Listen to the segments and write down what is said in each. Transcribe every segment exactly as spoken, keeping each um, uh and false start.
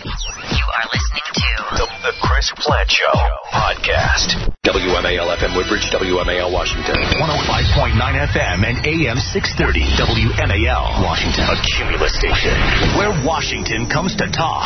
You are listening to The, the Chris Plante Show podcast. W M A L F M Woodbridge, W M A L Washington. one oh five point nine F M and A M six thirty W M A L Washington. A Cumulus station where Washington comes to talk.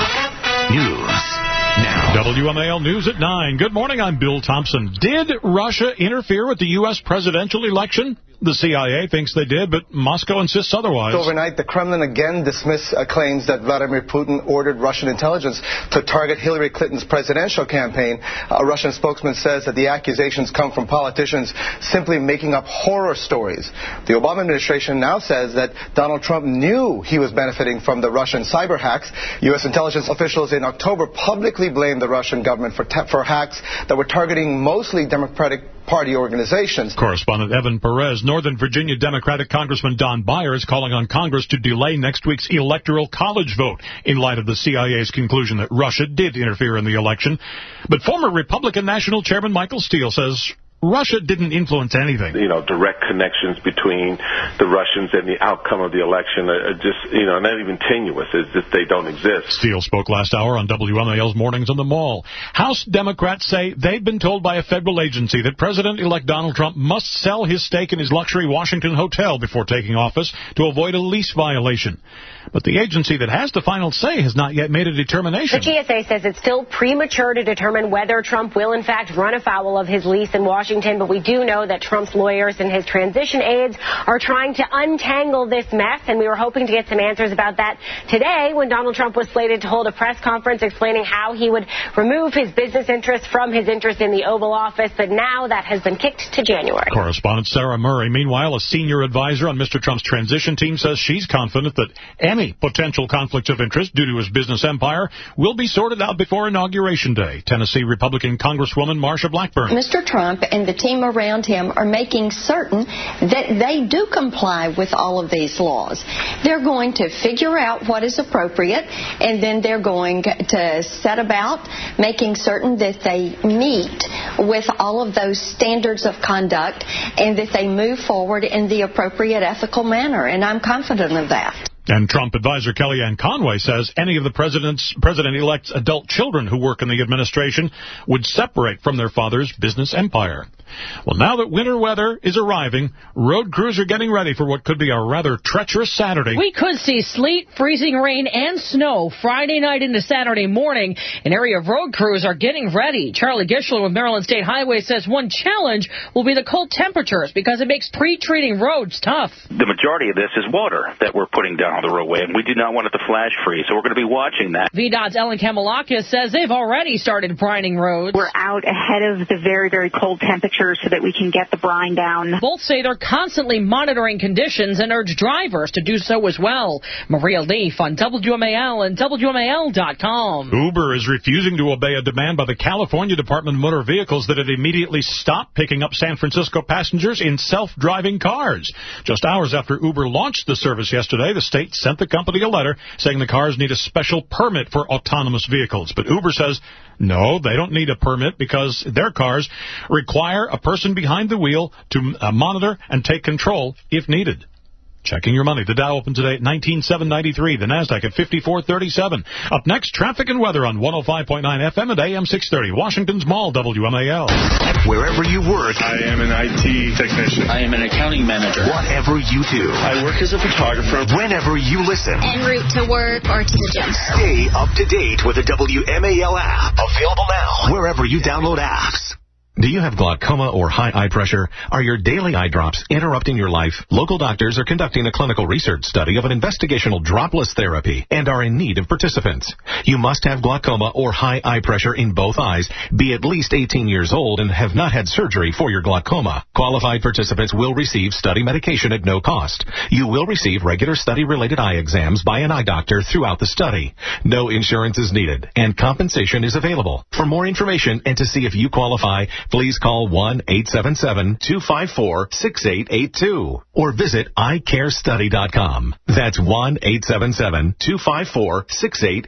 News now. W M A L News at nine. Good morning, I'm Bill Thompson. Did Russia interfere with the U S presidential election? The C I A thinks they did, but Moscow insists otherwise. Overnight, the Kremlin again dismissed uh, claims that Vladimir Putin ordered Russian intelligence to target Hillary Clinton's presidential campaign. A Russian spokesman says that the accusations come from politicians simply making up horror stories. The Obama administration now says that Donald Trump knew he was benefiting from the Russian cyber hacks. U S intelligence officials in October publicly blamed the Russian government for, for hacks that were targeting mostly Democratic Party organizations. Correspondent Evan Perez. Northern Virginia Democratic Congressman Don Beyer is calling on Congress to delay next week's electoral college vote in light of the C I A's conclusion that Russia did interfere in the election. But former Republican National Chairman Michael Steele says Russia didn't influence anything. You know, direct connections between the Russians and the outcome of the election are just, you know, not even tenuous. It's just they don't exist. Steele spoke last hour on W M A L's Mornings on the Mall. House Democrats say they've been told by a federal agency that President-elect Donald Trump must sell his stake in his luxury Washington hotel before taking office to avoid a lease violation. But the agency that has the final say has not yet made a determination. The G S A says it's still premature to determine whether Trump will, in fact, run afoul of his lease in Washington, but we do know that Trump's lawyers and his transition aides are trying to untangle this mess, and we were hoping to get some answers about that today when Donald Trump was slated to hold a press conference explaining how he would remove his business interests from his interest in the Oval Office, but now that has been kicked to January. Correspondent Sarah Murray. Meanwhile, a senior advisor on Mister Trump's transition team says she's confident that any potential conflicts of interest due to his business empire will be sorted out before Inauguration Day. Tennessee Republican Congresswoman Marsha Blackburn. Mister Trump and the team around him are making certain that they do comply with all of these laws. They're going to figure out what is appropriate, and then they're going to set about making certain that they meet with all of those standards of conduct and that they move forward in the appropriate ethical manner, and I'm confident of that. And Trump advisor Kellyanne Conway says any of the president's president-elect's adult children who work in the administration would separate from their father's business empire. Well, now that winter weather is arriving, road crews are getting ready for what could be a rather treacherous Saturday. We could see sleet, freezing rain, and snow Friday night into Saturday morning. An area of road crews are getting ready. Charlie Gischler with Maryland State Highway says one challenge will be the cold temperatures because it makes pre-treating roads tough. The majority of this is water that we're putting down on the roadway, and we do not want it to flash freeze, so we're going to be watching that. V DOT's Ellen Kamalakis says they've already started brining roads. We're out ahead of the very, very cold temperatures so that we can get the brine down. Both say they're constantly monitoring conditions and urge drivers to do so as well. Maria Leaf on W M A L and W M A L dot com. Uber is refusing to obey a demand by the California Department of Motor Vehicles that it immediately stop picking up San Francisco passengers in self-driving cars. Just hours after Uber launched the service yesterday, the state sent the company a letter saying the cars need a special permit for autonomous vehicles. But Uber says, no, they don't need a permit because their cars require a person behind the wheel to uh, monitor and take control if needed. Checking your money. The Dow opened today at nineteen seven ninety-three. The Nasdaq at fifty-four thirty-seven. Up next, traffic and weather on one oh five point nine F M and A M six thirty. Washington's Mall, W M A L. Wherever you work. I am an I T technician. I am an accounting manager. Whatever you do. I work as a photographer. Whenever you listen. En route to work or to the gym. Stay up to date with the W M A L app. Available now wherever you download apps. Do you have glaucoma or high eye pressure? Are your daily eye drops interrupting your life? Local doctors are conducting a clinical research study of an investigational dropless therapy and are in need of participants. You must have glaucoma or high eye pressure in both eyes, be at least eighteen years old, and have not had surgery for your glaucoma. Qualified participants will receive study medication at no cost. You will receive regular study-related eye exams by an eye doctor throughout the study. No insurance is needed, and compensation is available. For more information and to see if you qualify, please call one eight seven seven, two five four, six eight eight two or visit i care study dot com. That's one eight seven seven, two five four, six eight eight two.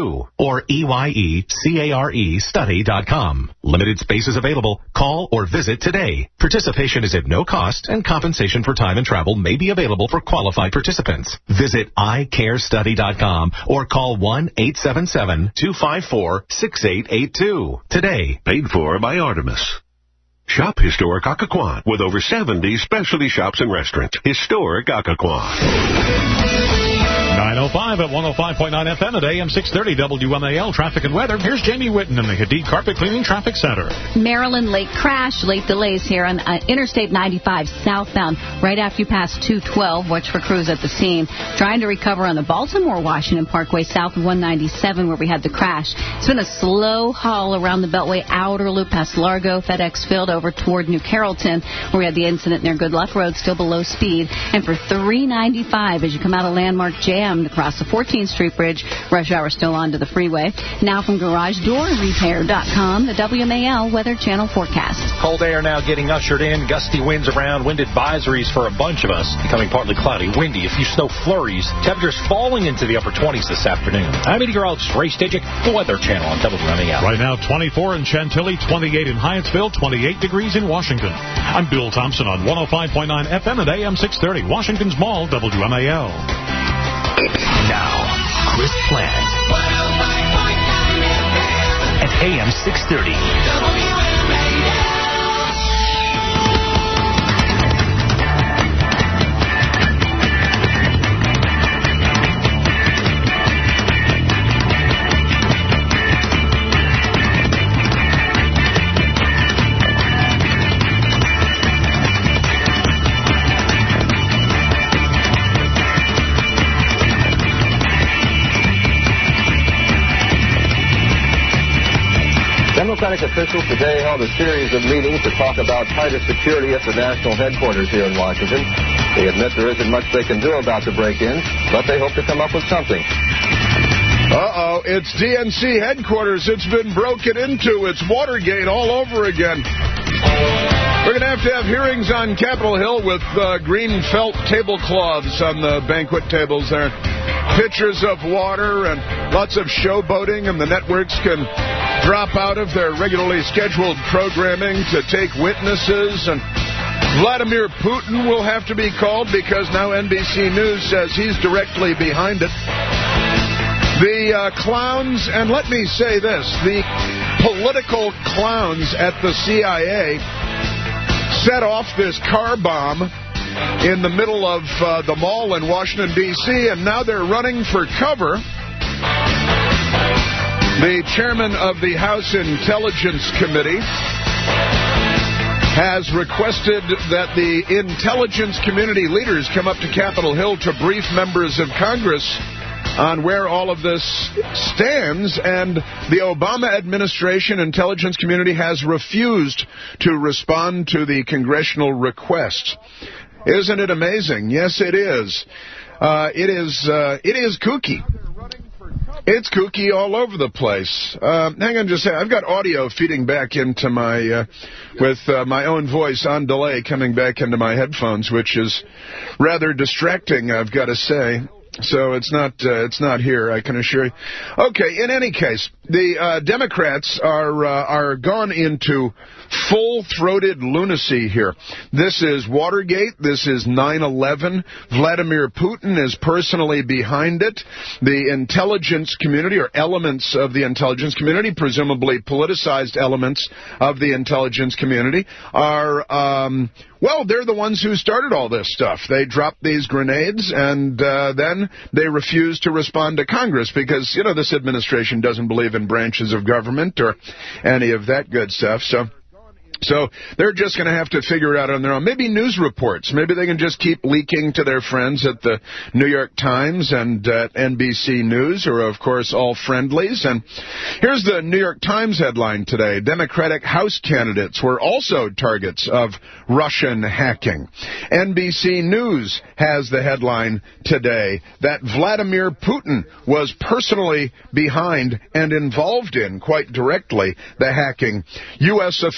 two or E Y E C A R E study dot com. Limited spaces available. Call or visit today. Participation is at no cost, and compensation for time and travel may be available for qualified participants. Visit I care study dot com or call one eight seven seven, two five four, six eight eight two today. Paid for by Artemis. Shop Historic Occoquan with over seventy specialty shops and restaurants. Historic Occoquan. nine oh five at one oh five point nine F M at A M six thirty W M A L Traffic and Weather. Here's Jamie Whitten in the Hadid Carpet Cleaning Traffic Center. Maryland late crash, late delays here on uh, Interstate ninety-five southbound right after you pass two twelve. Watch for crews at the scene. Trying to recover on the Baltimore-Washington Parkway south of one ninety-seven where we had the crash. It's been a slow haul around the Beltway outer loop past Largo, FedEx Field over toward New Carrollton where we had the incident near Good Luck Road, still below speed. And for three ninety-five as you come out of Landmark Jam across the fourteenth Street Bridge. Rush hour still onto the freeway. Now from Garage Door Repair dot com, the W M A L Weather Channel forecast. Cold air now getting ushered in. Gusty winds around. Wind advisories for a bunch of us. Becoming partly cloudy, windy. A few snow flurries. Temperatures falling into the upper twenties this afternoon. I'm meteorologist Ray Stidgick, the Weather Channel on W M A L. Right now, twenty-four in Chantilly, twenty-eight in Hyattsville, twenty-eight degrees in Washington. I'm Bill Thompson on one oh five point nine F M at A M six thirty. Washington's Mall, W M A L. Now, Chris Plant at A M six thirty. Democratic officials today held a series of meetings to talk about tighter security at the national headquarters here in Washington. They admit there isn't much they can do about the break-ins, but they hope to come up with something. Uh-oh, it's D N C headquarters. It's been broken into. It's Watergate all over again. We're going to have to have hearings on Capitol Hill with uh, green felt tablecloths on the banquet tables there. Pitchers of water and lots of showboating, and the networks can drop out of their regularly scheduled programming to take witnesses. And Vladimir Putin will have to be called because now N B C News says he's directly behind it. The uh, clowns, and let me say this, the political clowns at the C I A set off this car bomb in the middle of uh, the mall in Washington, D C, and now they're running for cover. The chairman of the House Intelligence Committee has requested that the intelligence community leaders come up to Capitol Hill to brief members of Congress on where all of this stands, and the Obama administration intelligence community has refused to respond to the congressional request. Isn't it amazing? Yes, it is. Uh, it is. Uh, it is kooky. It's kooky all over the place. Uh, hang on just a second. I've got audio feeding back into my, uh, with uh, my own voice on delay coming back into my headphones, which is rather distracting, I've got to say. So it's not uh, it's not here, I can assure you. Okay, in any case, the uh, Democrats are uh, are gone into full-throated lunacy here. This is Watergate. This is nine eleven. Vladimir Putin is personally behind it. The intelligence community, or elements of the intelligence community, presumably politicized elements of the intelligence community, are, um, well, they're the ones who started all this stuff. They dropped these grenades, and uh, then they refused to respond to Congress because, you know, this administration doesn't believe in branches of government or any of that good stuff. So... So they're just going to have to figure it out on their own. Maybe news reports. Maybe they can just keep leaking to their friends at the New York Times and uh, N B C News, who are, of course, all friendlies. And here's the New York Times headline today. Democratic House candidates were also targets of Russian hacking. N B C News has the headline today that Vladimir Putin was personally behind and involved in, quite directly, the hacking. U S officials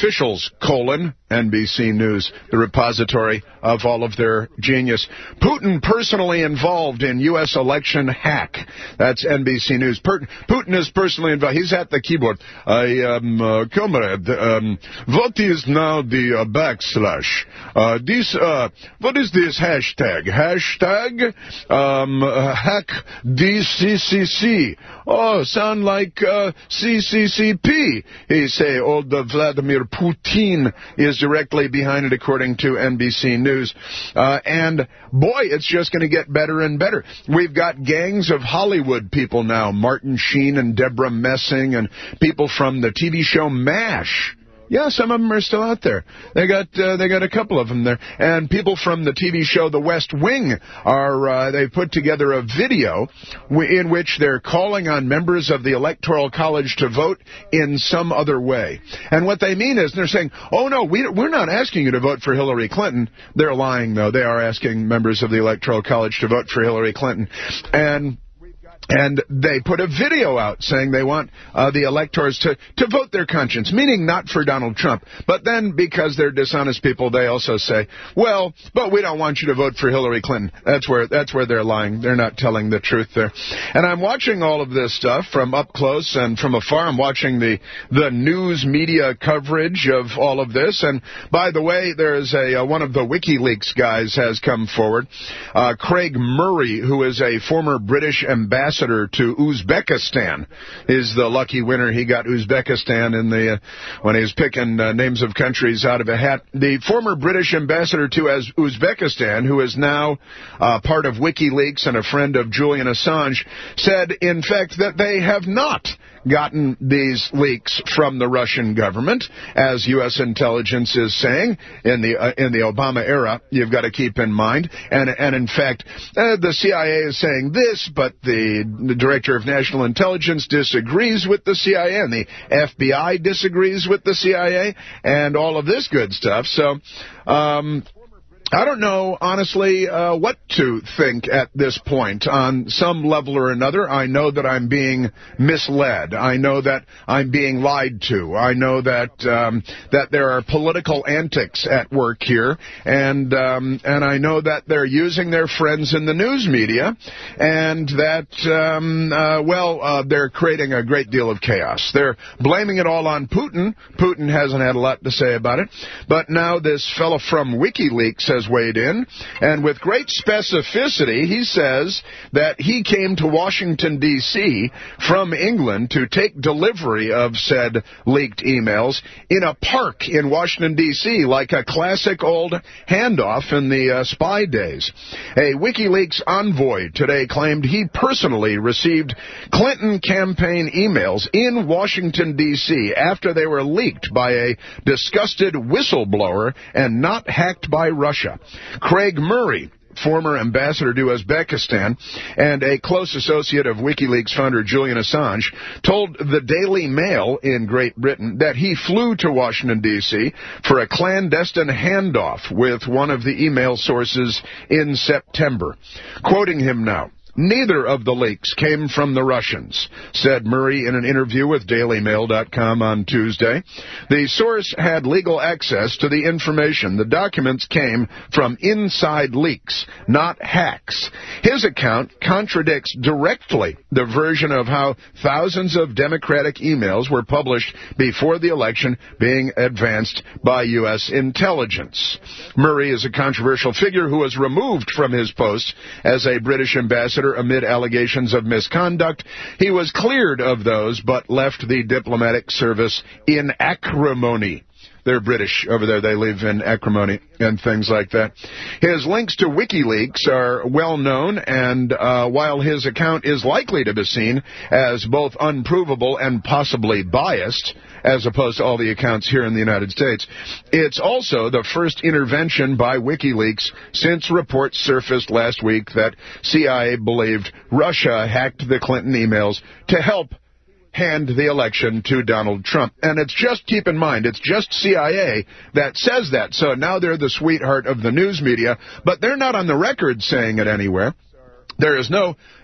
News, colon, N B C News, the repository of all of their genius. Putin personally involved in U S election hack. That's N B C News. Per- Putin is personally involved. He's at the keyboard. I, um, uh, comrade, um, what is now the uh, backslash? Uh, this, uh, what is this hashtag? Hashtag, um, uh, hack D C C C. Oh, sound like, uh, C C C P. He say, old uh, Vladimir Putin is directly behind it, according to N B C News. Uh, and, boy, it's just going to get better and better. We've got gangs of Hollywood people now, Martin Sheen and Deborah Messing, and people from the T V show MASH. Yeah, some of them are still out there. They got uh, they got a couple of them there. And people from the T V show The West Wing are, uh, they've put together a video w- in which they're calling on members of the Electoral College to vote in some other way. And what they mean is they're saying, oh, no, we, we're not asking you to vote for Hillary Clinton. They're lying, though. They are asking members of the Electoral College to vote for Hillary Clinton. And... And they put a video out saying they want uh, the electors to, to vote their conscience, meaning not for Donald Trump. But then, because they're dishonest people, they also say, well, but we don't want you to vote for Hillary Clinton. That's where that's where they're lying. They're not telling the truth there. And I'm watching all of this stuff from up close and from afar. I'm watching the, the news media coverage of all of this. And by the way, there's a uh, one of the WikiLeaks guys has come forward, uh, Craig Murray, who is a former British ambassador to Uzbekistan, is the lucky winner. He got Uzbekistan in the uh, when he was picking uh, names of countries out of a hat. The former British ambassador to as Uzbekistan, who is now uh, part of WikiLeaks and a friend of Julian Assange, said, in fact, that they have not gotten these leaks from the Russian government, as U S intelligence is saying in the uh, in the Obama era. You've got to keep in mind, and and in fact, uh, the C I A is saying this, but the, the Director of National Intelligence disagrees with the C I A, and the F B I disagrees with the C I A, and all of this good stuff. So. Um, I don't know, honestly, uh, what to think at this point. On some level or another, I know that I'm being misled. I know that I'm being lied to. I know that um, that there are political antics at work here, and um, and I know that they're using their friends in the news media, and that, um, uh, well, uh, they're creating a great deal of chaos. They're blaming it all on Putin. Putin hasn't had a lot to say about it, but now this fellow from WikiLeaks has weighed in, and with great specificity, he says that he came to Washington, D C from England to take delivery of said leaked emails in a park in Washington, D C, like a classic old handoff in the uh, spy days. A WikiLeaks envoy today claimed he personally received Clinton campaign emails in Washington, D C after they were leaked by a disgusted whistleblower and not hacked by Russia. Craig Murray, former ambassador to Uzbekistan and a close associate of WikiLeaks founder Julian Assange, told the Daily Mail in Great Britain that he flew to Washington, D C for a clandestine handoff with one of the email sources in September. Quoting him now, "Neither of the leaks came from the Russians," said Murray in an interview with Daily Mail dot com on Tuesday. "The source had legal access to the information. The documents came from inside leaks, not hacks." His account contradicts directly the version of how thousands of Democratic emails were published before the election being advanced by U S intelligence. Murray is a controversial figure who was removed from his post as a British ambassador amid allegations of misconduct. He was cleared of those, but left the diplomatic service in acrimony. They're British over there. They live in acrimony and things like that. His links to WikiLeaks are well known, and uh, while his account is likely to be seen as both unprovable and possibly biased, as opposed to all the accounts here in the United States, it's also the first intervention by WikiLeaks since reports surfaced last week that C I A believed Russia hacked the Clinton emails to help hand the election to Donald Trump. And it's just, keep in mind, it's just C I A that says that. So now they're the sweetheart of the news media, but they're not on the record saying it anywhere. There is no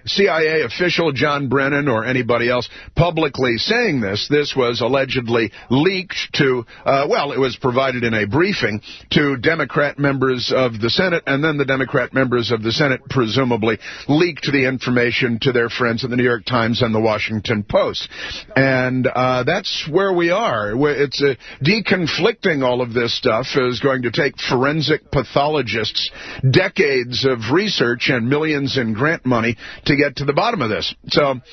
C I A official John Brennan or anybody else publicly saying this. This was allegedly leaked to, uh, well, it was provided in a briefing to Democrat members of the Senate, and then the Democrat members of the Senate presumably leaked the information to their friends at the New York Times and the Washington Post. And uh, that's where we are. It's uh, deconflicting all of this stuff is going to take forensic pathologists decades of research and millions in grant money to get to the bottom of this. So uh,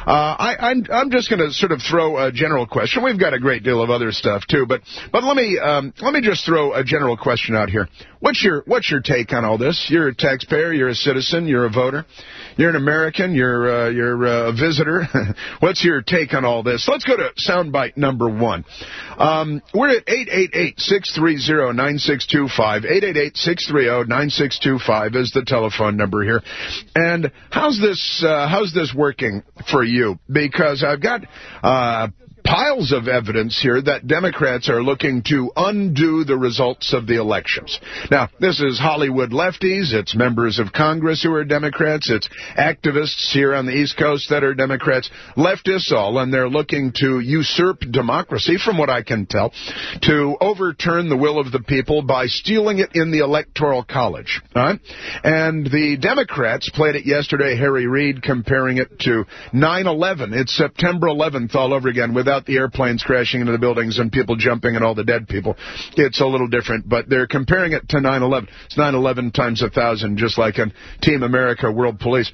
I, I'm, I'm just going to sort of throw a general question. We've got a great deal of other stuff too, but but let me um, let me just throw a general question out here. What's your what's your take on all this? You're a taxpayer. You're a citizen. You're a voter. You're an American. You're uh, you're a visitor. What's your take on all this? Let's go to soundbite number one. Um, we're at eight eight eight, six three zero, nine six two five. eight eight eight, six three zero, nine six two five is the telephone number here. And how's this uh, how's this working for you? Because I've got uh, piles of evidence here that Democrats are looking to undo the results of the elections. Now, this is Hollywood lefties. It's members of Congress who are Democrats. It's activists here on the East Coast that are Democrats. Leftists all, and they're looking to usurp democracy, from what I can tell, to overturn the will of the people by stealing it in the Electoral College. All right? And the Democrats played it yesterday, Harry Reid, comparing it to nine eleven. It's September eleventh all over again, without the airplanes crashing into the buildings and people jumping and all the dead people. It's a little different, but they're comparing it to nine eleven. It's nine eleven times a thousand, just like in Team America, World Police.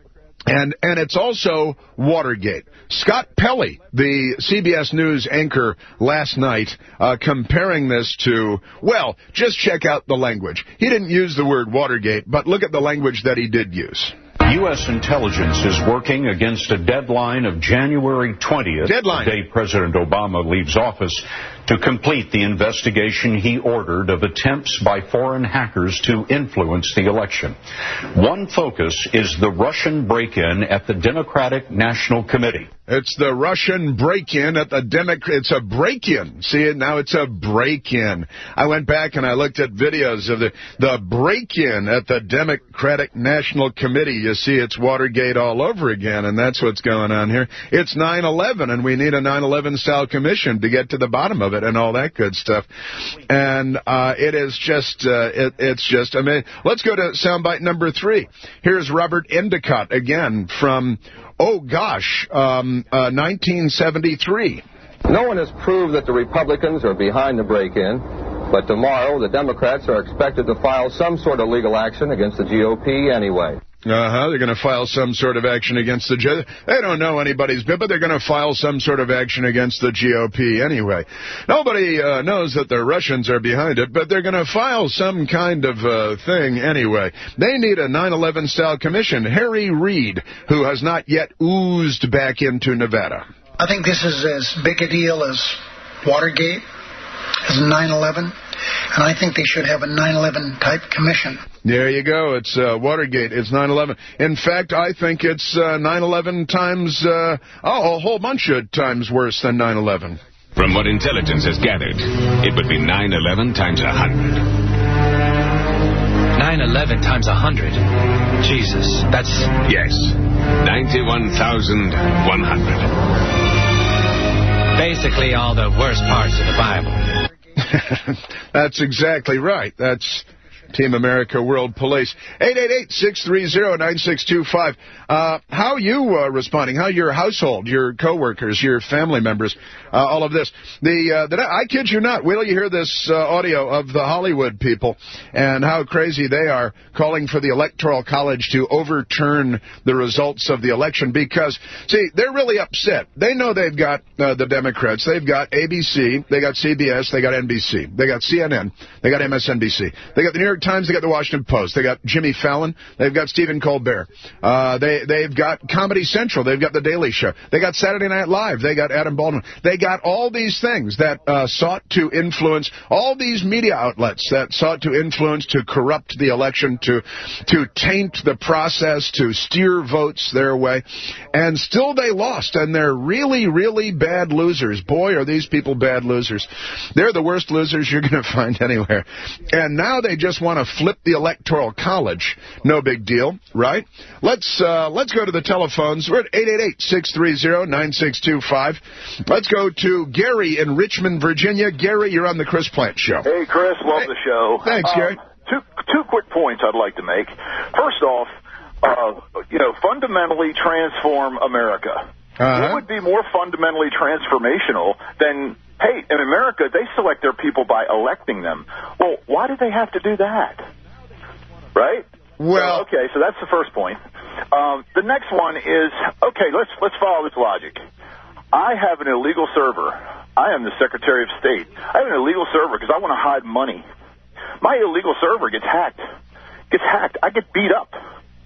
And and it's also Watergate. Scott Pelley, the C B S News anchor last night, uh, comparing this to, well, just check out the language. He didn't use the word Watergate, but look at the language that he did use. U S intelligence is working against a deadline of January twentieth, deadline. the day President Obama leaves office, to complete the investigation he ordered of attempts by foreign hackers to influence the election. One focus is the Russian break-in at the Democratic National Committee. It's the Russian break-in at the Democrat. It's a break-in. See it now? It's a break-in. I went back and I looked at videos of the the break-in at the Democratic National Committee. You see, it's Watergate all over again, and that's what's going on here. It's nine eleven, and we need a nine eleven style commission to get to the bottom of it and all that good stuff. And uh, it is just, uh, it, it's just amazing. Let's go to soundbite number three. Here's Robert Endicott again from, oh gosh, um, uh, nineteen seventy-three. No one has proved that the Republicans are behind the break-in, but tomorrow the Democrats are expected to file some sort of legal action against the G O P anyway. Uh-huh. They're going to file some sort of action against the G. They don't know anybody's bit, but they're going to file some sort of action against the G O P anyway. Nobody uh, knows that the Russians are behind it, but they're going to file some kind of uh, thing anyway. They need a nine eleven style commission. Harry Reid, who has not yet oozed back into Nevada. I think this is as big a deal as Watergate, as nine eleven, and I think they should have a nine eleven type commission. There you go. It's uh, Watergate. It's nine eleven. In fact, I think it's uh, nine eleven times, uh, oh, a whole bunch of times worse than nine eleven. From what intelligence has gathered, it would be nine eleven times a hundred. nine eleven times a hundred? Jesus, that's... Yes, ninety-one thousand one hundred. Basically all the worst parts of the Bible. That's exactly right. That's Team America, World Police. eight eight eight, six three zero, nine six two five. Uh, how are you uh, responding? How your household, your coworkers, your family members, uh, all of this? The, uh, the I kid you not, wait till you hear this uh, audio of the Hollywood people and how crazy they are calling for the Electoral College to overturn the results of the election because, see, they're really upset. They know they've got uh, the Democrats. They've got A B C, they got C B S, they got N B C, they got C N N, they got M S N B C, they got the New York Times, they got the Washington Post, they got Jimmy Fallon, they've got Stephen Colbert, uh, they, they've got Comedy Central, they've got The Daily Show, they got Saturday Night Live, they got Adam Baldwin, they got all these things that uh, sought to influence, all these media outlets that sought to influence, to corrupt the election, to, to taint the process, to steer votes their way, and still they lost, and they're really, really bad losers. Boy, are these people bad losers. They're the worst losers you're going to find anywhere. And now they just want want to flip the Electoral College. No big deal, right? Let's uh, let's go to the telephones. We're at eight eight eight, six three zero, nine six two five. Let's go to Gary in Richmond, Virginia. Gary, you're on the Chris Plant Show. Hey, Chris, love hey. the show. Thanks, um, Gary. Two two quick points I'd like to make. First off, uh, you know, fundamentally transform America. Uh-huh. What would be more fundamentally transformational than, hey, in America, they select their people by electing them. Well, why do they have to do that? Right? Well, so, okay, so that's the first point. Um, the next one is, okay, let's let's follow this logic. I have an illegal server. I am the Secretary of State. I have an illegal server because I want to hide money. My illegal server gets hacked. Gets hacked. I get beat up.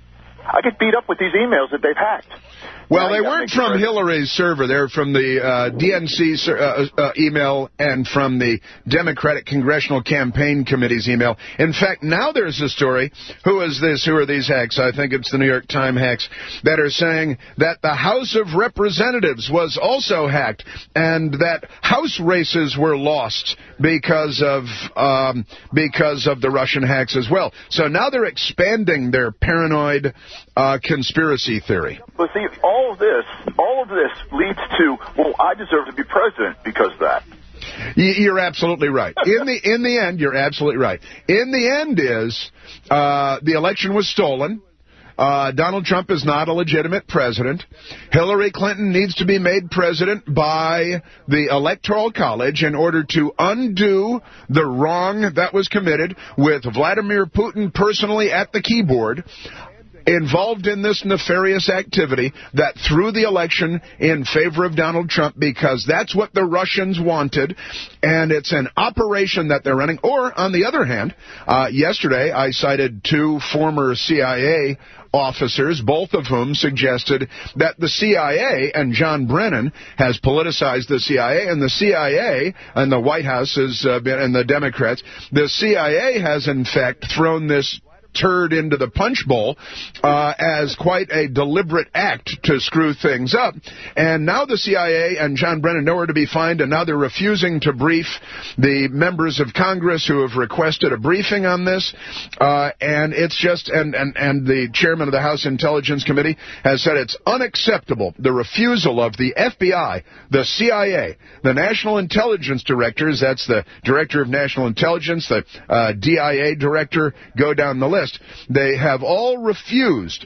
I get beat up with these emails that they've hacked. Well, they weren't from Hillary's server. They're from the uh, D N C uh, uh, email and from the Democratic Congressional Campaign Committee's email. In fact, now there's a story. Who is this? Who are these hacks? I think it's the New York Times hacks that are saying that the House of Representatives was also hacked and that House races were lost because of um, because of the Russian hacks as well. So now they're expanding their paranoid uh, conspiracy theory. But see, all of this, all of this leads to, well, I deserve to be president because of that. You're absolutely right. In the in the end, you're absolutely right. In the end is uh, the election was stolen. Uh, Donald Trump is not a legitimate president. Hillary Clinton needs to be made president by the Electoral College in order to undo the wrong that was committed with Vladimir Putin personally at the keyboard, involved in this nefarious activity that threw the election in favor of Donald Trump because that's what the Russians wanted, and it's an operation that they're running. Or, on the other hand, uh, yesterday I cited two former C I A officers, both of whom suggested that the C I A and John Brennan has politicized the C I A, and the C I A and the White House has uh, been, and the Democrats, the C I A has in fact thrown this turd into the punch bowl uh, as quite a deliberate act to screw things up. And now the C I A and John Brennan nowhere to be found, and now they're refusing to brief the members of Congress who have requested a briefing on this. Uh, and it's just, and, and, and the chairman of the House Intelligence Committee has said it's unacceptable, the refusal of the F B I, the C I A, the National Intelligence Directors, that's the Director of National Intelligence, the uh, D I A Director, go down the list. They have all refused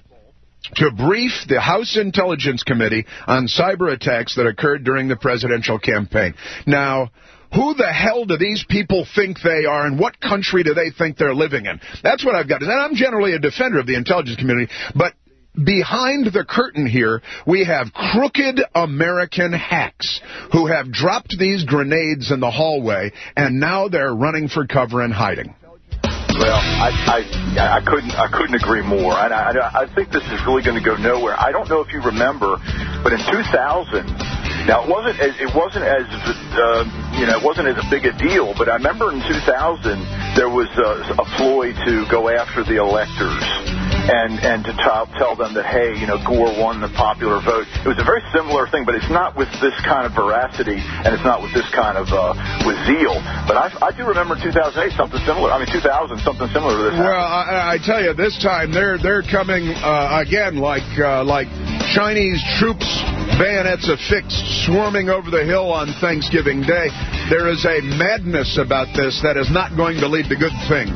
to brief the House Intelligence Committee on cyber attacks that occurred during the presidential campaign. Now, who the hell do these people think they are, and what country do they think they're living in? That's what I've got. And I'm generally a defender of the intelligence community, but behind the curtain here, we have crooked American hacks who have dropped these grenades in the hallway, and now they're running for cover and hiding. Well, I, I I couldn't I couldn't agree more. And I, I I think this is really going to go nowhere. I don't know if you remember, but in two thousand, now it wasn't as, it wasn't as uh, you know it wasn't as big a deal. But I remember in two thousand there was a, a ploy to go after the electors and and to tell, tell them that, hey, you know, Gore won the popular vote. It was a very similar thing, but it's not with this kind of veracity, and it's not with this kind of uh, with zeal. But I, I do remember two thousand eight something similar. I mean, two thousand something similar to this. Well, I, I tell you, this time they're they're coming uh, again like uh, like Chinese troops, bayonets affixed, swarming over the hill on Thanksgiving Day. There is a madness about this that is not going to lead to good things.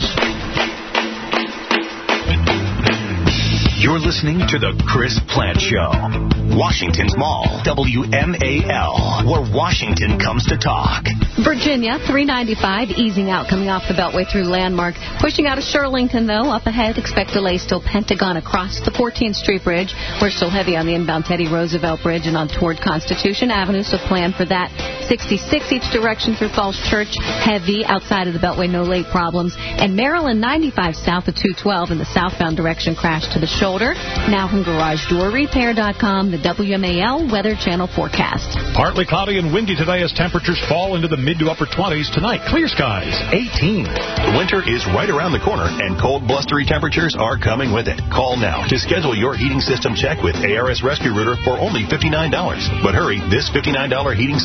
You're listening to The Chris Plant Show. Washington's Mall, W M A L, where Washington comes to talk. Virginia, three ninety-five, easing out coming off the Beltway through Landmark. Pushing out of Shirlington, though, up ahead. Expect delays still Pentagon across the fourteenth Street Bridge. We're still heavy on the inbound Teddy Roosevelt Bridge and on toward Constitution Avenue, so plan for that. sixty-six each direction through Falls Church, heavy outside of the Beltway, no late problems. And Maryland ninety-five south of two twelve in the southbound direction, crash to the shoulder. Now from Garage Door Repair dot com, the W M A L Weather Channel forecast. Partly cloudy and windy today as temperatures fall into the mid to upper twenties. Tonight, clear skies. eighteen. Winter is right around the corner, and cold, blustery temperatures are coming with it. Call now to schedule your heating system check with A R S Rescue Router for only fifty-nine dollars. But hurry, this fifty-nine dollars heating system check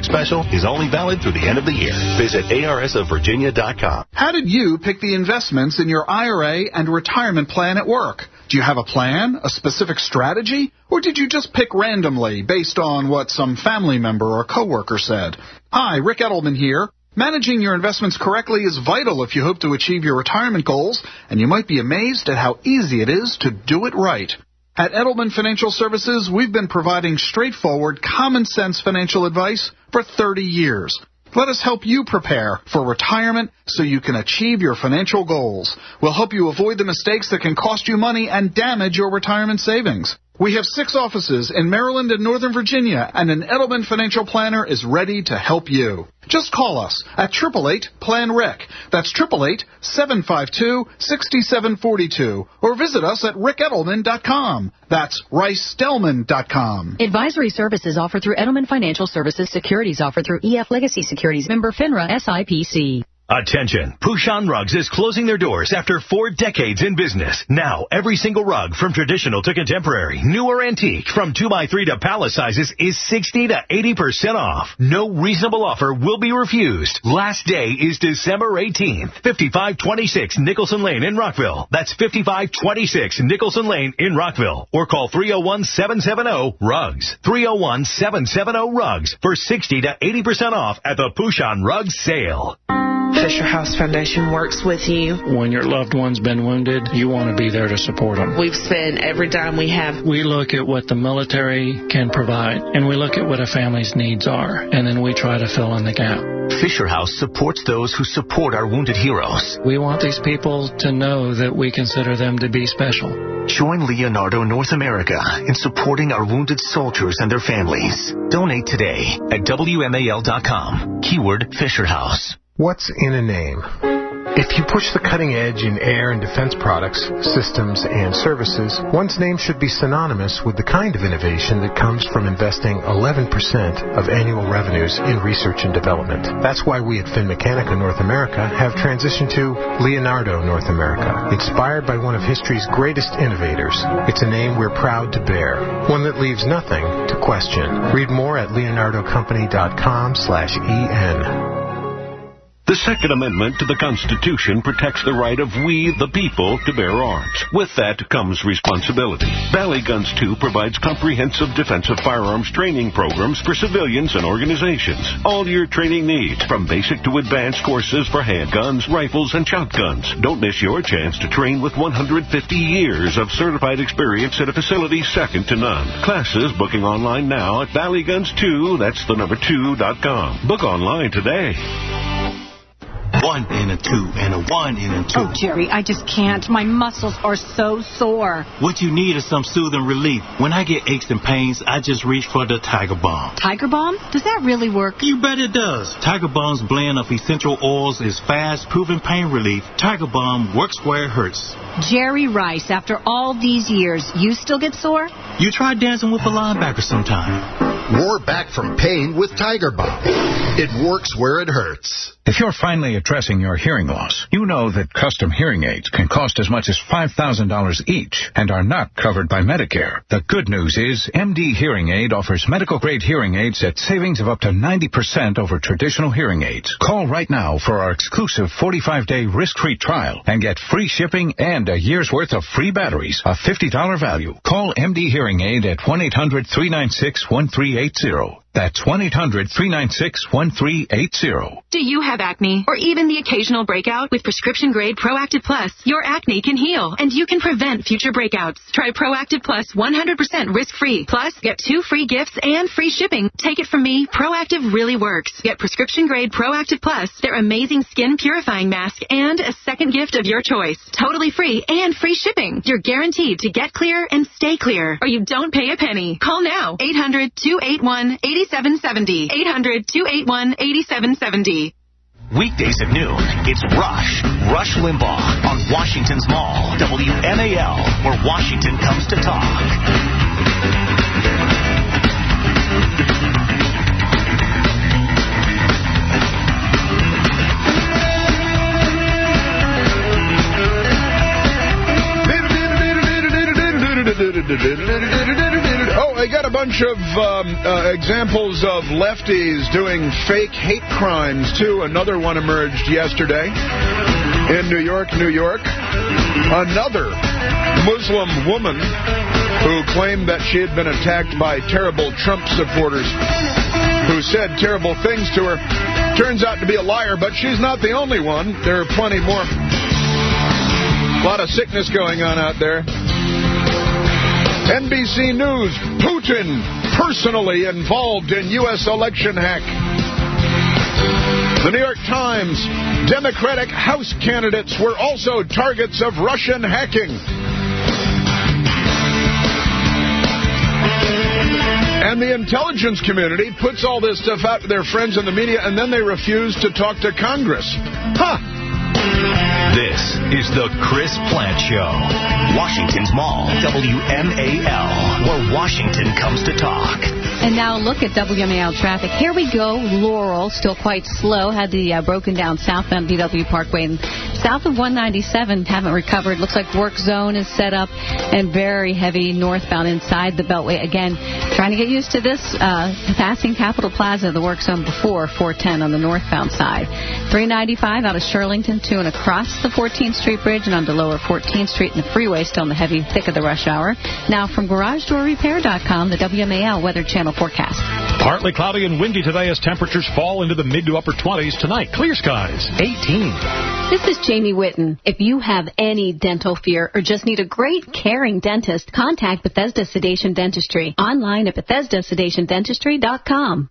special is only valid through the end of the year. Visit A R S of Virginia dot com. How did you pick the investments in your I R A and retirement plan at work? Do you have a plan, a specific strategy, or did you just pick randomly based on what some family member or coworker said? Hi, Rick Edelman here. Managing your investments correctly is vital if you hope to achieve your retirement goals, and you might be amazed at how easy it is to do it right. At Edelman Financial Services, we've been providing straightforward, common-sense financial advice for thirty years. Let us help you prepare for retirement so you can achieve your financial goals. We'll help you avoid the mistakes that can cost you money and damage your retirement savings. We have six offices in Maryland and Northern Virginia, and an Edelman financial planner is ready to help you. Just call us at eight eight eight, P L A N, R I C. That's eight eight eight, seven five two, six seven four two. Or visit us at rick edelman dot com. That's rice delman dot com. Advisory services offered through Edelman Financial Services. Securities offered through E F Legacy Securities. Member FINRA S I P C. Attention! Pouchon Rugs is closing their doors after four decades in business. Now, every single rug, from traditional to contemporary, new or antique, from two by three to palace sizes, is sixty to eighty percent off. No reasonable offer will be refused. Last day is December eighteenth. fifty-five twenty-six Nicholson Lane in Rockville. That's fifty-five twenty-six Nicholson Lane in Rockville. Or call three oh one, seven seven oh, RUGS. three oh one, seven seven oh, RUGS for sixty to eighty percent off at the Pouchon Rugs sale. Fisher House Foundation works with you. When your loved one's been wounded, you want to be there to support them. We've spent every dime we have. We look at what the military can provide, and we look at what a family's needs are, and then we try to fill in the gap. Fisher House supports those who support our wounded heroes. We want these people to know that we consider them to be special. Join Leonardo North America in supporting our wounded soldiers and their families. Donate today at W M A L dot com. Keyword Fisher House. What's in a name? If you push the cutting edge in air and defense products, systems, and services, one's name should be synonymous with the kind of innovation that comes from investing eleven percent of annual revenues in research and development. That's why we at Finmeccanica North America have transitioned to Leonardo North America, inspired by one of history's greatest innovators. It's a name we're proud to bear, one that leaves nothing to question. Read more at leonardo company dot com slash E N. The Second Amendment to the Constitution protects the right of we, the people, to bear arms. With that comes responsibility. Valley Guns two provides comprehensive defensive firearms training programs for civilians and organizations. All your training needs, from basic to advanced courses for handguns, rifles, and shotguns. Don't miss your chance to train with one hundred fifty years of certified experience at a facility second to none. Classes booking online now at Valley Guns two, that's the number two dot com. Book online today. One and a two and a one and a two. Oh, Jerry, I just can't. My muscles are so sore. What you need is some soothing relief. When I get aches and pains, I just reach for the Tiger Balm. Tiger Balm? Does that really work? You bet it does. Tiger Balm's blend of essential oils is fast, proven pain relief. Tiger Balm works where it hurts. Jerry Rice, after all these years, you still get sore? You try dancing with a linebacker sometime. Roar back from pain with Tiger Balm. It works where it hurts. If you're finally addressing your hearing loss, you know that custom hearing aids can cost as much as five thousand dollars each and are not covered by Medicare. The good news is M D Hearing Aid offers medical-grade hearing aids at savings of up to ninety percent over traditional hearing aids. Call right now for our exclusive forty-five day risk-free trial and get free shipping and a year's worth of free batteries, a fifty dollars value. Call M D Hearing Aid at one eight hundred, three nine six, one three eight zero. That's one eight hundred, three nine six, one three eight zero. Do you have acne or even the occasional breakout? With prescription-grade Proactive Plus, your acne can heal and you can prevent future breakouts. Try Proactive Plus one hundred percent risk-free. Plus, get two free gifts and free shipping. Take it from me, Proactive really works. Get prescription-grade Proactive Plus, their amazing skin purifying mask, and a second gift of your choice. Totally free and free shipping. You're guaranteed to get clear and stay clear, or you don't pay a penny. Call now, eight hundred, two eight one, eight seven seven zero. eight hundred, two eight one, eight seven seven zero. Weekdays at noon, it's Rush. Rush Limbaugh on Washington's Mall, W M A L, where Washington comes to talk. Oh, I got a bunch bunch of um, uh, examples of lefties doing fake hate crimes, too. Another one emerged yesterday in New York, New York. Another Muslim woman who claimed that she had been attacked by terrible Trump supporters who said terrible things to her. Turns out to be a liar, but she's not the only one. There are plenty more. A lot of sickness going on out there. N B C News, Putin personally involved in U S election hack. The New York Times, Democratic House candidates were also targets of Russian hacking. And the intelligence community puts all this stuff out to their friends in the media, and then they refuse to talk to Congress. Huh. This is the Chris Plante Show. Washington's Mall, W M A L, where Washington comes to talk. And now look at W M A L traffic. Here we go. Laurel, still quite slow. Had the uh, broken down southbound D W Parkway. And south of one ninety-seven, haven't recovered. Looks like work zone is set up and very heavy northbound inside the Beltway. Again, trying to get used to this. Uh, passing Capitol Plaza, the work zone before four ten on the northbound side. three ninety-five out of Shirlington to and across the fourteenth Street Bridge and onto lower fourteenth Street and the freeway, still in the heavy thick of the rush hour. Now from Garage Door Repair dot com, the W M A L Weather Channel forecast. Partly cloudy and windy today as temperatures fall into the mid to upper twenties. Tonight, clear skies, eighteen. This is Jamie Witten. If you have any dental fear or just need a great, caring dentist, contact Bethesda Sedation Dentistry. Online at Bethesda Sedation Dentistry dot com.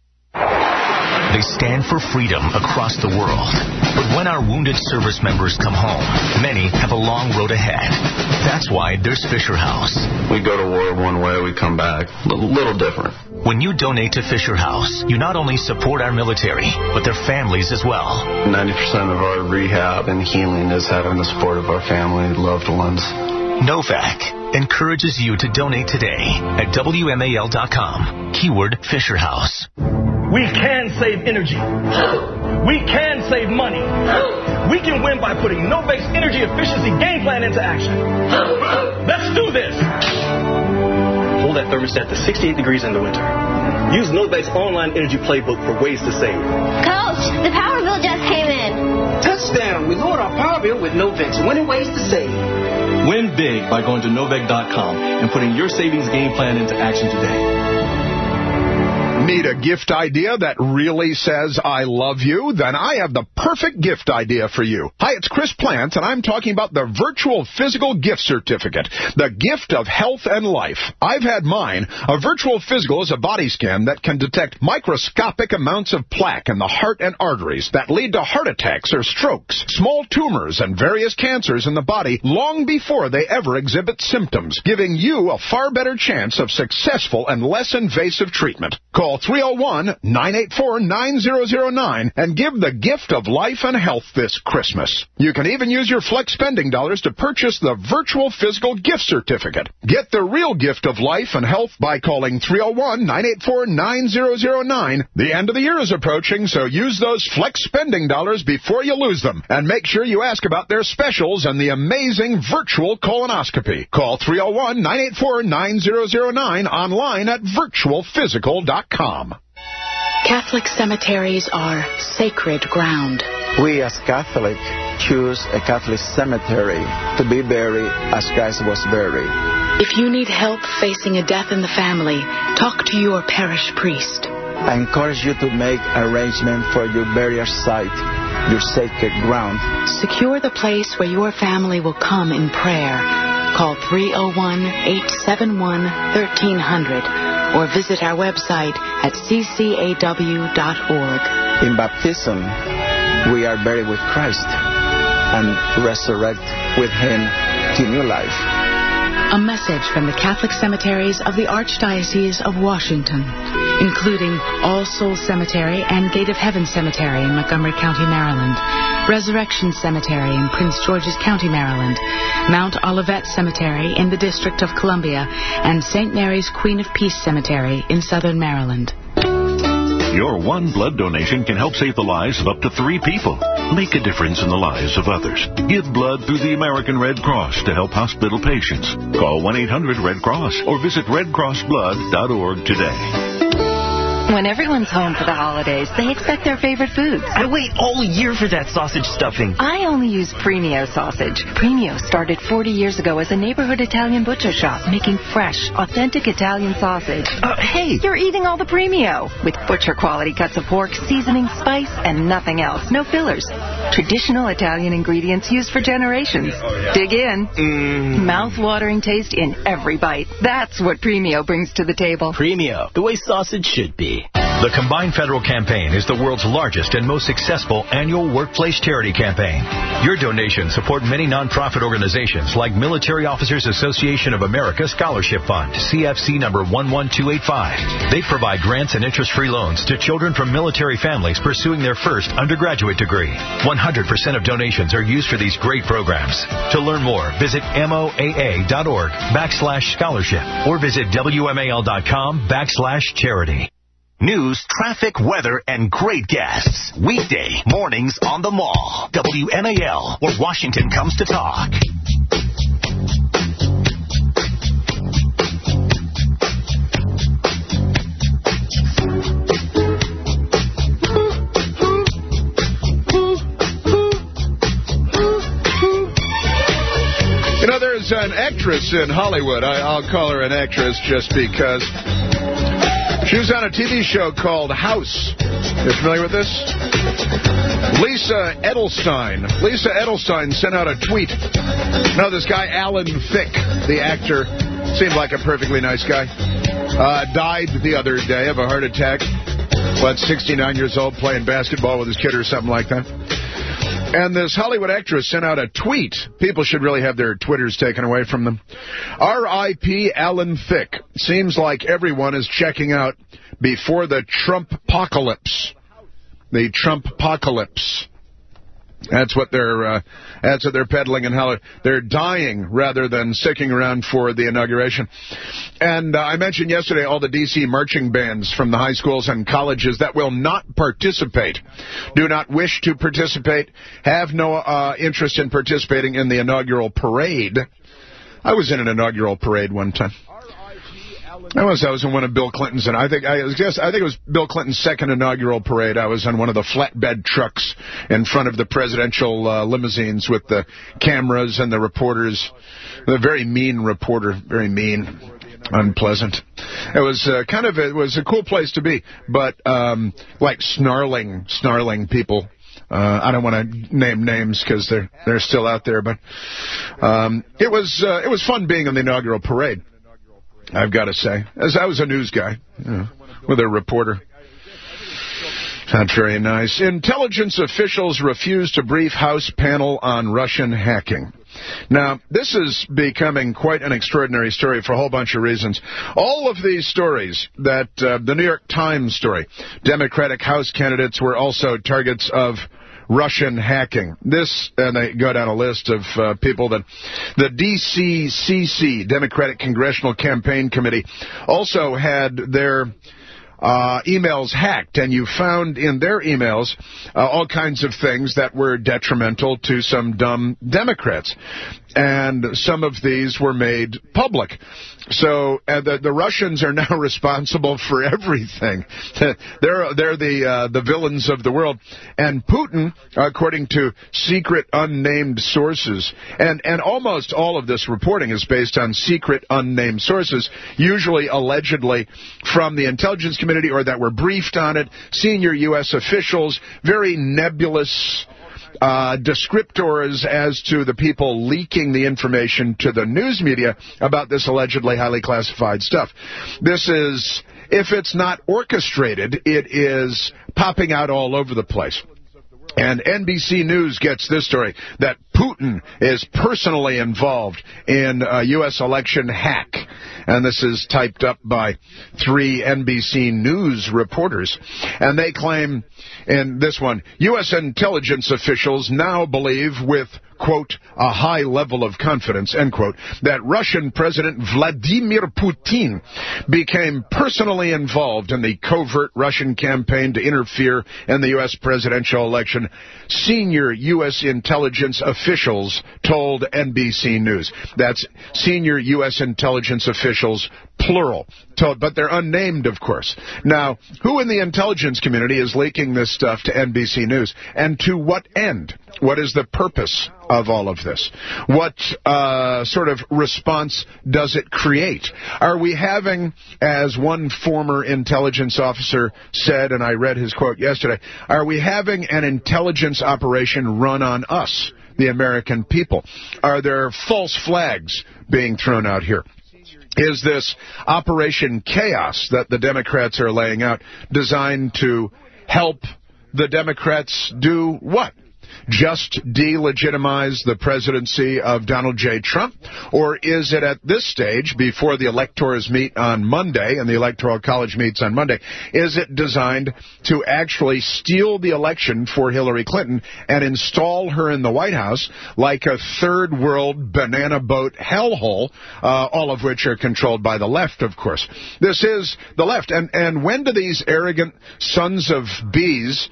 They stand for freedom across the world. But when our wounded service members come home, many have a long road ahead. That's why there's Fisher House. We go to war one way, we come back a little, little different. When you donate to Fisher House, you not only support our military, but their families as well. ninety percent of our rehab and healing is having the support of our family, loved ones. Novak encourages you to donate today at W M A L dot com. Keyword Fisher House. We can save energy. We can save money. We can win by putting Novak's energy efficiency game plan into action. Let's do this. Hold that thermostat to sixty-eight degrees in the winter. Use Novak's online energy playbook for ways to save. Coach, the power bill just came in. Touchdown. We lowered our power bill with Novak's winning ways to save. Win big by going to Novak dot com and putting your savings game plan into action today. Need a gift idea that really says I love you? Then I have the perfect gift idea for you. Hi, it's Chris Plante, and I'm talking about the virtual physical gift certificate, the gift of health and life. I've had mine. A virtual physical is a body scan that can detect microscopic amounts of plaque in the heart and arteries that lead to heart attacks or strokes, small tumors, and various cancers in the body long before they ever exhibit symptoms, giving you a far better chance of successful and less invasive treatment. Call three oh one, nine eight four, nine zero zero nine and give the gift of life and health this Christmas. You can even use your flex spending dollars to purchase the virtual physical gift certificate. Get the real gift of life and health by calling three oh one, nine eight four, nine zero zero nine. The end of the year is approaching, so use those flex spending dollars before you lose them. And make sure you ask about their specials and the amazing virtual colonoscopy. Call three oh one, nine eight four, nine zero zero nine online at virtual physical dot com. Catholic cemeteries are sacred ground. We as Catholic choose a Catholic cemetery to be buried as Christ was buried. If you need help facing a death in the family, talk to your parish priest. I encourage you to make arrangements for your burial site, your sacred ground. Secure the place where your family will come in prayer. Call three oh one, eight seven one, one three zero zero or visit our website at c c a w dot org. In baptism, we are buried with Christ and resurrect with Him to new life. A message from the Catholic cemeteries of the Archdiocese of Washington, including All Souls Cemetery and Gate of Heaven Cemetery in Montgomery County, Maryland, Resurrection Cemetery in Prince George's County, Maryland, Mount Olivet Cemetery in the District of Columbia, and Saint Mary's Queen of Peace Cemetery in Southern Maryland. Your one blood donation can help save the lives of up to three people. Make a difference in the lives of others. Give blood through the American Red Cross to help hospital patients. Call one eight hundred red cross or visit red cross blood dot org today. When everyone's home for the holidays, they expect their favorite foods. I wait all year for that sausage stuffing. I only use Premio sausage. Premio started forty years ago as a neighborhood Italian butcher shop making fresh, authentic Italian sausage. Uh, hey! You're eating all the Premio. With butcher-quality cuts of pork, seasoning, spice, and nothing else. No fillers. Traditional Italian ingredients used for generations. Dig in. Mm. Mouth-watering taste in every bite. That's what Premio brings to the table. Premio, the way sausage should be. The Combined Federal Campaign is the world's largest and most successful annual workplace charity campaign. Your donations support many nonprofit organizations like Military Officers Association of America Scholarship Fund, C F C number one one two eight five. They provide grants and interest-free loans to children from military families pursuing their first undergraduate degree. one hundred percent of donations are used for these great programs. To learn more, visit moaa.org backslash scholarship or visit W M A L dot com backslash charity. News, traffic, weather, and great guests. Weekday mornings on the Mall. W M A L, where Washington comes to talk. You know, there's an actress in Hollywood. I, I'll call her an actress just because. She was on a T V show called House. You familiar with this? Lisa Edelstein. Lisa Edelstein sent out a tweet. No, this guy, Alan Thicke, the actor, seemed like a perfectly nice guy, uh, died the other day of a heart attack. What, sixty-nine years old, playing basketball with his kid or something like that. And this Hollywood actress sent out a tweet. People should really have their Twitters taken away from them. R I P Alan Thicke. Seems like everyone is checking out before the Trump-pocalypse. The Trump-pocalypse. That's what they're uh, that's what they're peddling in Hollywood. They're dying rather than sticking around for the inauguration. And uh, I mentioned yesterday all the D C marching bands from the high schools and colleges that will not participate, do not wish to participate, have no uh, interest in participating in the inaugural parade. I was in an inaugural parade one time. I was I was in one of Bill Clinton's, and I think I guess I think it was Bill Clinton's second inaugural parade. I was on one of the flatbed trucks in front of the presidential uh, limousines with the cameras and the reporters. A very mean reporter, very mean, unpleasant. It was uh, kind of it was a cool place to be, but um, like snarling, snarling people. Uh, I don't want to name names because they're they're still out there, but um, it was uh, it was fun being on the inaugural parade. I've got to say, as I was a news guy, you know, with a reporter. Not very nice. Intelligence officials refuse to brief House panel on Russian hacking. Now, this is becoming quite an extraordinary story for a whole bunch of reasons. All of these stories, that uh, the New York Times story, Democratic House candidates were also targets of Russian hacking. This, and they go down a list of uh, people that the D C C C, Democratic Congressional Campaign Committee, also had their uh, emails hacked, and you found in their emails uh, all kinds of things that were detrimental to some dumb Democrats. And some of these were made public. So uh, the, the Russians are now responsible for everything. they're they're the uh, the villains of the world. And Putin, according to secret unnamed sources, and, and almost all of this reporting is based on secret unnamed sources, usually allegedly from the intelligence community or that were briefed on it, senior U S officials, very nebulous Uh, descriptors as to the people leaking the information to the news media about this allegedly highly classified stuff. This is, if it's not orchestrated, it is popping out all over the place. And N B C News gets this story, that Putin is personally involved in a U S election hack. And this is typed up by three N B C News reporters. And they claim in this one, U S intelligence officials now believe with, quote, a high level of confidence, end quote, that Russian President Vladimir Putin became personally involved in the covert Russian campaign to interfere in the U S presidential election. Senior U S intelligence officials told N B C News. That's senior U S intelligence officials, plural, told, but they're unnamed, of course. Now, who in the intelligence community is leaking this stuff to N B C News, and to what end? What is the purpose of all of this? What uh, sort of response does it create? Are we having, as one former intelligence officer said, and I read his quote yesterday, are we having an intelligence operation run on us, the American people? Are there false flags being thrown out here? Is this Operation Chaos that the Democrats are laying out designed to help the Democrats do what? Just delegitimize the presidency of Donald J. Trump? Or is it at this stage, before the electors meet on Monday, and the Electoral College meets on Monday, is it designed to actually steal the election for Hillary Clinton and install her in the White House like a third world banana boat hellhole, uh, all of which are controlled by the left, of course? This is the left. And, and when do these arrogant sons of bees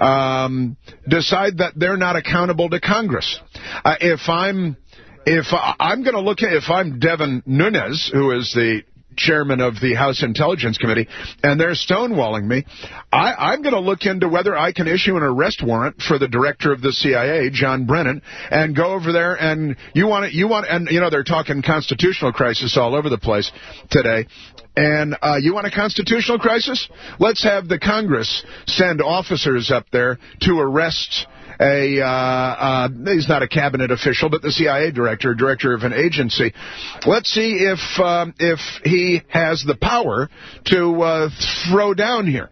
um, decide that they're not accountable to Congress? Uh, if I'm, if I, I'm going to look at, if I'm Devin Nunes, who is the chairman of the House Intelligence Committee, and they're stonewalling me, I, I'm going to look into whether I can issue an arrest warrant for the director of the C I A, John Brennan, and go over there and you want it, you want, and you know, they're talking constitutional crisis all over the place today. And uh, you want a constitutional crisis? Let's have the Congress send officers up there to arrest a, uh, uh, he's not a cabinet official, but the C I A director, director of an agency. Let's see if, um, if he has the power to uh, throw down here.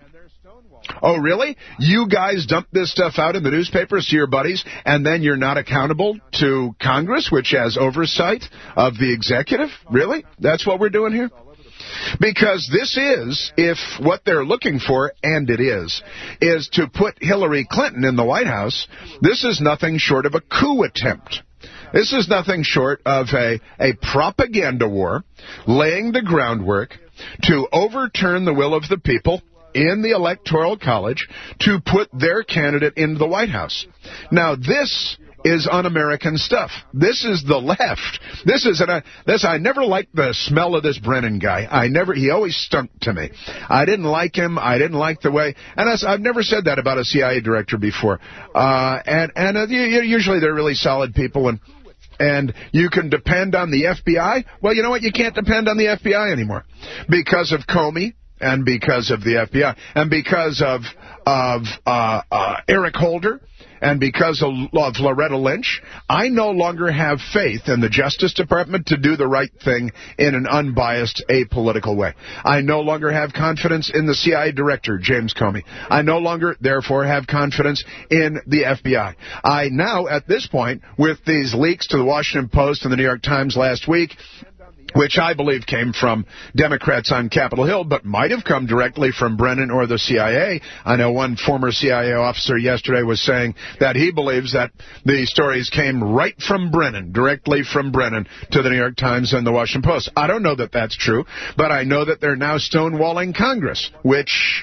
Oh, really? You guys dump this stuff out in the newspapers to your buddies, and then you're not accountable to Congress, which has oversight of the executive? Really? That's what we're doing here? Because this is, if what they're looking for, and it is, is to put Hillary Clinton in the White House, this is nothing short of a coup attempt. This is nothing short of a, a propaganda war, laying the groundwork to overturn the will of the people in the Electoral College to put their candidate into the White House. Now, this is un-American stuff. This is the left. This is an, uh, this. I never liked the smell of this Brennan guy. I never. He always stunk to me. I didn't like him. I didn't like the way. And I, I've never said that about a C I A director before. Uh, and and uh, usually they're really solid people, and and you can depend on the F B I. Well, you know what? You can't depend on the F B I anymore because of Comey, and because of the F B I, and because of of uh, uh, Eric Holder, and because of, of Loretta Lynch. I no longer have faith in the Justice Department to do the right thing in an unbiased, apolitical way. I no longer have confidence in the C I A director, James Comey. I no longer, therefore, have confidence in the F B I. I now, at this point, with these leaks to the Washington Post and the New York Times last week, which I believe came from Democrats on Capitol Hill, but might have come directly from Brennan or the C I A. I know one former C I A officer yesterday was saying that he believes that the stories came right from Brennan, directly from Brennan to the New York Times and the Washington Post. I don't know that that's true, but I know that they're now stonewalling Congress, which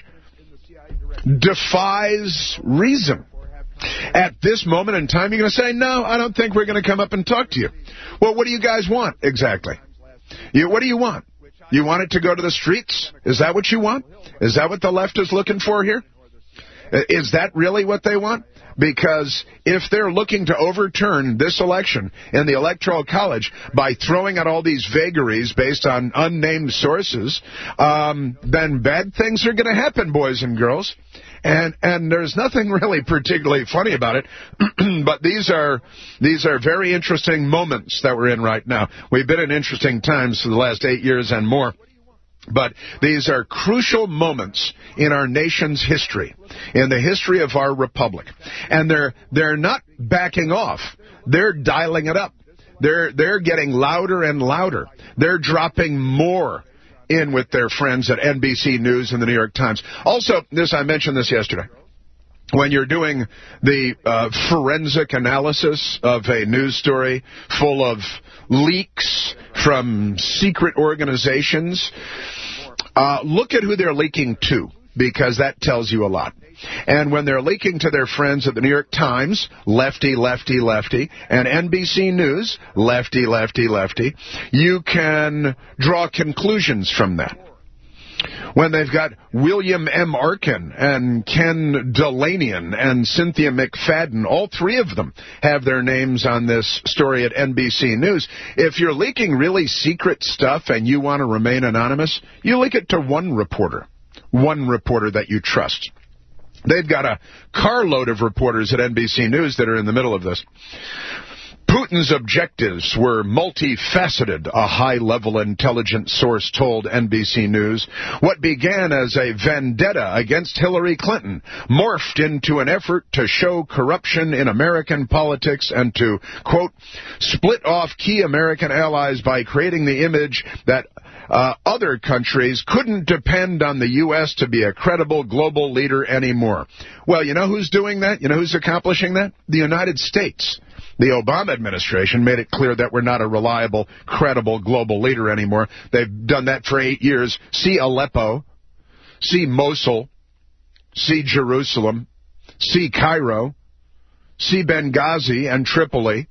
defies reason. At this moment in time, you're going to say, no, I don't think we're going to come up and talk to you. Well, what do you guys want exactly? You, what do you want? You want it to go to the streets? Is that what you want? Is that what the left is looking for here? Is that really what they want? Because if they're looking to overturn this election in the Electoral College by throwing out all these vagaries based on unnamed sources, um, then bad things are going to happen, boys and girls. And and there's nothing really particularly funny about it, but these are these are very interesting moments that we're in right now. We've been in interesting times for the last eight years and more. But these are crucial moments in our nation's history, in the history of our republic. And they're they're not backing off. They're dialing it up. They're they're getting louder and louder. They're dropping more in with their friends at N B C News and the New York Times. Also, this I mentioned this yesterday. When you're doing the uh, forensic analysis of a news story full of leaks from secret organizations, uh, look at who they're leaking to, because that tells you a lot. And when they're leaking to their friends at the New York Times, lefty, lefty, lefty, and N B C News, lefty, lefty, lefty, you can draw conclusions from that. When they've got William M. Arkin and Ken Delanian and Cynthia McFadden, all three of them have their names on this story at N B C News. If you're leaking really secret stuff and you want to remain anonymous, you leak it to one reporter, one reporter that you trust. They've got a carload of reporters at N B C News that are in the middle of this. Putin's objectives were multifaceted, a high-level intelligence source told N B C News. What began as a vendetta against Hillary Clinton morphed into an effort to show corruption in American politics and to, quote, split off key American allies by creating the image that uh, other countries couldn't depend on the U S to be a credible global leader anymore. Well, you know who's doing that? You know who's accomplishing that? The United States. The Obama administration made it clear that we're not a reliable, credible global leader anymore. They've done that for eight years. See Aleppo, see Mosul, see Jerusalem, see Cairo, see Benghazi and Tripoli,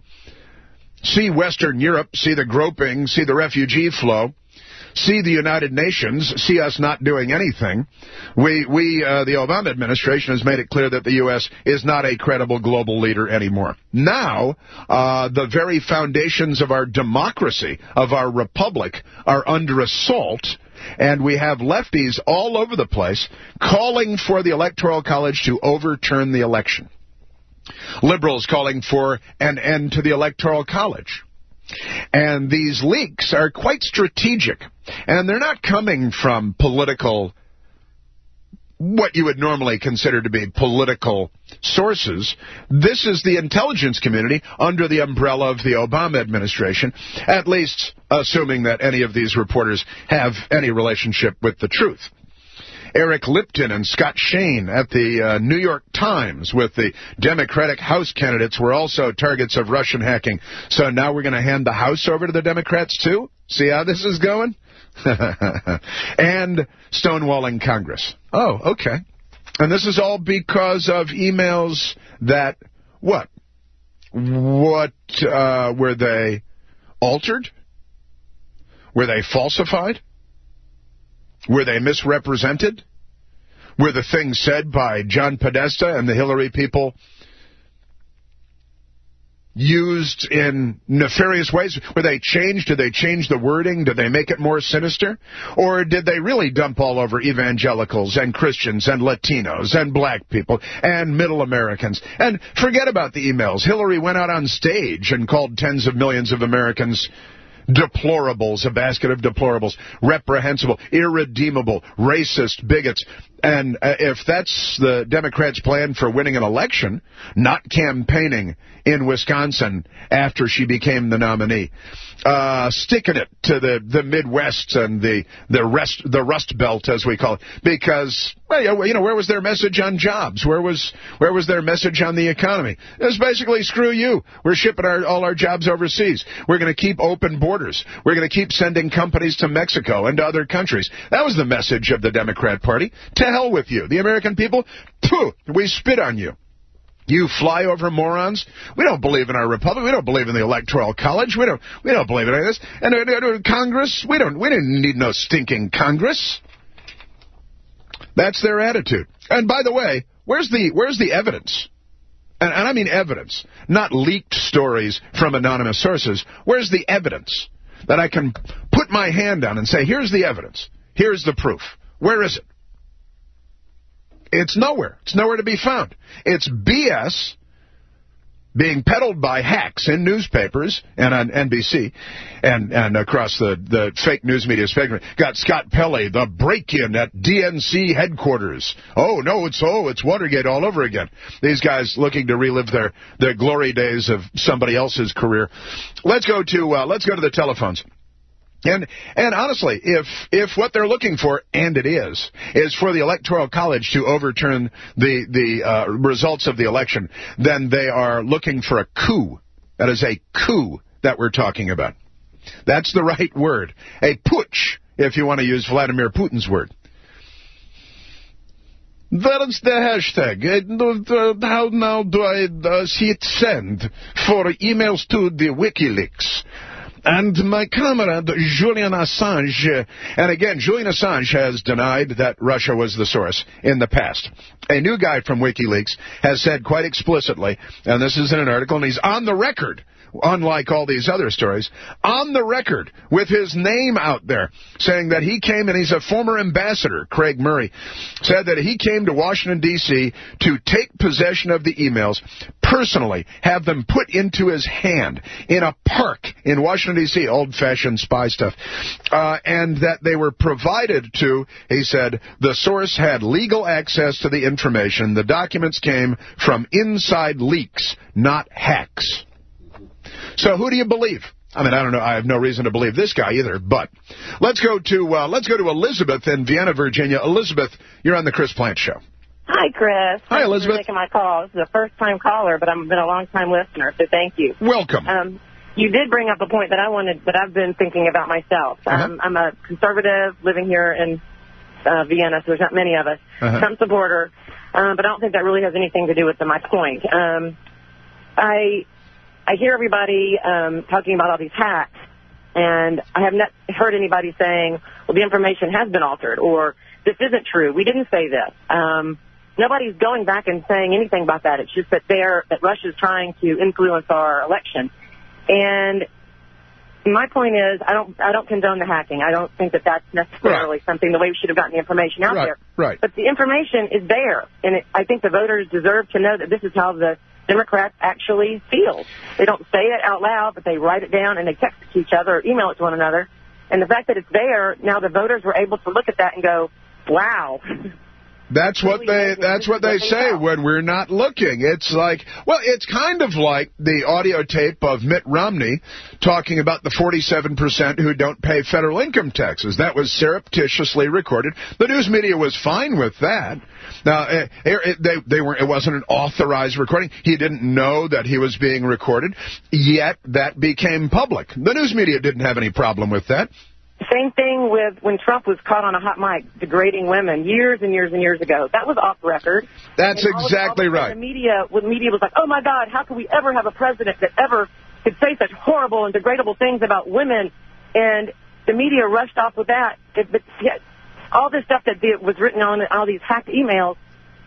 see Western Europe, see the groping, see the refugee flow. See the United Nations, see us not doing anything. We, we, uh, the Obama administration has made it clear that the U S is not a credible global leader anymore. Now, uh, the very foundations of our democracy, of our republic, are under assault, and we have lefties all over the place calling for the Electoral College to overturn the election. Liberals calling for an end to the Electoral College. And these leaks are quite strategic, and they're not coming from political, what you would normally consider to be political sources. This is the intelligence community under the umbrella of the Obama administration, at least assuming that any of these reporters have any relationship with the truth. Eric Lipton and Scott Shane at the uh, New York Times with the Democratic House candidates were also targets of Russian hacking. So now we're going to hand the House over to the Democrats, too? See how this is going? And stonewalling Congress. Oh, okay. And this is all because of emails that, what? What, uh, were they altered? Were they falsified? Were they misrepresented? Were the things said by John Podesta and the Hillary people used in nefarious ways? Were they changed? Did they change the wording? Did they make it more sinister? Or did they really dump all over evangelicals and Christians and Latinos and black people and middle Americans? And forget about the emails. Hillary went out on stage and called tens of millions of Americans deplorables, a basket of deplorables, reprehensible, irredeemable, racist, bigots. And uh, if that's the Democrats' plan for winning an election, not campaigning in Wisconsin after she became the nominee, uh, sticking it to the, the Midwest and the the rest the Rust Belt, as we call it, because well, you know, where was their message on jobs? Where was where was their message on the economy? It was basically, screw you. We're shipping our, all our jobs overseas. We're going to keep open borders. We're going to keep sending companies to Mexico and to other countries. That was the message of the Democrat Party. To hell with you. The American people, phew, we spit on you. You flyover morons. We don't believe in our republic. We don't believe in the Electoral College. We don't. We don't believe in any of this. And uh, Congress. We don't. We didn't need no stinking Congress. That's their attitude. And by the way, where's the where's the evidence? And, and I mean evidence, not leaked stories from anonymous sources. Where's the evidence that I can put my hand on and say, here's the evidence. Here's the proof. Where is it? It's nowhere. It's nowhere to be found. It's B S being peddled by hacks in newspapers and on N B C and, and across the, the fake news media spectrum. Got Scott Pelley, the break-in at D N C headquarters. Oh, no, it's oh, it's Watergate all over again. These guys looking to relive their, their glory days of somebody else's career. Let's go to uh, let's go to the telephones. And and honestly, if if what they're looking for, and it is, is for the Electoral College to overturn the the uh, results of the election, then they are looking for a coup. That is a coup that we're talking about. That's the right word. A putsch, if you want to use Vladimir Putin's word. That's the hashtag. Uh, how now do I uh, hit send for emails to the WikiLeaks? And my comrade, Julian Assange, and again, Julian Assange has denied that Russia was the source in the past. A new guy from WikiLeaks has said quite explicitly, and this is in an article, and he's on the record, unlike all these other stories, on the record with his name out there, saying that he came, and he's a former ambassador, Craig Murray, said that he came to Washington, D C to take possession of the emails, personally have them put into his hand in a park in Washington, D C, old-fashioned spy stuff, uh, and that they were provided to, he said, the source had legal access to the information. The documents came from inside leaks, not hacks. So who do you believe? I mean, I don't know. I have no reason to believe this guy either. But let's go to uh, let's go to Elizabeth in Vienna, Virginia. Elizabeth, you're on the Chris Plante Show. Hi, Chris. Hi, Elizabeth. Thanks for taking my call. This is a first-time caller, but I've been a long-time listener, so thank you. Welcome. Um, you did bring up a point that I wanted, that I've been thinking about myself. Uh-huh. Um, I'm a conservative living here in uh, Vienna, so there's not many of us. Uh-huh. Trump supporter, um, but I don't think that really has anything to do with the, my point. Um, I I hear everybody um, talking about all these hacks, and I have not heard anybody saying, well, the information has been altered, or this isn't true. We didn't say this. Um, nobody's going back and saying anything about that. It's just that they're, that Russia's trying to influence our election. And my point is, I don't I don't condone the hacking. I don't think that that's necessarily right. something, the way we should have gotten the information out right. there. Right. But the information is there, and it, I think the voters deserve to know that this is how the Democrats actually feel. They don't say it out loud, but they write it down and they text it to each other or email it to one another. And the fact that it's there, now the voters were able to look at that and go, wow. That's what they that's what they say when we're not looking. It's like, well, it's kind of like the audio tape of Mitt Romney talking about the forty-seven percent who don't pay federal income taxes. That was surreptitiously recorded. The news media was fine with that. Now, it, it, they, they weren't, it wasn't an authorized recording. He didn't know that he was being recorded, yet that became public. The news media didn't have any problem with that. Same thing with when Trump was caught on a hot mic degrading women years and years and years ago. That was off record. That's and exactly all of, all of right. The media, when media was like, oh, my God, how could we ever have a president that ever could say such horrible and degradable things about women? And the media rushed off with that. It, but yet, all this stuff that was written on all these hacked emails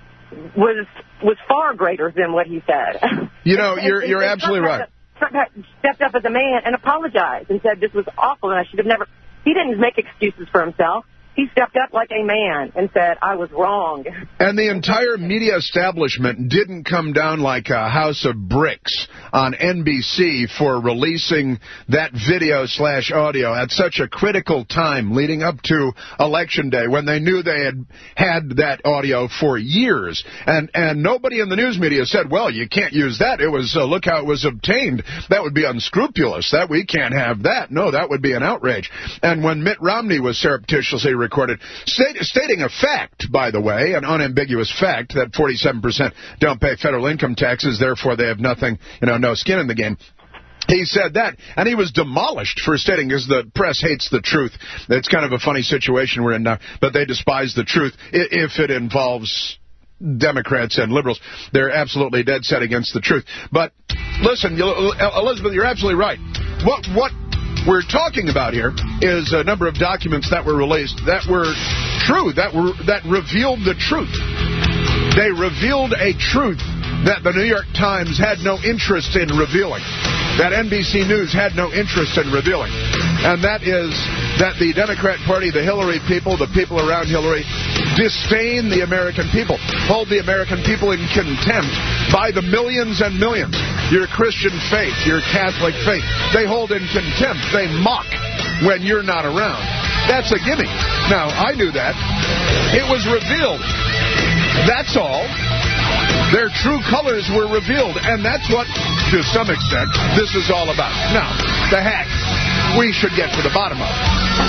was was far greater than what he said. You know, you're you're and absolutely Trump right. Trump had stepped up as a man and apologized and said this was awful and I should have never. He didn't make excuses for himself. He stepped up like a man and said, I was wrong. And the entire media establishment didn't come down like a house of bricks on N B C for releasing that video slash audio at such a critical time leading up to Election Day when they knew they had had that audio for years. And and nobody in the news media said, well, you can't use that. It was, uh, look how it was obtained. That would be unscrupulous. That we can't have that. No, that would be an outrage. And when Mitt Romney was surreptitiously recorded, state, stating a fact, by the way, an unambiguous fact, that forty-seven percent don't pay federal income taxes, therefore they have nothing, you know, no skin in the game. He said that, and he was demolished for stating, because the press hates the truth. It's kind of a funny situation we're in now, but they despise the truth if it involves Democrats and liberals. They're absolutely dead set against the truth. But listen, Elizabeth, you're absolutely right. What what we're talking about here is a number of documents that were released that were true, that were that revealed the truth. They revealed a truth that the New York Times had no interest in revealing, that N B C News had no interest in revealing. And that is that the Democrat Party, the Hillary people, the people around Hillary, disdain the American people, hold the American people in contempt by the millions and millions. your Christian faith, your Catholic faith. They hold in contempt. They mock when you're not around. That's a gimme. Now, I knew that. It was revealed. That's all. Their true colors were revealed, and that's what, to some extent, this is all about. Now, the hacks, we should get to the bottom of.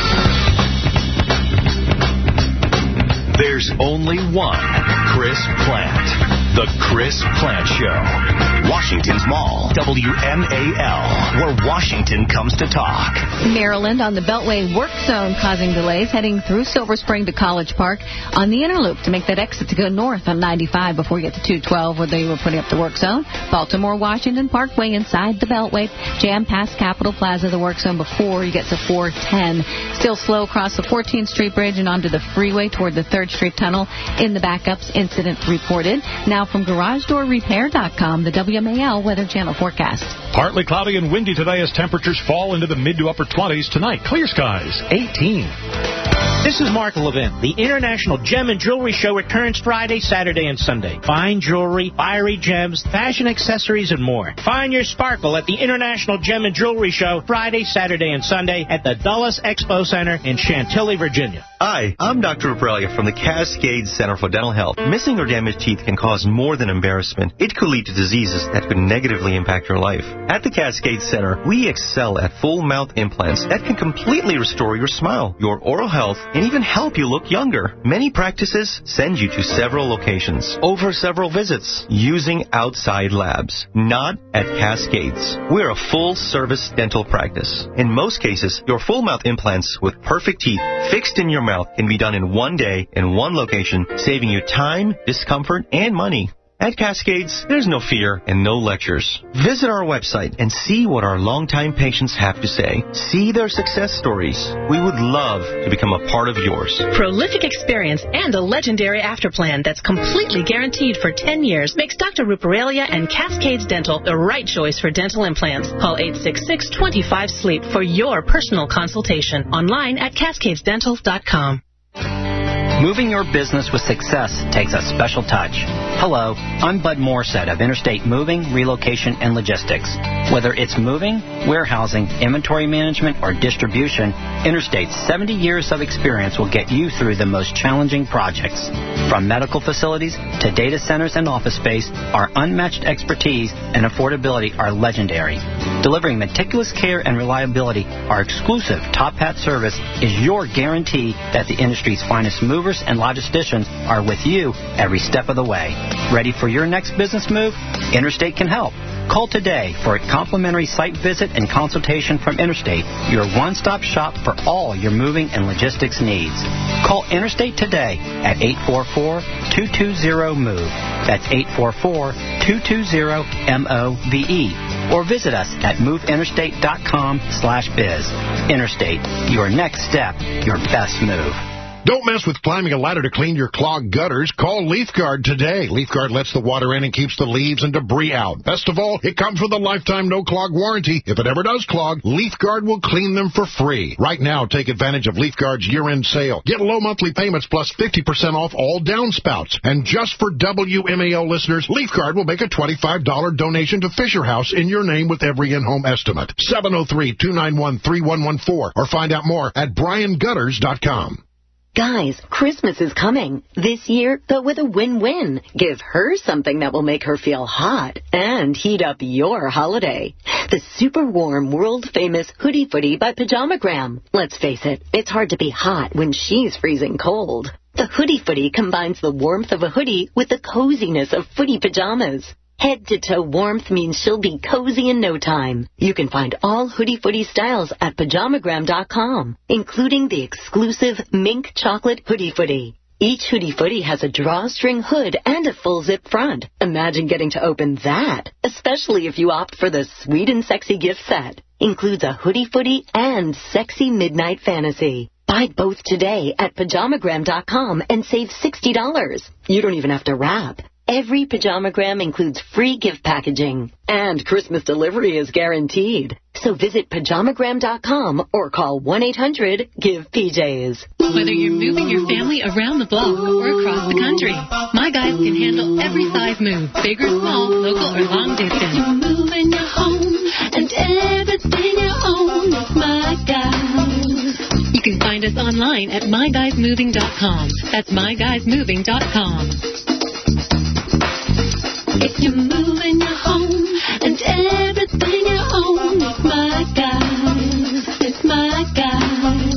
There's only one Chris Plant. The Chris Plant Show. Washington's Mall, W M A L, where Washington comes to talk. Maryland on the Beltway work zone causing delays heading through Silver Spring to College Park on the inner loop to make that exit to go north on ninety-five before you get to two twelve where they were putting up the work zone. Baltimore Washington Parkway inside the Beltway. Jam past Capitol Plaza, the work zone before you get to four ten. Still slow across the fourteenth Street Bridge and onto the freeway toward the third Street Tunnel. In the backups, incident reported. Now from Garage Door Repair dot com, the W M A L Weather Channel forecast. Partly cloudy and windy today as temperatures fall into the mid to upper twenties. Tonight, clear skies, eighteen. This is Mark Levin. The International Gem and Jewelry Show returns Friday, Saturday, and Sunday. Fine jewelry, fiery gems, fashion accessories, and more. Find your sparkle at the International Gem and Jewelry Show Friday, Saturday, and Sunday at the Dulles Expo Center in Chantilly, Virginia. Hi, I'm Doctor Ruprelia from the Cascade Center for Dental Health. Missing or damaged teeth can cause more than embarrassment. It could lead to diseases that could negatively impact your life. At the Cascade Center, we excel at full mouth implants that can completely restore your smile, your oral health, and even help you look younger. Many practices send you to several locations over several visits using outside labs, not at Cascades. We're a full-service dental practice. In most cases, your full mouth implants with perfect teeth fixed in your mouth can be done in one day in one location, saving you time, discomfort, and money. At Cascades, there's no fear and no lectures. Visit our website and see what our longtime patients have to say. See their success stories. We would love to become a part of yours. Prolific experience and a legendary afterplan that's completely guaranteed for ten years makes Doctor Ruparelia and Cascades Dental the right choice for dental implants. Call eight six six, two five, sleep for your personal consultation. Online at cascades dental dot com. Moving your business with success takes a special touch. Hello, I'm Bud Morset of Interstate Moving, Relocation, and Logistics. Whether it's moving, warehousing, inventory management, or distribution, Interstate's seventy years of experience will get you through the most challenging projects. From medical facilities to data centers and office space, our unmatched expertise and affordability are legendary. Delivering meticulous care and reliability, our exclusive Top Hat service is your guarantee that the industry's finest movers and logisticians are with you every step of the way. Ready for your next business move? Interstate can help. Call today for a complimentary site visit and consultation from Interstate, your one-stop shop for all your moving and logistics needs. Call Interstate today at eight four four, two two zero, MOVE. That's eight four four, two two zero, M O V E. Or visit us at move interstate dot com slash biz. Interstate, your next step, your best move. Don't mess with climbing a ladder to clean your clogged gutters. Call LeafGuard today. LeafGuard lets the water in and keeps the leaves and debris out. Best of all, it comes with a lifetime no-clog warranty. If it ever does clog, LeafGuard will clean them for free. Right now, take advantage of LeafGuard's year-end sale. Get low monthly payments plus fifty percent off all downspouts. And just for W M A L listeners, LeafGuard will make a twenty-five dollars donation to Fisher House in your name with every in-home estimate. seven oh three, two nine one, three one one four or find out more at brian gutters dot com. Guys, Christmas is coming. This year, but with a win-win. Give her something that will make her feel hot and heat up your holiday. The super warm, world-famous Hoodie Footy by Pajamagram. Let's face it, it's hard to be hot when she's freezing cold. The Hoodie Footy combines the warmth of a hoodie with the coziness of footy pajamas. Head-to-toe warmth means she'll be cozy in no time. You can find all Hoodie Footy styles at pajamagram dot com, including the exclusive Mink Chocolate Hoodie Footy. Each Hoodie Footy has a drawstring hood and a full zip front. Imagine getting to open that, especially if you opt for the Sweet and Sexy gift set. Includes a Hoodie Footy and Sexy Midnight Fantasy. Buy both today at pajamagram dot com and save sixty dollars. You don't even have to wrap. Every Pajamagram includes free gift packaging, and Christmas delivery is guaranteed. So visit pajamagram dot com or call one eight hundred give P Js. Whether you're moving your family around the block or across the country, My Guys can handle every size move, big or small, local or long distance. You're moving your home and everything you own is My Guys. You can find us online at my guys moving dot com. That's my guys moving dot com. If you're moving your home and everything you own is My Guys, it's My Guys.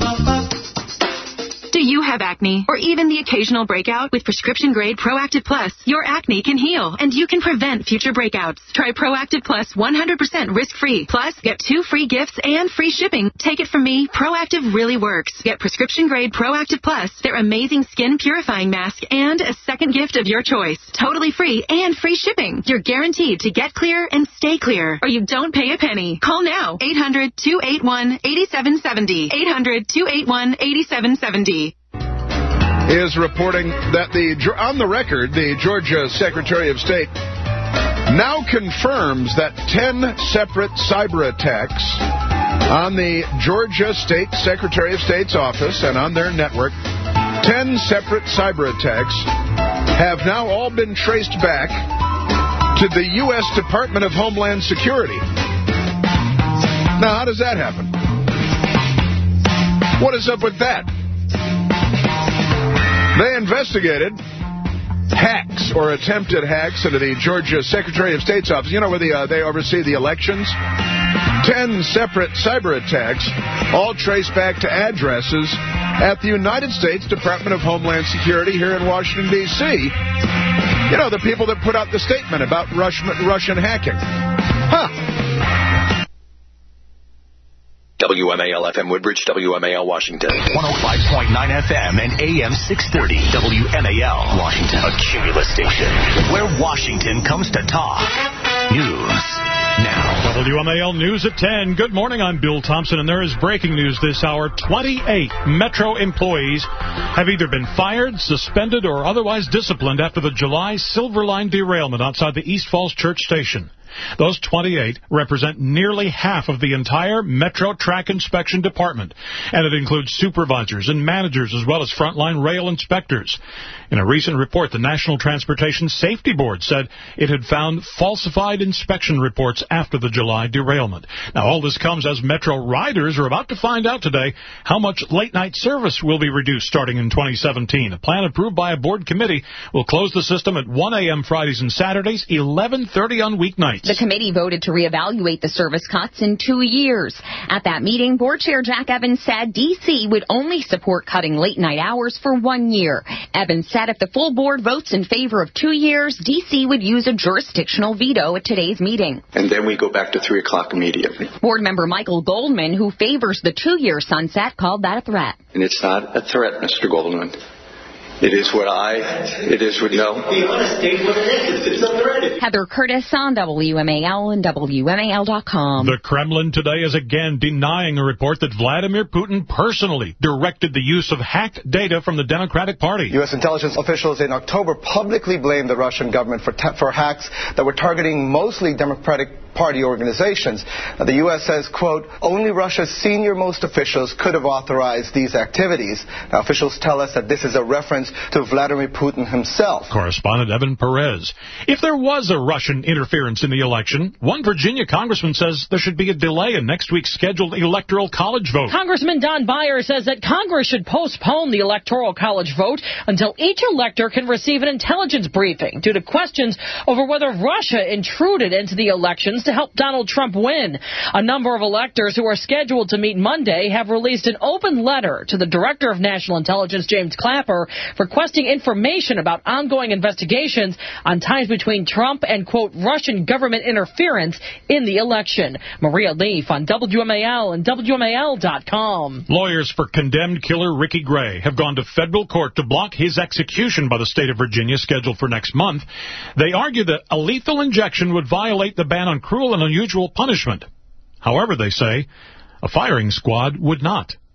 Do you have acne or even the occasional breakout? With prescription-grade Proactive Plus, your acne can heal and you can prevent future breakouts. Try Proactive Plus one hundred percent risk-free. Plus, get two free gifts and free shipping. Take it from me, Proactive really works. Get prescription-grade Proactive Plus, their amazing skin purifying mask, and a second gift of your choice. Totally free and free shipping. You're guaranteed to get clear and stay clear, or you don't pay a penny. Call now, eight hundred, two eight one, eight seven seven zero, eight hundred, two eight one, eight seven seven zero. Is reporting that the on the record, the Georgia Secretary of State now confirms that ten separate cyber attacks on the Georgia State Secretary of State's office and on their network, ten separate cyber attacks have now all been traced back to the U S Department of Homeland Security. Now, how does that happen? What is up with that? They investigated hacks or attempted hacks into the Georgia Secretary of State's office. You know where the, uh, they oversee the elections? Ten separate cyber attacks, all traced back to addresses at the United States Department of Homeland Security here in Washington, D C You know, the people that put out the statement about Russian, Russian hacking. Huh. W M A L F M Woodbridge, W M A L Washington. one oh five point nine F M and A M six thirty. W M A L Washington. A Cumulus station where Washington comes to talk. News now. W M A L News at ten. Good morning, I'm Bill Thompson, and there is breaking news this hour. twenty-eight Metro employees have either been fired, suspended, or otherwise disciplined after the July Silver Line derailment outside the East Falls Church Station. Those twenty-eight represent nearly half of the entire Metro Track Inspection Department, and it includes supervisors and managers as well as frontline rail inspectors. In a recent report, the National Transportation Safety Board said it had found falsified inspection reports after the July derailment. Now, all this comes as Metro riders are about to find out today how much late-night service will be reduced starting in twenty seventeen. A plan approved by a board committee will close the system at one a m Fridays and Saturdays, eleven thirty on weeknights. The committee voted to reevaluate the service cuts in two years. At that meeting, Board Chair Jack Evans said D C would only support cutting late-night hours for one year. Evans said if the full board votes in favor of two years, D C would use a jurisdictional veto at today's meeting. And then we go back to three o'clock immediately. Board member Michael Goldman, who favors the two-year sunset, called that a threat. And it's not a threat, Mister Goldman. It is what I, it is what, no. Be honest, state what it is. It's a threat. Heather Curtis on W M A L and W M A L dot com. The Kremlin today is again denying a report that Vladimir Putin personally directed the use of hacked data from the Democratic Party. U S intelligence officials in October publicly blamed the Russian government for, ta- for hacks that were targeting mostly Democratic Party organizations. Now, the U S says, quote, only Russia's senior-most officials could have authorized these activities. Now, officials tell us that this is a reference to Vladimir Putin himself. Correspondent Evan Perez. If there was a Russian interference in the election, one Virginia congressman says there should be a delay in next week's scheduled electoral college vote. Congressman Don Beyer says that Congress should postpone the electoral college vote until each elector can receive an intelligence briefing due to questions over whether Russia intruded into the elections to help Donald Trump win. A number of electors who are scheduled to meet Monday have released an open letter to the Director of National Intelligence, James Clapper, requesting information about ongoing investigations on ties between Trump and, quote, Russian government interference in the election. Maria Leaf on W M A L and W M A L dot com. Lawyers for condemned killer Ricky Gray have gone to federal court to block his execution by the state of Virginia, scheduled for next month. They argue that a lethal injection would violate the ban on cruel and unusual punishment. However, they say, a firing squad would not.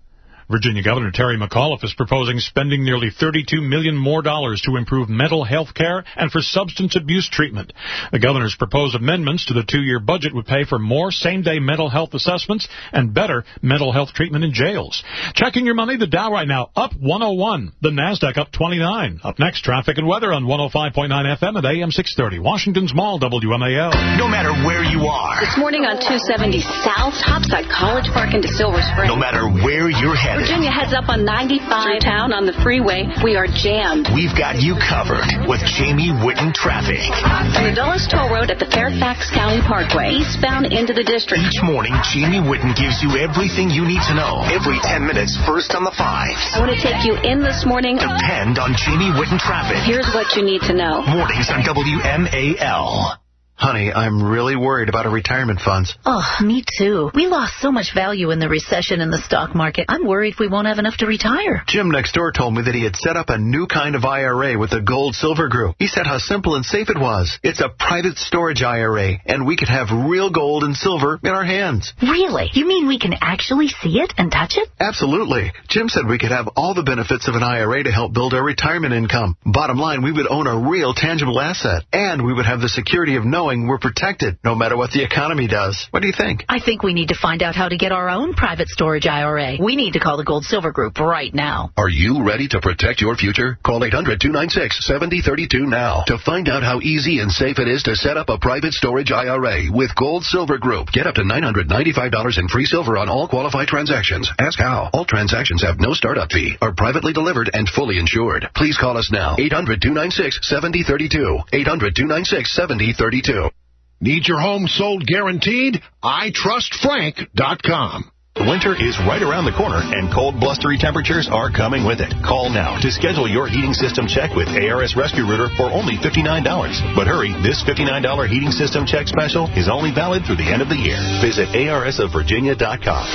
Virginia Governor Terry McAuliffe is proposing spending nearly thirty-two million dollars more dollars to improve mental health care and for substance abuse treatment. The governor's proposed amendments to the two-year budget would pay for more same-day mental health assessments and better mental health treatment in jails. Checking your money, the Dow right now up one oh one, the NASDAQ up twenty-nine. Up next, traffic and weather on one oh five point nine F M at A M six thirty. Washington's Mall, W M A L. No matter where you are. This morning on two seventy South, topside College Park into Silver Spring. No matter where you're headed. Virginia heads up on ninety-five town on the freeway. We are jammed. We've got you covered with Jamie Whitten traffic. On the Dulles Toll Road at the Fairfax County Parkway, eastbound into the district. Each morning, Jamie Whitten gives you everything you need to know. Every ten minutes, first on the fives. I want to take you in this morning. Depend on Jamie Whitten traffic. Here's what you need to know. Mornings on W M A L. Honey, I'm really worried about our retirement funds. Oh, me too. We lost so much value in the recession in the stock market. I'm worried we won't have enough to retire. Jim next door told me that he had set up a new kind of I R A with the Gold Silver Group. He said how simple and safe it was. It's a private storage I R A, and we could have real gold and silver in our hands. Really? You mean we can actually see it and touch it? Absolutely. Jim said we could have all the benefits of an I R A to help build our retirement income. Bottom line, we would own a real tangible asset, and we would have the security of knowing we're protected no matter what the economy does. What do you think? I think we need to find out how to get our own private storage I R A. We need to call the Gold Silver Group right now. Are you ready to protect your future? Call eight hundred two nine six seven oh three two now to find out how easy and safe it is to set up a private storage I R A with Gold Silver Group. Get up to nine hundred ninety-five dollars in free silver on all qualified transactions. Ask how. All transactions have no startup fee, are privately delivered and fully insured. Please call us now. eight hundred two nine six seven oh three two. eight hundred two nine six seven oh three two. Need your home sold guaranteed? I trust frank dot com. Winter is right around the corner, and cold, blustery temperatures are coming with it. Call now to schedule your heating system check with A R S Rescue Rooter for only fifty-nine dollars. But hurry, this fifty-nine dollars heating system check special is only valid through the end of the year. Visit A R S of Virginia dot com.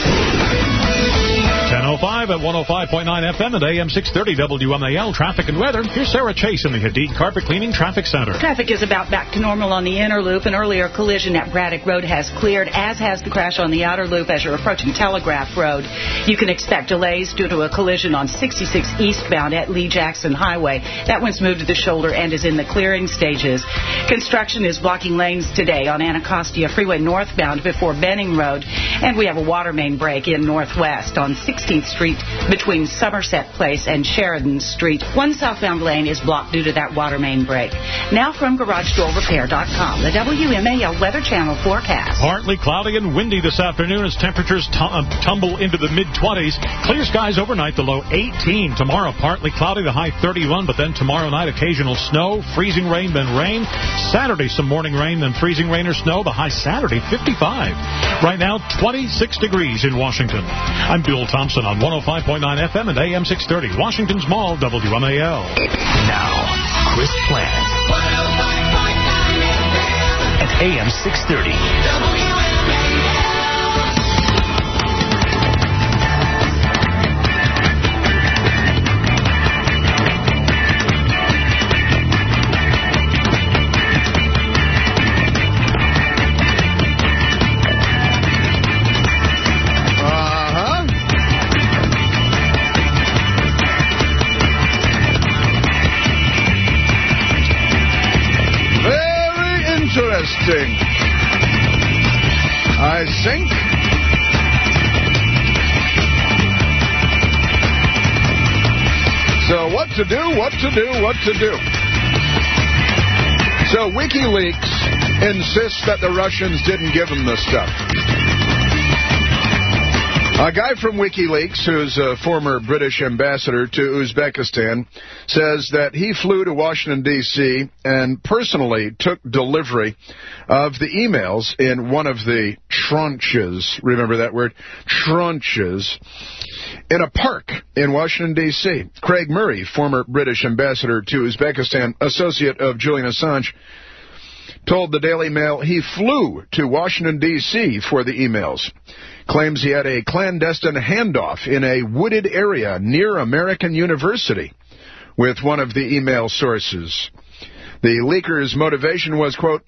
ten oh five at one oh five point nine F M and A M six thirty W M A L. Traffic and weather. Here's Sarah Chase in the Hadid Carpet Cleaning Traffic Center. Traffic is about back to normal on the inner loop. An earlier collision at Braddock Road has cleared, as has the crash on the outer loop as you're approaching Telegraph Road. You can expect delays due to a collision on sixty-six eastbound at Lee Jackson Highway. That one's moved to the shoulder and is in the clearing stages. Construction is blocking lanes today on Anacostia Freeway northbound before Benning Road. And we have a water main break in northwest on sixteenth Street between Somerset Place and Sheridan Street. One southbound lane is blocked due to that water main break. Now from Garage Door Repair dot com, the W M A L Weather Channel forecast. Partly cloudy and windy this afternoon as temperatures t- uh, tumble into the mid-twenties. Clear skies overnight, the low eighteen. Tomorrow, partly cloudy, the high thirty-one. But then tomorrow night, occasional snow, freezing rain, then rain. Saturday, some morning rain, then freezing rain or snow. The high Saturday, fifty-five. Right now, twenty-six degrees in Washington. I'm Bill Thompson on one oh five point nine F M and A M six thirty. Washington's Mall, W M A L. Now, Chris Plant at A M six thirty. Interesting. I think. So what to do, what to do, what to do. So WikiLeaks insists that the Russians didn't give them the stuff. A guy from WikiLeaks, who's a former British ambassador to Uzbekistan, says that he flew to Washington, D C and personally took delivery of the emails in one of the tranches, remember that word, tranches, in a park in Washington, D C Craig Murray, former British ambassador to Uzbekistan, associate of Julian Assange, told the Daily Mail he flew to Washington, D C for the emails. Claims he had a clandestine handoff in a wooded area near American University with one of the email sources. The leaker's motivation was, quote,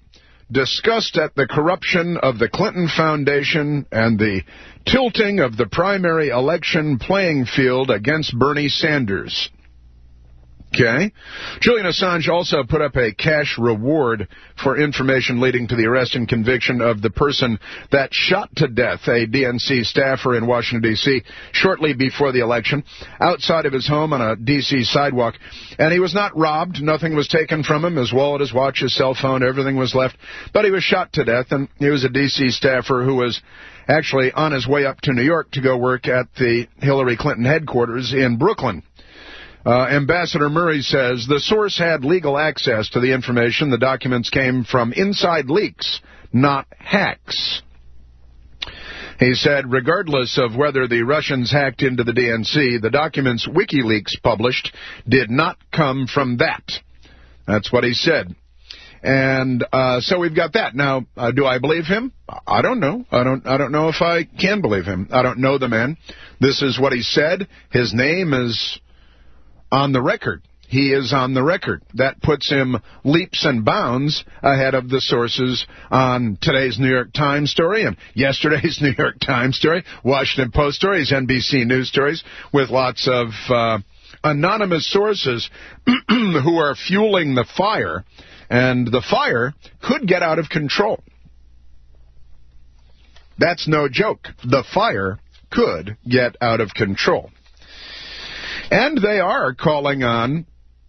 disgust at the corruption of the Clinton Foundation and the tilting of the primary election playing field against Bernie Sanders. Okay. Julian Assange also put up a cash reward for information leading to the arrest and conviction of the person that shot to death a D N C staffer in Washington, D C shortly before the election outside of his home on a D C sidewalk. And he was not robbed. Nothing was taken from him. His wallet, his watch, his cell phone, everything was left. But he was shot to death, and he was a D C staffer who was actually on his way up to New York to go work at the Hillary Clinton headquarters in Brooklyn. Uh, Ambassador Murray says the source had legal access to the information. The documents came from inside leaks, not hacks. He said, regardless of whether the Russians hacked into the D N C, the documents WikiLeaks published did not come from that. That's what he said. And uh, so we've got that. Now, uh, do I believe him? I don't know. I don't I don't know if I can believe him. I don't know the man. This is what he said. His name is on the record. He is on the record. That puts him leaps and bounds ahead of the sources on today's New York Times story and yesterday's New York Times story, Washington Post stories, N B C News stories, with lots of uh, anonymous sources who are fueling the fire, and the fire could get out of control. That's no joke. The fire could get out of control. And they are calling on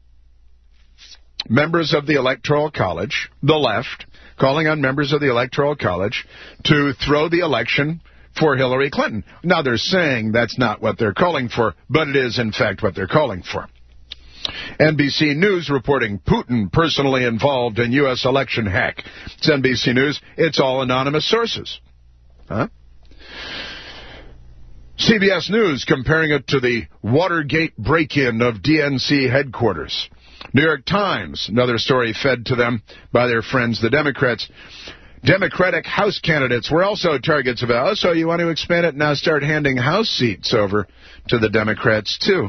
members of the Electoral College, the left, calling on members of the Electoral College to throw the election for Hillary Clinton. Now, they're saying that's not what they're calling for, but it is, in fact, what they're calling for. N B C News reporting Putin personally involved in U S election hack. It's N B C News. It's all anonymous sources. Huh? C B S News comparing it to the Watergate break-in of D N C headquarters. New York Times, another story fed to them by their friends, the Democrats. Democratic House candidates were also targets of ours, so you want to expand it and now start handing House seats over to the Democrats, too.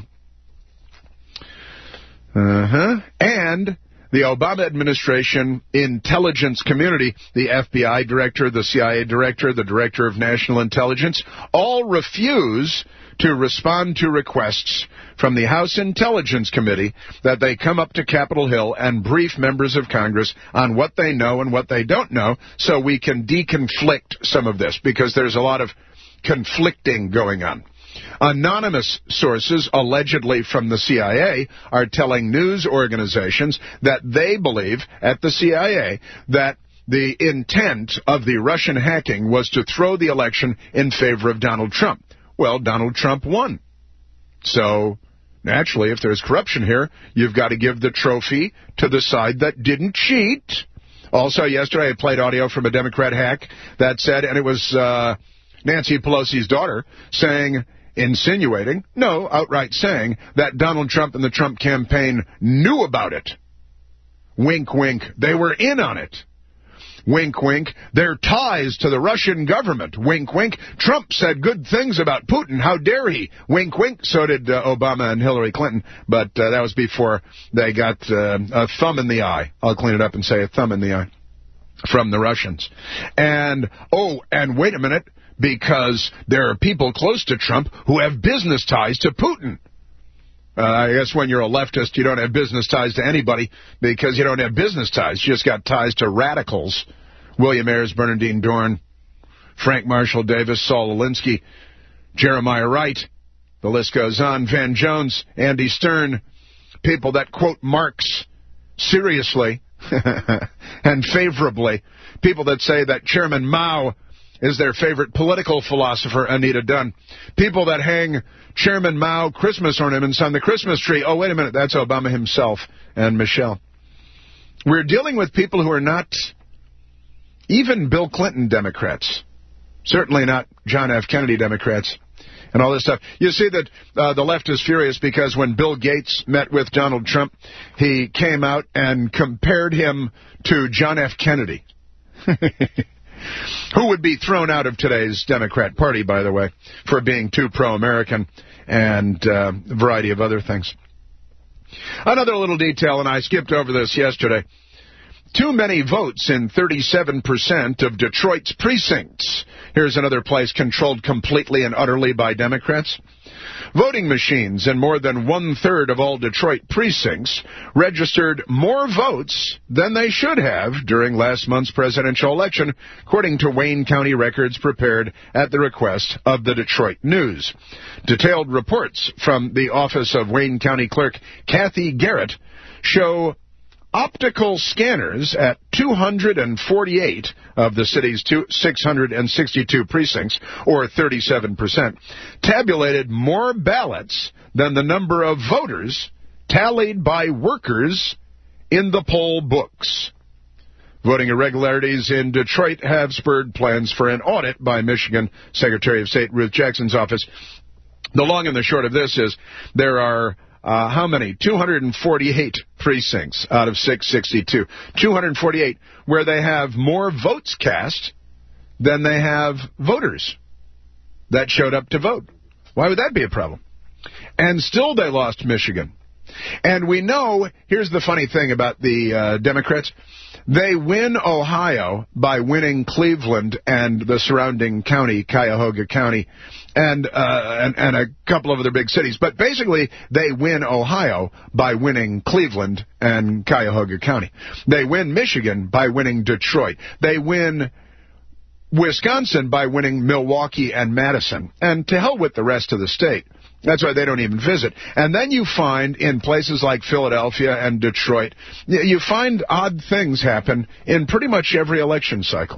Uh-huh. And the Obama administration intelligence community, the F B I director, the C I A director, the director of national intelligence, all refuse to respond to requests from the House Intelligence Committee that they come up to Capitol Hill and brief members of Congress on what they know and what they don't know so we can deconflict some of this, because there's a lot of conflicting going on. Anonymous sources, allegedly from the C I A, are telling news organizations that they believe at the C I A that the intent of the Russian hacking was to throw the election in favor of Donald Trump. Well, Donald Trump won. So, naturally, if there's corruption here, you've got to give the trophy to the side that didn't cheat. Also, yesterday I played audio from a Democrat hack that said, and it was uh, Nancy Pelosi's daughter, saying, insinuating, no, outright saying, that Donald Trump and the Trump campaign knew about it. Wink, wink. They were in on it. Wink, wink. Their ties to the Russian government. Wink, wink. Trump said good things about Putin. How dare he? Wink, wink. So did uh, Obama and Hillary Clinton. But uh, that was before they got uh, a thumb in the eye. I'll clean it up and say a thumb in the eye from the Russians. And, oh, and wait a minute, because there are people close to Trump who have business ties to Putin. Uh, I guess when you're a leftist, you don't have business ties to anybody because you don't have business ties. You just got ties to radicals. William Ayers, Bernardine Dorn, Frank Marshall Davis, Saul Alinsky, Jeremiah Wright. The list goes on. Van Jones, Andy Stern, people that quote Marx seriously and favorably. People that say that Chairman Mao is their favorite political philosopher, Anita Dunn. People that hang Chairman Mao Christmas ornaments on the Christmas tree. Oh, wait a minute, that's Obama himself and Michelle. We're dealing with people who are not even Bill Clinton Democrats. Certainly not John F. Kennedy Democrats and all this stuff. You see that uh, the left is furious because when Bill Gates met with Donald Trump, he came out and compared him to John F. Kennedy. Who would be thrown out of today's Democrat Party, by the way, for being too pro-American and uh, a variety of other things. Another little detail, and I skipped over this yesterday. Too many votes in thirty-seven percent of Detroit's precincts. Here's another place controlled completely and utterly by Democrats. Voting machines in more than one-third of all Detroit precincts registered more votes than they should have during last month's presidential election, according to Wayne County records prepared at the request of the Detroit News. Detailed reports from the office of Wayne County Clerk Kathy Garrett show optical scanners at two hundred forty-eight of the city's six hundred sixty-two precincts, or thirty-seven percent, tabulated more ballots than the number of voters tallied by workers in the poll books. Voting irregularities in Detroit have spurred plans for an audit by Michigan Secretary of State Ruth Jackson's office. The long and the short of this is there are Uh, how many? two hundred forty-eight precincts out of six hundred sixty-two. two hundred forty-eight where they have more votes cast than they have voters that showed up to vote. Why would that be a problem? And still they lost Michigan. And we know, here's the funny thing about the uh, Democrats, they win Ohio by winning Cleveland and the surrounding county, Cuyahoga County, and, uh, and and a couple of other big cities. But basically, they win Ohio by winning Cleveland and Cuyahoga County. They win Michigan by winning Detroit. They win Wisconsin by winning Milwaukee and Madison. And to hell with the rest of the state. That's why they don't even visit. And then you find in places like Philadelphia and Detroit, you find odd things happen in pretty much every election cycle.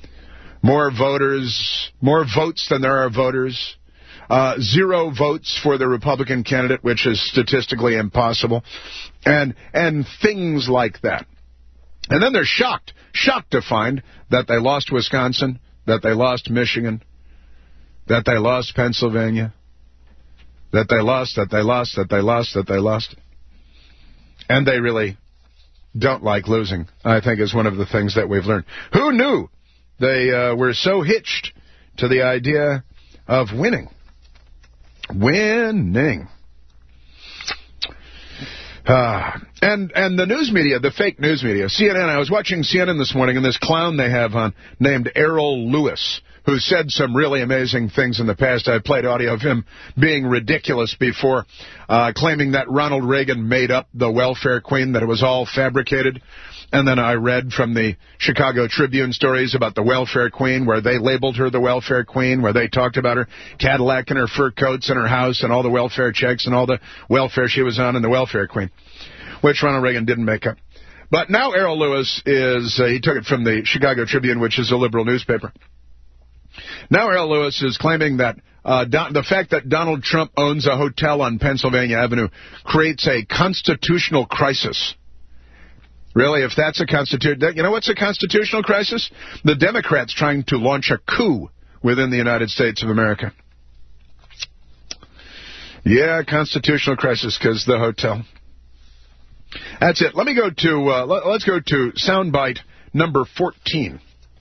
More voters, more votes than there are voters. Uh, zero votes for the Republican candidate, which is statistically impossible. And, and things like that. And then they're shocked, shocked to find that they lost Wisconsin, that they lost Michigan, that they lost Pennsylvania. That they lost, that they lost, that they lost, that they lost. And they really don't like losing, I think, is one of the things that we've learned. Who knew they uh, were so hitched to the idea of winning? Winning. Uh, and and the news media, the fake news media, C N N, I was watching C N N this morning, and this clown they have on named Errol Lewis, who said some really amazing things in the past. I played audio of him being ridiculous before, uh, claiming that Ronald Reagan made up the welfare queen, that it was all fabricated. And then I read from the Chicago Tribune stories about the welfare queen, where they labeled her the welfare queen, where they talked about her Cadillac and her fur coats and her house and all the welfare checks and all the welfare she was on and the welfare queen, which Ronald Reagan didn't make up. But now Errol Lewis is, uh, he took it from the Chicago Tribune, which is a liberal newspaper. Now Errol Lewis is claiming that uh, Don, the fact that Donald Trump owns a hotel on Pennsylvania Avenue creates a constitutional crisis. Really, if that's a constitutional... You know what's a constitutional crisis? The Democrats trying to launch a coup within the United States of America. Yeah, constitutional crisis because the hotel. That's it. Let me go to... Uh, let, let's go to soundbite number fourteen.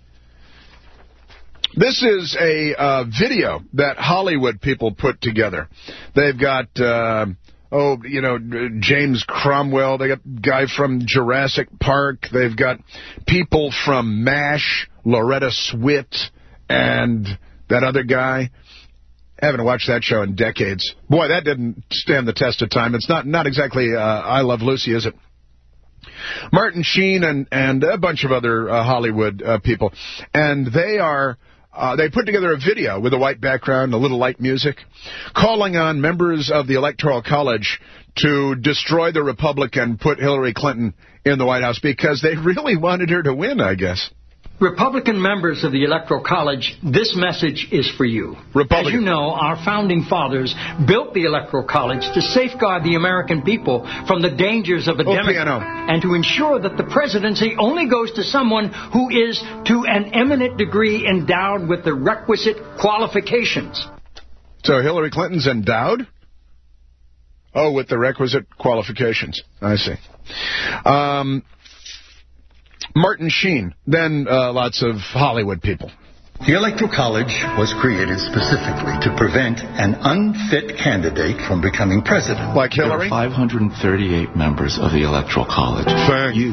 This is a uh, video that Hollywood people put together. They've got... Uh, Oh, you know, James Cromwell. They got a guy from Jurassic Park. They've got people from MASH, Loretta Swit, and that other guy. I haven't watched that show in decades. Boy, that didn't stand the test of time. It's not not exactly uh, I Love Lucy, is it? Martin Sheen and, and a bunch of other uh, Hollywood uh, people. And they are... Uh, they put together a video with a white background, a little light music, calling on members of the Electoral College to destroy the Republic and put Hillary Clinton in the White House because they really wanted her to win, I guess. Republican members of the Electoral College, this message is for you. As you know, our founding fathers built the Electoral College to safeguard the American people from the dangers of a oh, Democrat and to ensure that the presidency only goes to someone who is to an eminent degree endowed with the requisite qualifications. So Hillary Clinton's endowed? Oh, with the requisite qualifications. I see. Um... Martin Sheen, then uh, lots of Hollywood people. The Electoral College was created specifically to prevent an unfit candidate from becoming president. Like Hillary? There are five hundred thirty-eight members of the Electoral College. Thank you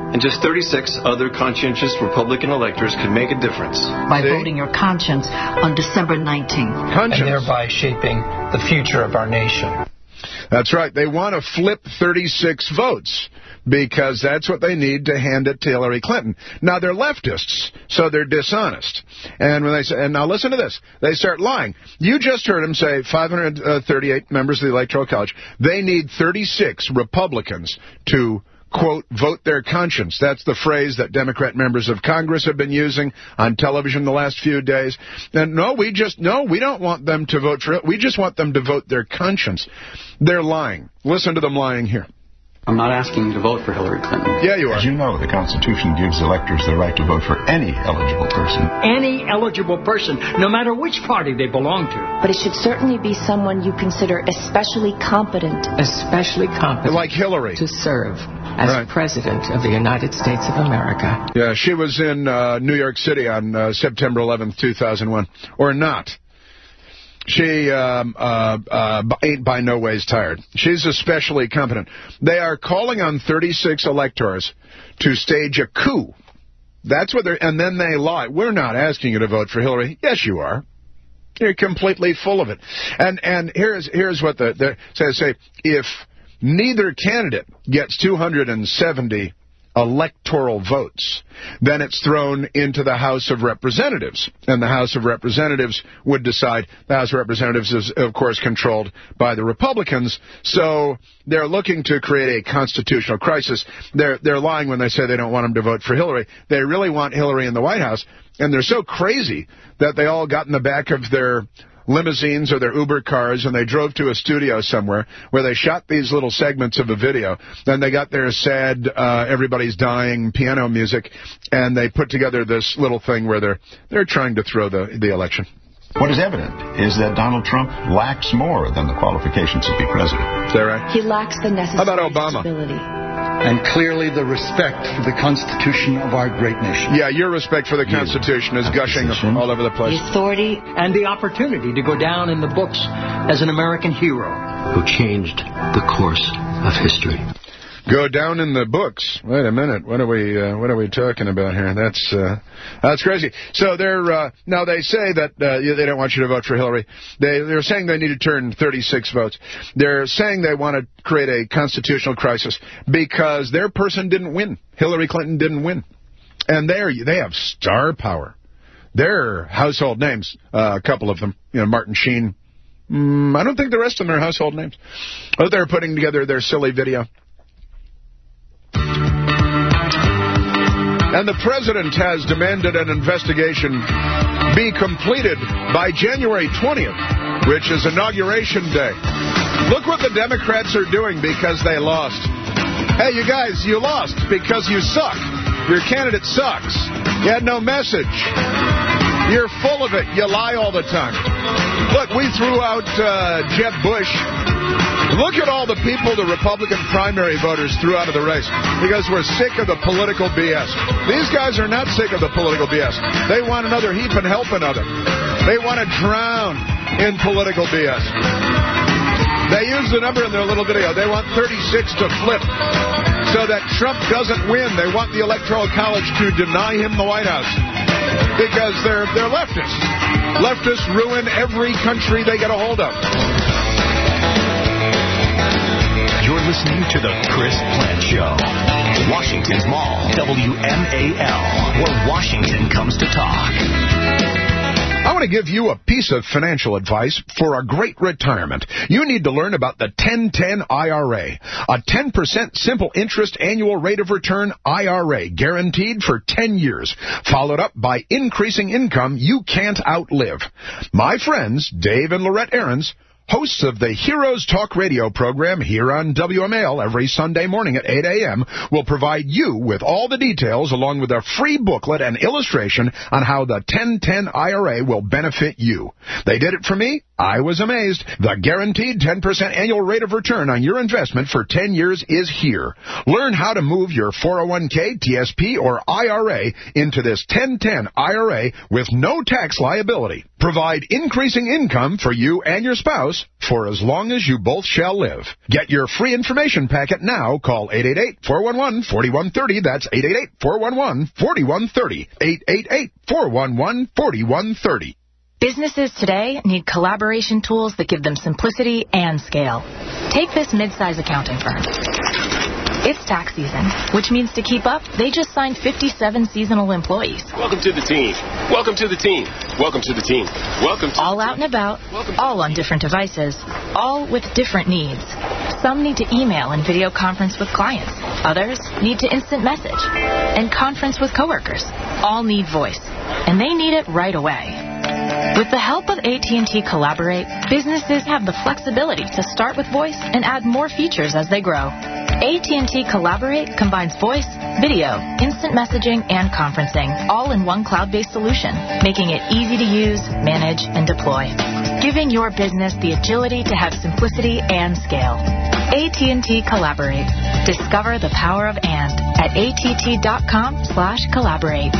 and just thirty-six other conscientious Republican electors could make a difference. By See? voting your conscience on December nineteenth. Conscience. And thereby shaping the future of our nation. That's right. They want to flip thirty-six votes because that's what they need to hand it to Hillary Clinton. Now, they're leftists, so they're dishonest. And when they say, and now listen to this, they start lying. You just heard them say five hundred thirty-eight members of the Electoral College. They need thirty-six Republicans to, quote, vote their conscience. That's the phrase that Democrat members of Congress have been using on television the last few days. And no, we just, no, we don't want them to vote for it. We just want them to vote their conscience. They're lying. Listen to them lying here. I'm not asking you to vote for Hillary Clinton. Yeah, you are. As you know, the Constitution gives electors the right to vote for any eligible person. Any eligible person, no matter which party they belong to. But it should certainly be someone you consider especially competent. Especially competent. Like Hillary. To serve as right. President of the United States of America. Yeah, she was in uh, New York City on uh, September eleventh, two thousand one. Or not. She um, uh, uh, ain't by no ways tired. She's especially competent. They are calling on thirty-six electors to stage a coup. That's what they're, and then they lie. We're not asking you to vote for Hillary. Yes, you are. You're completely full of it. And and here's here's what the, the say say if neither candidate gets two hundred seventy electoral votes, then it's thrown into the House of Representatives. And the House of Representatives would decide. The House of Representatives is, of course, controlled by the Republicans. So they're looking to create a constitutional crisis. They're, they're lying when they say they don't want them to vote for Hillary. They really want Hillary in the White House. And they're so crazy that they all got in the back of their limousines or their Uber cars, and they drove to a studio somewhere where they shot these little segments of a video. Then they got their sad, uh, everybody's dying piano music, and they put together this little thing where they're they're trying to throw the, the election. What is evident is that Donald Trump lacks more than the qualifications to be president. Is that right? He lacks the necessary How about Obama? stability. And clearly the respect for the Constitution of our great nation. Yeah, your respect for the Constitution is gushing all over the place. The authority and the opportunity to go down in the books as an American hero who changed the course of history. Go down in the books. Wait a minute. What are we? Uh, what are we talking about here? That's uh, that's crazy. So they're uh, now they say that uh, they don't want you to vote for Hillary. They they're saying they need to turn thirty-six votes. They're saying they want to create a constitutional crisis because their person didn't win. Hillary Clinton didn't win, and they they have star power. They're household names. Uh, a couple of them. You know, Martin Sheen. Mm, I don't think the rest of them are household names. Oh, they're putting together their silly video. And the president has demanded an investigation be completed by January twentieth, which is Inauguration Day. Look what the Democrats are doing because they lost. Hey, you guys, you lost because you suck. Your candidate sucks. You had no message. You're full of it. You lie all the time. Look, we threw out uh, Jeb Bush. Look at all the people the Republican primary voters threw out of the race because we're sick of the political B S. These guys are not sick of the political B S. They want another heap and helping of it. They want to drown in political B S. They use the number in their little video. They want thirty-six to flip so that Trump doesn't win. They want the Electoral College to deny him the White House because they're, they're leftists. Leftists ruin every country they get a hold of. You're listening to The Chris Plante Show. Washington's Mall, W M A L, where Washington comes to talk. I want to give you a piece of financial advice for a great retirement. You need to learn about the ten ten I R A, a ten percent simple interest annual rate of return I R A, guaranteed for ten years, followed up by increasing income you can't outlive. My friends, Dave and Lorette Aarons, hosts of the Heroes Talk radio program here on W M A L every Sunday morning at eight a.m. will provide you with all the details along with a free booklet and illustration on how the ten ten I R A will benefit you. They did it for me. I was amazed. The guaranteed ten percent annual rate of return on your investment for ten years is here. Learn how to move your four oh one k, T S P, or I R A into this ten ten I R A with no tax liability. Provide increasing income for you and your spouse happiness for as long as you both shall live. Get your free information packet now. Call eight eight eight, four one one, four one three zero. That's eight eight eight, four one one, four one three zero. eight eight eight, four one one, four one three zero. Businesses today need collaboration tools that give them simplicity and scale. Take this mid-size accounting firm. It's tax season, which means to keep up, they just signed fifty-seven seasonal employees. Welcome to the team. Welcome to the team. Welcome to the team. Welcome to all out and about, all on different devices, all with different needs. Some need to email and video conference with clients. Others need to instant message and conference with coworkers. All need voice, and they need it right away. With the help of A T and T Collaborate, businesses have the flexibility to start with voice and add more features as they grow. A T and T Collaborate combines voice, video, instant messaging, and conferencing, all in one cloud-based solution, making it easy to use, manage, and deploy, giving your business the agility to have simplicity and scale. A T and T Collaborate. Discover the power of and at att.com slash collaborate.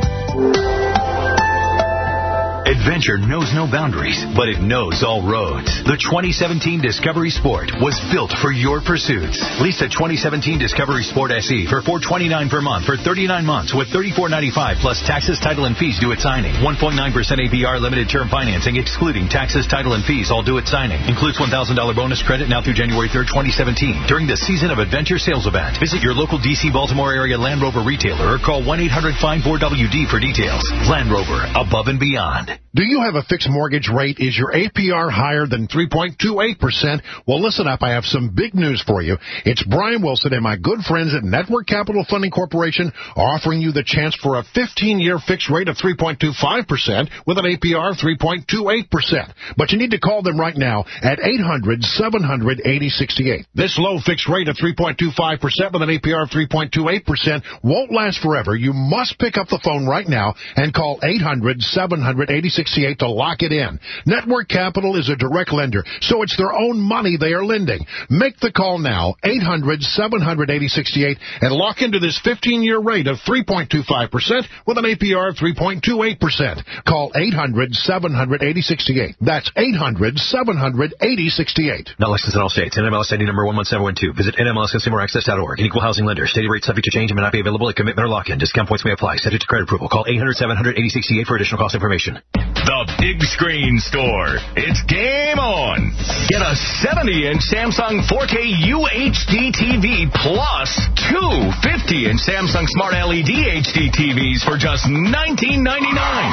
Adventure knows no boundaries, but it knows all roads. The twenty seventeen Discovery Sport was built for your pursuits. Lease a twenty seventeen Discovery Sport S E for four hundred twenty-nine dollars per month for thirty-nine months with thirty-four ninety-five plus taxes, title, and fees due at signing. one point nine percent A P R limited term financing excluding taxes, title, and fees all due at signing. Includes one thousand dollars bonus credit now through January third, twenty seventeen. During the Season of Adventure sales event, visit your local D C Baltimore area Land Rover retailer or call one eight hundred, five four W D for details. Land Rover, above and beyond. Do you have a fixed mortgage rate? Is your A P R higher than three point two eight percent? Well, listen up. I have some big news for you. It's Brian Wilson and my good friends at Network Capital Funding Corporation are offering you the chance for a fifteen-year fixed rate of three point two five percent with an A P R of three point two eight percent. But you need to call them right now at eight hundred, seven hundred, eighty sixty-eight. This low fixed rate of three point two five percent with an A P R of three point two eight percent won't last forever. You must pick up the phone right now and call eight hundred, seven hundred, eighty sixty-eight to lock it in. Network Capital is a direct lender, so it's their own money they are lending. Make the call now, eight hundred, seven hundred, eighty sixty-eight, and lock into this fifteen-year rate of three point two five percent with an A P R of three point two eight percent. Call eight hundred, seven hundred, eighty sixty-eight. That's eight hundred, seven hundred, eighty sixty-eight. Not licensed in all states. N M L S I D number one one seven one two. Visit N M L S consumer access dot org. An equal housing lender. Stated rate subject to change and may not be available at commitment or lock-in. Discount points may apply. Subject to credit approval. Call eight hundred, seven hundred, eighty sixty-eight for additional cost information. The Big Screen Store. It's game on. Get a seventy-inch Samsung four K U H D T V plus two fifty-inch Samsung Smart L E D H D T Vs for just nineteen ninety-nine.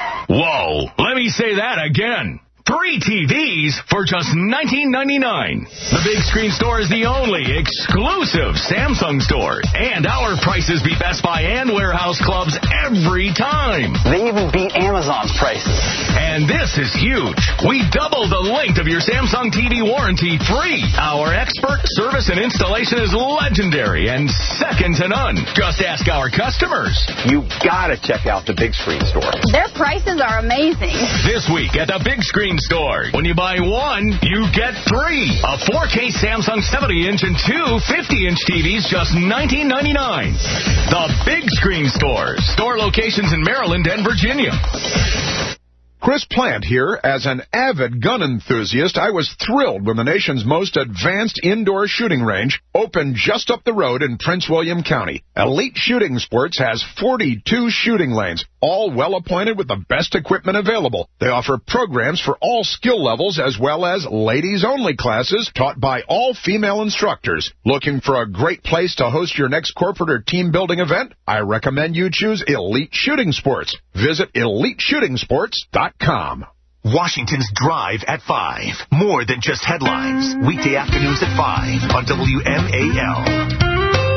Whoa, let me say that again. Three T Vs for just nineteen ninety-nine. The Big Screen Store is the only exclusive Samsung store. And our prices beat Best Buy and warehouse clubs every time. They even beat Amazon's prices. And this is huge. We double the length of your Samsung T V warranty free. Our expert service and installation is legendary and second to none. Just ask our customers. You gotta check out the Big Screen Store. Their prices are amazing. This week at the Big Screen Store. When you buy one, you get three. A four K Samsung seventy-inch and two fifty-inch T Vs, just nineteen ninety-nine. The Big Screen Store. Store locations in Maryland and Virginia. Chris Plant here. As an avid gun enthusiast, I was thrilled when the nation's most advanced indoor shooting range opened just up the road in Prince William County. Elite Shooting Sports has forty-two shooting lanes, all well appointed with the best equipment available. They offer programs for all skill levels as well as ladies-only classes taught by all female instructors. Looking for a great place to host your next corporate or team building event? I recommend you choose Elite Shooting Sports. Visit elite shooting sports dot com. Washington's Drive at five. More than just headlines. Weekday afternoons at five on W M A L.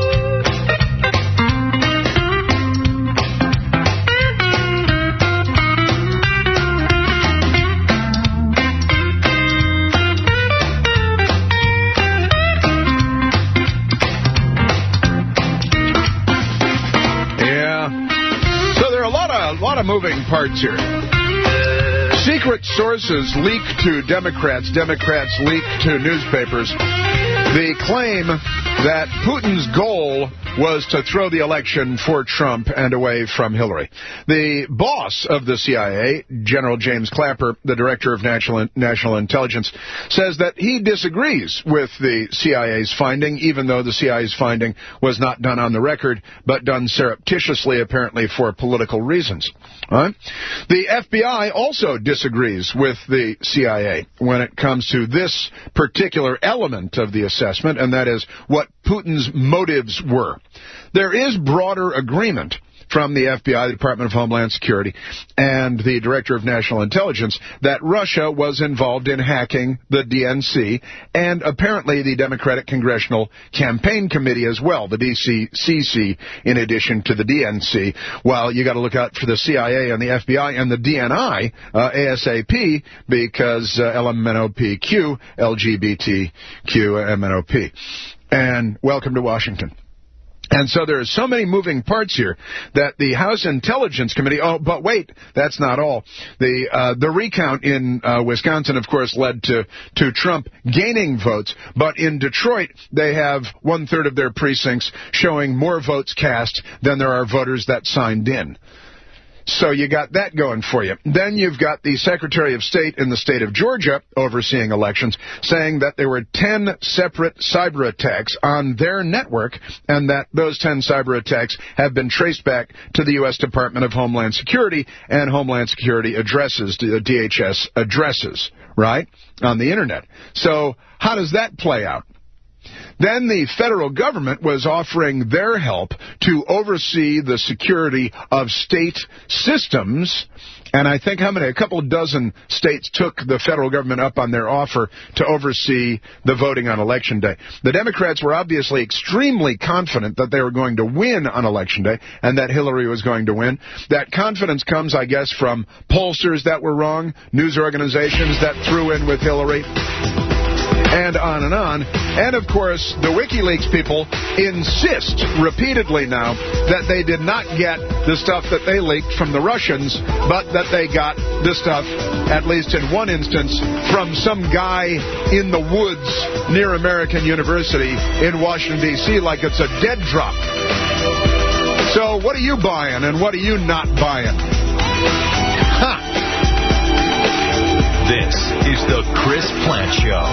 A lot of moving parts here. Secret sources leak to Democrats. Democrats leak to newspapers. The claim that Putin's goal was to throw the election for Trump and away from Hillary. The boss of the C I A, General James Clapper, the director of national, national intelligence, says that he disagrees with the C I A's finding, even though the C I A's finding was not done on the record, but done surreptitiously, apparently for political reasons. Right? The F B I also disagrees with the C I A when it comes to this particular element of the assessment, and that is what Putin's motives were. There is broader agreement from the F B I, the Department of Homeland Security, and the Director of National Intelligence that Russia was involved in hacking the D N C and apparently the Democratic Congressional Campaign Committee as well, the D C C C, in addition to the D N C. While you got to look out for the C I A and the F B I and the D N I uh, ASAP, because uh, L M N O P Q, L G B T Q M N O P. And welcome to Washington. And so there are so many moving parts here that the House Intelligence Committee, oh, but wait, that's not all. The uh, the recount in uh, Wisconsin, of course, led to, to Trump gaining votes, but in Detroit, they have one-third of their precincts showing more votes cast than there are voters that signed in. So you got that going for you. Then you've got the Secretary of State in the state of Georgia overseeing elections saying that there were ten separate cyber attacks on their network and that those ten cyber attacks have been traced back to the U S Department of Homeland Security and Homeland Security addresses, the D H S addresses, right, on the Internet. So how does that play out? Then the federal government was offering their help to oversee the security of state systems, and I think how many? A couple of dozen states took the federal government up on their offer to oversee the voting on Election Day. The Democrats were obviously extremely confident that they were going to win on Election Day and that Hillary was going to win. That confidence comes, I guess, from pollsters that were wrong, news organizations that threw in with Hillary, and on and on. And, of course, the WikiLeaks people insist repeatedly now that they did not get the stuff that they leaked from the Russians, but that they got the stuff, at least in one instance, from some guy in the woods near American University in Washington, D C, like it's a dead drop. So what are you buying and what are you not buying? Ha! This is the Chris Plant Show.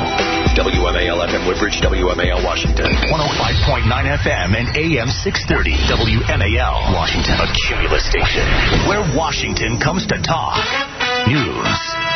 W M A L F M Woodbridge, W M A L Washington. one oh five point nine F M and A M six thirty. W M A L Washington. A Cumulus station where Washington comes to talk. News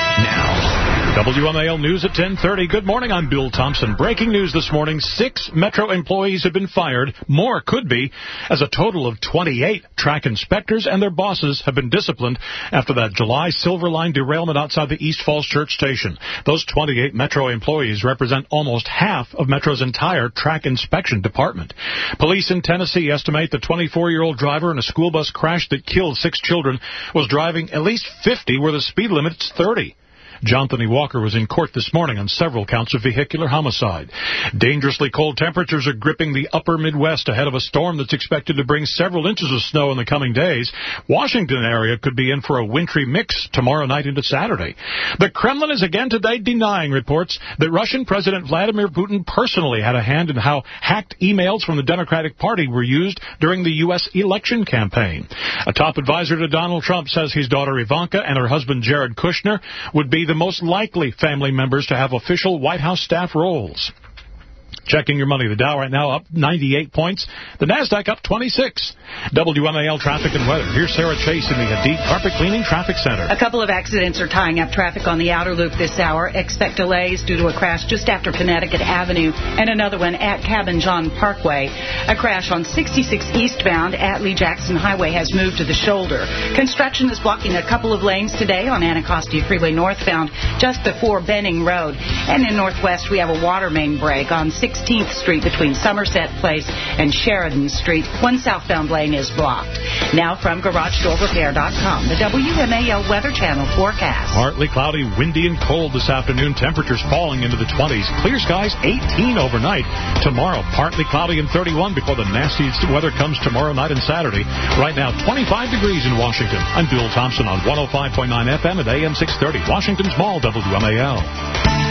now. W M A L News at ten thirty. Good morning, I'm Bill Thompson. Breaking news this morning, six Metro employees have been fired. More could be, as a total of twenty-eight track inspectors and their bosses have been disciplined after that July Silver Line derailment outside the East Falls Church Station. Those twenty-eight Metro employees represent almost half of Metro's entire track inspection department. Police in Tennessee estimate the twenty-four-year-old driver in a school bus crash that killed six children was driving at least fifty where the speed limit's thirty. Jonathan Walker was in court this morning on several counts of vehicular homicide. Dangerously cold temperatures are gripping the upper Midwest ahead of a storm that's expected to bring several inches of snow in the coming days. Washington area could be in for a wintry mix tomorrow night into Saturday. The Kremlin is again today denying reports that Russian President Vladimir Putin personally had a hand in how hacked emails from the Democratic Party were used during the U S election campaign. A top advisor to Donald Trump says his daughter Ivanka and her husband Jared Kushner would be the most likely family members to have official White House staff roles. Checking your money. The Dow right now up ninety-eight points. The Nasdaq up twenty-six. W M A L traffic and weather. Here's Sarah Chase in the Hadid Carpet Cleaning Traffic Center. A couple of accidents are tying up traffic on the outer loop this hour. Expect delays due to a crash just after Connecticut Avenue and another one at Cabin John Parkway. A crash on sixty-six eastbound at Lee Jackson Highway has moved to the shoulder. Construction is blocking a couple of lanes today on Anacostia Freeway northbound just before Benning Road. And in Northwest, we have a water main break on sixteenth Street between Somerset Place and Sheridan Street. One southbound lane is blocked. Now from Garage Door Repair dot com, the W M A L Weather Channel forecast. Partly cloudy, windy, and cold this afternoon. Temperatures falling into the twenties. Clear skies, eighteen overnight. Tomorrow, partly cloudy and thirty-one before the nasty weather comes tomorrow night and Saturday. Right now, twenty-five degrees in Washington. I'm Bill Thompson on one oh five point nine F M at A M six thirty. Washington's Mall, W M A L.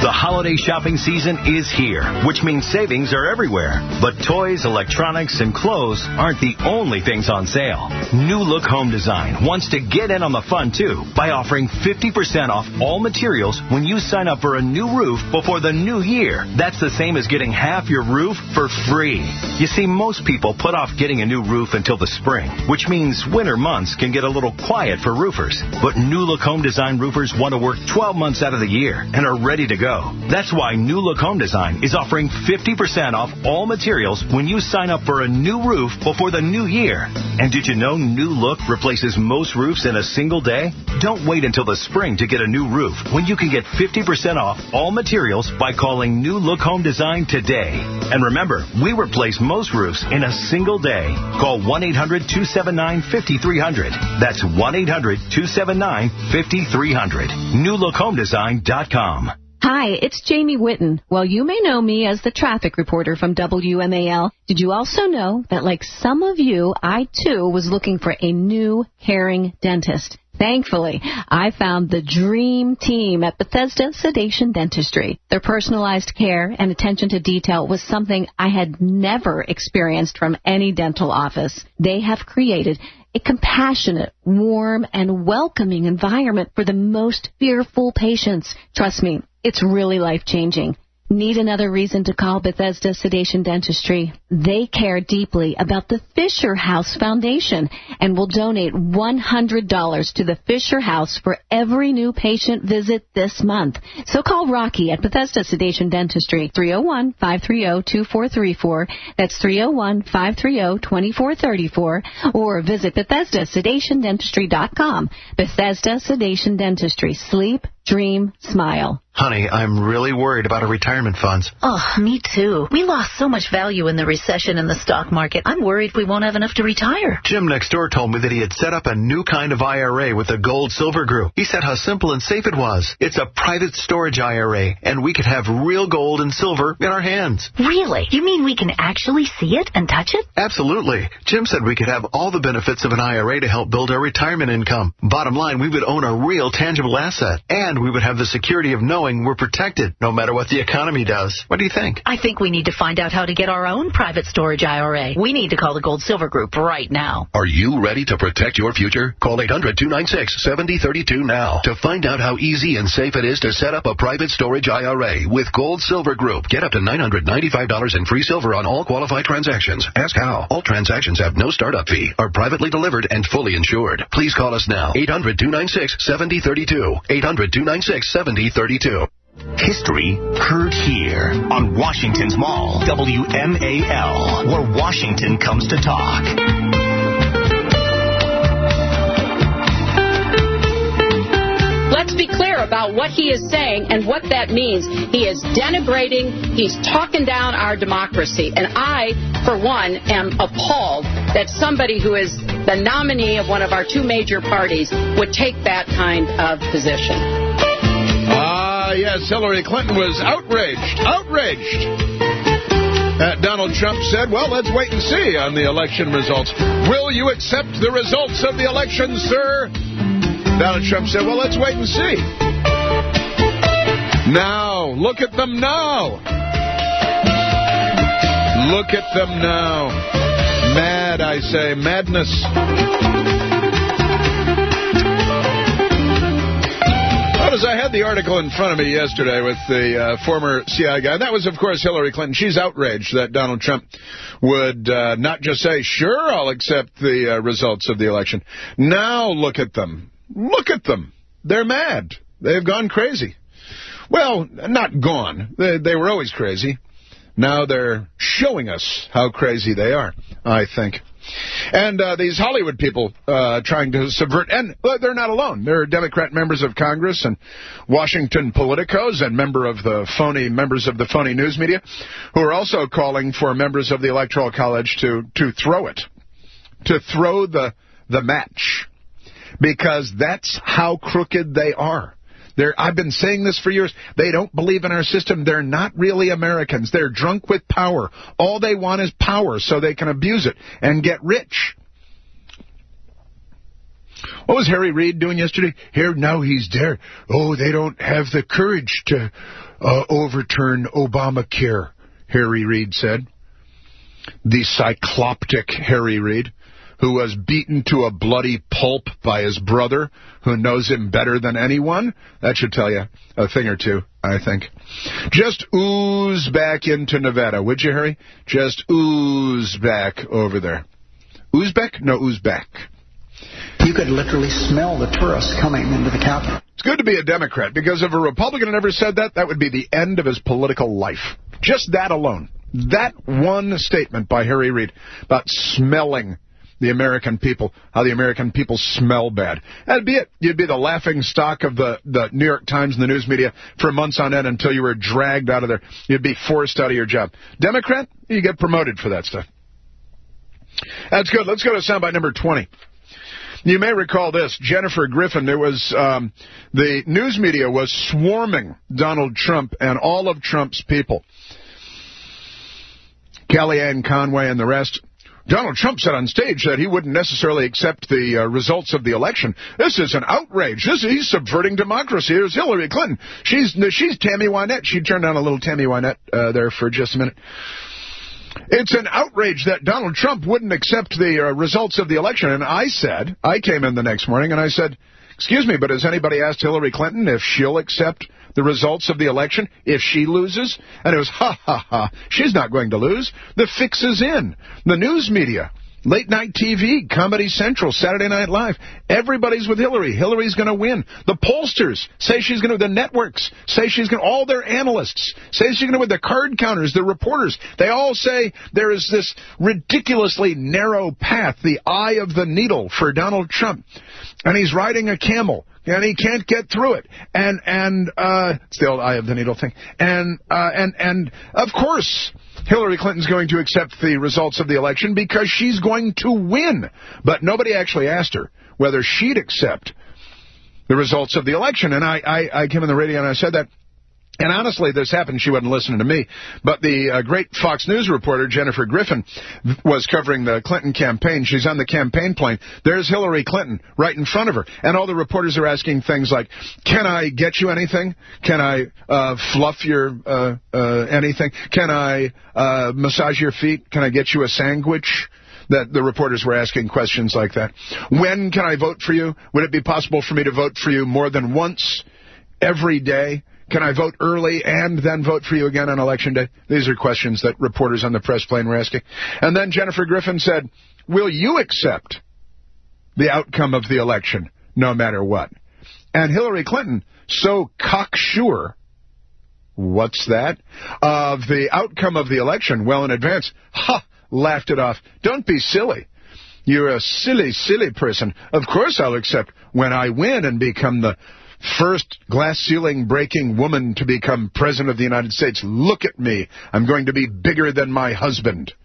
The holiday shopping season is here, which means savings are everywhere. But toys, electronics, and clothes aren't the only things on sale. New Look Home Design wants to get in on the fun, too, by offering fifty percent off all materials when you sign up for a new roof before the new year. That's the same as getting half your roof for free. You see, most people put off getting a new roof until the spring, which means winter months can get a little quiet for roofers. But New Look Home Design roofers want to work twelve months out of the year and are ready to go. That's why New Look Home Design is offering fifty percent off all materials when you sign up for a new roof before the new year. And did you know New Look replaces most roofs in a single day? Don't wait until the spring to get a new roof when you can get fifty percent off all materials by calling New Look Home Design today. And remember, we replace most roofs in a single day. Call one eight hundred two seven nine five three zero zero. That's one eight hundred two seven nine five three zero zero. new look home design dot com. Hi, it's Jamie Whitten. Well, you may know me as the traffic reporter from W M A L. Did you also know that, like some of you, I, too, was looking for a new, caring dentist? Thankfully, I found the dream team at Bethesda Sedation Dentistry. Their personalized care and attention to detail was something I had never experienced from any dental office. They have created a compassionate, warm, and welcoming environment for the most fearful patients. Trust me, it's really life-changing. Need another reason to call Bethesda Sedation Dentistry? They care deeply about the Fisher House Foundation and will donate one hundred dollars to the Fisher House for every new patient visit this month. So call Rocky at Bethesda Sedation Dentistry, three oh one, five three zero, two four three four. That's three oh one, five three zero, two four three four. Or visit Bethesda Sedation Dentistry dot com. Bethesda Sedation Dentistry. Sleep, dream, smile. Honey, I'm really worried about our retirement funds. Oh, me too. We lost so much value in the recession in the stock market. I'm worried we won't have enough to retire. Jim next door told me that he had set up a new kind of I R A with the Gold Silver Group. He said how simple and safe it was. It's a private storage I R A, and we could have real gold and silver in our hands. Really? You mean we can actually see it and touch it? Absolutely. Jim said we could have all the benefits of an I R A to help build our retirement income. Bottom line, we would own a real tangible asset, and we would have the security of knowing we're protected no matter what the economy does. What do you think? I think we need to find out how to get our own private storage I R A. We need to call the Gold Silver Group right now. Are you ready to protect your future? Call eight hundred two nine six seven oh three two now to find out how easy and safe it is to set up a private storage I R A with Gold Silver Group. Get up to nine hundred ninety-five dollars in free silver on all qualified transactions. Ask how. All transactions have no startup fee, are privately delivered and fully insured. Please call us now. eight hundred two nine six seven oh three two. eight hundred two nine six seven oh three two. History heard here on Washington's Mall, W M A L, where Washington comes to talk. Let's be clear about what he is saying and what that means. He is denigrating, he's talking down our democracy. And I, for one, am appalled that somebody who is the nominee of one of our two major parties would take that kind of position. Ah, yes, Hillary Clinton was outraged, outraged. Uh, Donald Trump said, well, let's wait and see on the election results. Will you accept the results of the election, sir? Donald Trump said, well, let's wait and see. Now, look at them now. Look at them now. Mad, I say, madness. Notice I had the article in front of me yesterday with the uh, former C I A guy. That was, of course, Hillary Clinton. She's outraged that Donald Trump would uh, not just say, sure, I'll accept the uh, results of the election. Now look at them. Look at them. They're mad. They've gone crazy. Well, not gone. They, they were always crazy. Now they're showing us how crazy they are, I think. And uh, these Hollywood people uh, trying to subvert, and uh, they're not alone. There are Democrat members of Congress and Washington politicos and member of the phony members of the phony news media who are also calling for members of the Electoral College to, to throw it, to throw the, the match, because that's how crooked they are. They're, I've been saying this for years. They don't believe in our system. They're not really Americans. They're drunk with power. All they want is power so they can abuse it and get rich. What was Harry Reid doing yesterday? Here, now he's there. Oh, they don't have the courage to uh, overturn Obamacare, Harry Reid said. The cycloptic Harry Reid, who was beaten to a bloody pulp by his brother, who knows him better than anyone. That should tell you a thing or two, I think. Just ooze back into Nevada, would you, Harry? Just ooze back over there. Uzbek? No, Uzbek. You could literally smell the tourists coming into the Capitol. It's good to be a Democrat, because if a Republican had ever said that, that would be the end of his political life. Just that alone. That one statement by Harry Reid about smelling the American people, how the American people smell bad. That'd be it. You'd be the laughing stock of the, the New York Times and the news media for months on end until you were dragged out of there. You'd be forced out of your job. Democrat, you get promoted for that stuff. That's good. Let's go to soundbite number twenty. You may recall this. Jennifer Griffin, there was, um, the news media was swarming Donald Trump and all of Trump's people. Kellyanne Conway and the rest. Donald Trump said on stage that he wouldn't necessarily accept the uh, results of the election. This is an outrage. This He's subverting democracy. Here's Hillary Clinton. She's she's Tammy Wynette. She turned on a little Tammy Wynette uh, there for just a minute. It's an outrage that Donald Trump wouldn't accept the uh, results of the election. And I said, I came in the next morning and I said, excuse me, but has anybody asked Hillary Clinton if she'll accept the results of the election if she loses? And it was, ha, ha, ha, she's not going to lose. The fix is in. The news media, late night T V, Comedy Central, Saturday Night Live, everybody's with Hillary. Hillary's going to win. The pollsters say she's going to, the networks say she's going to, all their analysts say she's going to win. The card counters, the reporters, they all say there is this ridiculously narrow path, the eye of the needle for Donald Trump. And he's riding a camel. And he can't get through it. And, and, uh, it's the old eye of the needle thing. And, uh, and, and, of course, Hillary Clinton's going to accept the results of the election because she's going to win. But nobody actually asked her whether she'd accept the results of the election. And I, I, I came on the radio and I said that. And honestly, this happened. She wasn't listening to me. But the uh, great Fox News reporter, Jennifer Griffin, was covering the Clinton campaign. She's on the campaign plane. There's Hillary Clinton right in front of her. And all the reporters are asking things like, can I get you anything? Can I uh, fluff your uh, uh, anything? Can I uh, massage your feet? Can I get you a sandwich? That the reporters were asking questions like that. When can I vote for you? Would it be possible for me to vote for you more than once every day? Can I vote early and then vote for you again on Election Day? These are questions that reporters on the press plane were asking. And then Jennifer Griffin said, will you accept the outcome of the election no matter what? And Hillary Clinton, so cocksure, what's that, of the outcome of the election well in advance, ha, laughed it off. Don't be silly. You're a silly, silly person. Of course I'll accept when I win and become the first glass ceiling breaking woman to become president of the United States. Look at me. I'm going to be bigger than my husband.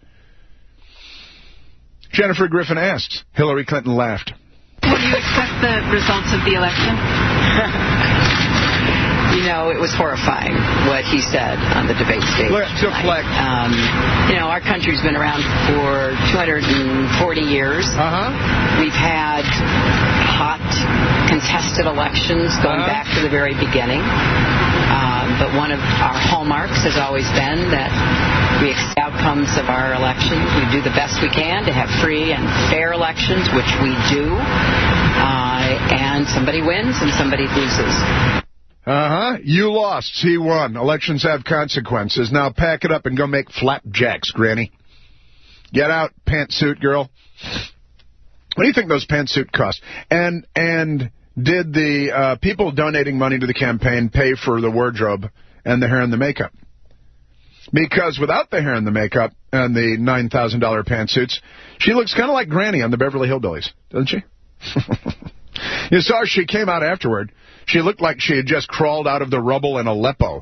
Jennifer Griffin asked. Hillary Clinton laughed. Will you accept the results of the election? You know, it was horrifying what he said on the debate stage tonight. Um, you know, our country's been around for two hundred forty years. Uh-huh. We've had hot, contested elections going uh-huh. back to the very beginning. Um, but one of our hallmarks has always been that we accept outcomes of our elections. We do the best we can to have free and fair elections, which we do. Uh, and somebody wins and somebody loses. Uh-huh. You lost. He won. Elections have consequences. Now pack it up and go make flapjacks, Granny. Get out, pantsuit girl. What do you think those pantsuit cost? And and did the uh, people donating money to the campaign pay for the wardrobe and the hair and the makeup? Because without the hair and the makeup and the nine thousand dollar pantsuits, she looks kind of like Granny on the Beverly Hillbillies, doesn't she? You saw she came out afterward. She looked like she had just crawled out of the rubble in Aleppo.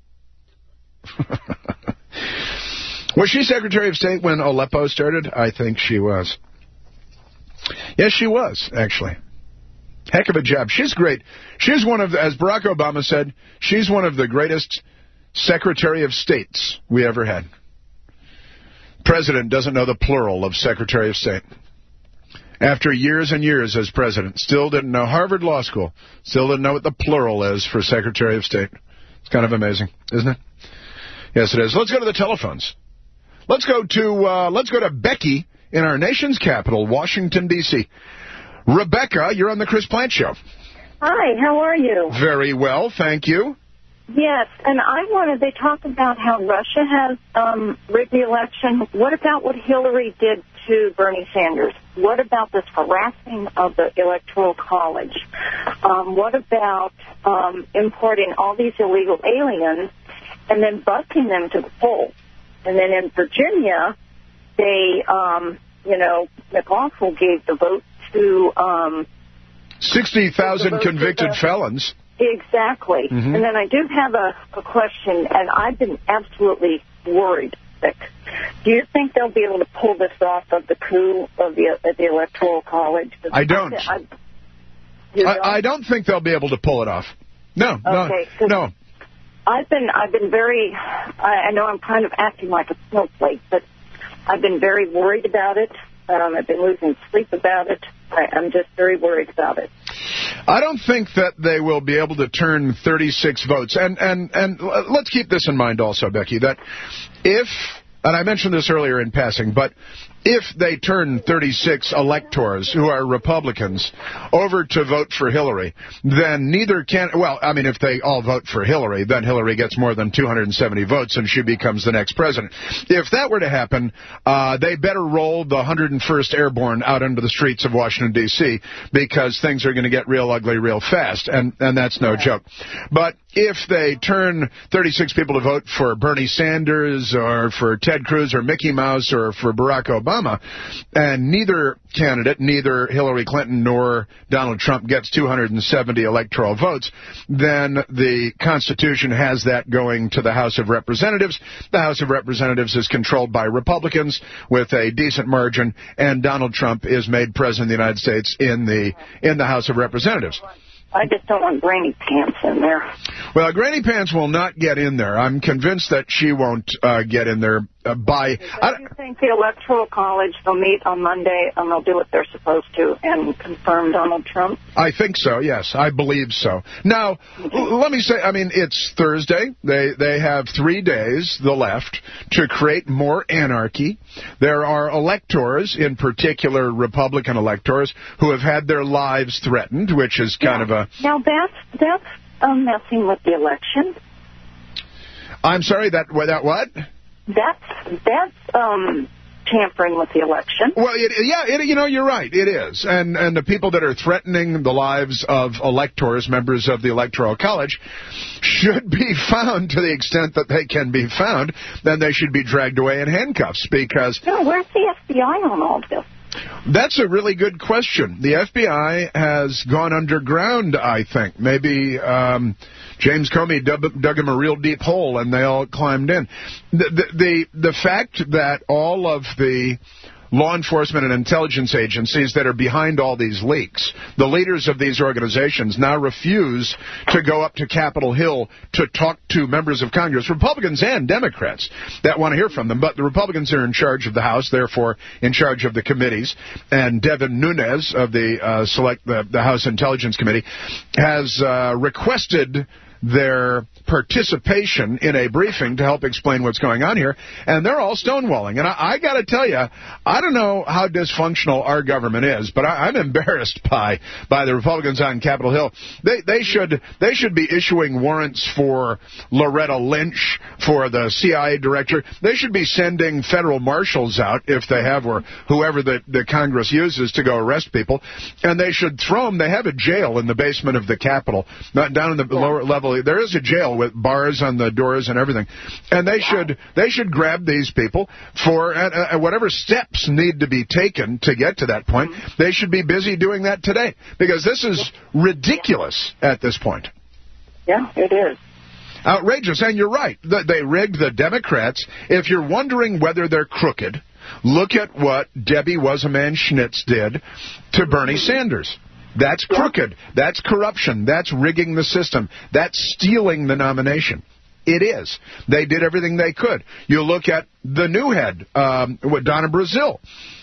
Was she Secretary of State when Aleppo started? I think she was. Yes, she was, actually. Heck of a job. She's great. She's one of, as Barack Obama said, she's one of the greatest Secretary of States we ever had. President doesn't know the plural of Secretary of State. After years and years as president, still didn't know Harvard Law School, still didn't know what the plural is for Secretary of State. It's kind of amazing, isn't it? Yes, it is. Let's go to the telephones. Let's go to uh, let's go to Becky in our nation's capital, Washington, D C Rebecca, you're on the Chris Plante Show. Hi, how are you? Very well, thank you. Yes, and I wanted, they talk about how Russia has um, rigged the election. What about what Hillary did to Bernie Sanders? What about this harassing of the Electoral College? Um, what about um, importing all these illegal aliens and then busing them to the polls? And then in Virginia, they, um, you know, McLaughlin gave the vote to... Um, sixty thousand convicted the, felons. Exactly. Mm-hmm. And then I do have a, a question, and I've been absolutely worried. Vic. Do you think they'll be able to pull this off of the coup of the, of the Electoral College? I don't. I, I, I, I don't think they'll be able to pull it off. No, okay, no, no. I've been, I've been very, I, I know I'm kind of acting like a snowflake, but I've been very worried about it. Um, I've been losing sleep about it. I, I'm just very worried about it. I don't think that they will be able to turn thirty-six votes. And, and, and let's keep this in mind also, Becky, that if, and I mentioned this earlier in passing, but if they turn thirty-six electors who are Republicans over to vote for Hillary, then neither can, well, I mean, if they all vote for Hillary, then Hillary gets more than two hundred seventy votes and she becomes the next president. If that were to happen, uh, they better roll the one hundred first Airborne out into the streets of Washington, D C, because things are going to get real ugly real fast, and, and that's no joke. But if they turn thirty-six people to vote for Bernie Sanders or for Ted Cruz or Mickey Mouse or for Barack Obama, and neither candidate, neither Hillary Clinton nor Donald Trump gets two hundred seventy electoral votes, then the Constitution has that going to the House of Representatives. The House of Representatives is controlled by Republicans with a decent margin, and Donald Trump is made president of the United States in the in the House of Representatives. I just don't want Granny Pants in there. Well, Granny Pants will not get in there. I'm convinced that she won't uh, get in there uh, by... Do you think the Electoral College, they'll meet on Monday and they'll do what they're supposed to and confirm Donald Trump? I think so, yes. I believe so. Now, l- let me say, I mean, it's Thursday. They, they have three days, the left, to create more anarchy. There are electors, in particular Republican electors, who have had their lives threatened, which is kind yeah. of a... Now, that's, that's um, messing with the election. I'm sorry, that, that what? That's, that's um, tampering with the election. Well, it, yeah, it, you know, you're right, it is. And, and the people that are threatening the lives of electors, members of the Electoral College, should be found to the extent that they can be found. Then they should be dragged away in handcuffs because... No, where's the F B I on all this? That's a really good question. The F B I has gone underground, I think. Maybe um, James Comey dug, dug him a real deep hole and they all climbed in. The, the, the, the fact that all of the law enforcement and intelligence agencies that are behind all these leaks, the leaders of these organizations now refuse to go up to Capitol Hill to talk to members of Congress, Republicans and Democrats, that want to hear from them. But the Republicans are in charge of the House, therefore in charge of the committees. And Devin Nunes of the uh, select the, the House Intelligence Committee has uh, requested their participation in a briefing to help explain what's going on here, and they're all stonewalling. And I, I got to tell you, I don't know how dysfunctional our government is, but I, I'm embarrassed by by the Republicans on Capitol Hill. They they should they should be issuing warrants for Loretta Lynch, for the C I A director. They should be sending federal marshals out, if they have, or whoever the, the Congress uses, to go arrest people. And they should throw them. They have a jail in the basement of the Capitol, not down in the lower level. There is a jail with bars on the doors and everything, and they should they should grab these people for uh, uh, whatever steps need to be taken to get to that point. Mm-hmm. They should be busy doing that today, because this is ridiculous at this point. Yeah, it is. Outrageous, and you're right. They rigged the Democrats. If you're wondering whether they're crooked, look at what Debbie Was-A-Man Schnitz did to Bernie Sanders. That's crooked. That's corruption. That's rigging the system. That's stealing the nomination. It is. They did everything they could. You look at the new head, um, Donna Brazile.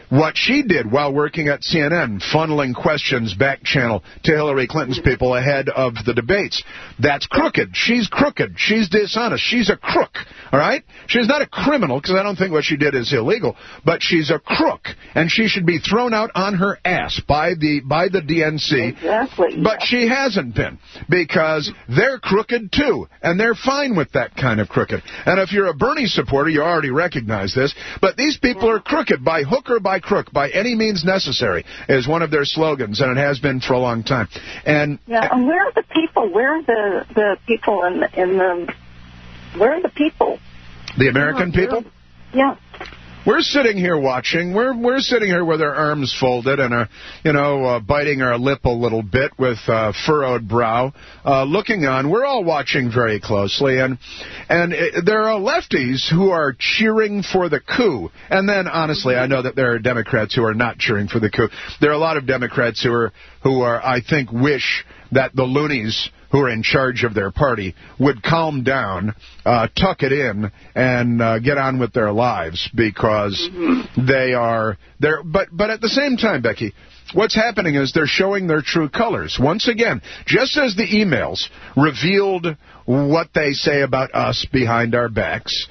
what she did while working at C N N, funneling questions back channel to Hillary Clinton's people ahead of the debates. That's crooked. She's crooked. She's dishonest. She's a crook, all right? She's not a criminal, because I don't think what she did is illegal, but she's a crook, and she should be thrown out on her ass by the by the D N C. Exactly. But yeah. She hasn't been, because they're crooked too, and they're fine with that kind of crooked. And if you're a Bernie supporter, you already recognize this, but these people yeah. are crooked by hook or by crook, by any means necessary, is one of their slogans, and it has been for a long time. And yeah, and where are the people? Where are the the people in the, in the where are the people? The American people? Yeah. We're sitting here watching. We're we're sitting here with our arms folded and our, you know, uh, biting our lip a little bit with uh, furrowed brow, uh, looking on. We're all watching very closely, and and it, there are lefties who are cheering for the coup. And then, honestly, I know that there are Democrats who are not cheering for the coup. There are a lot of Democrats who are who are, I think, wish that the loonies who are in charge of their party would calm down, uh, tuck it in, and uh, get on with their lives, because mm-hmm. they are there. But but at the same time, Becky, what's happening is they're showing their true colors. Once again, just as the emails revealed what they say about us behind our backs,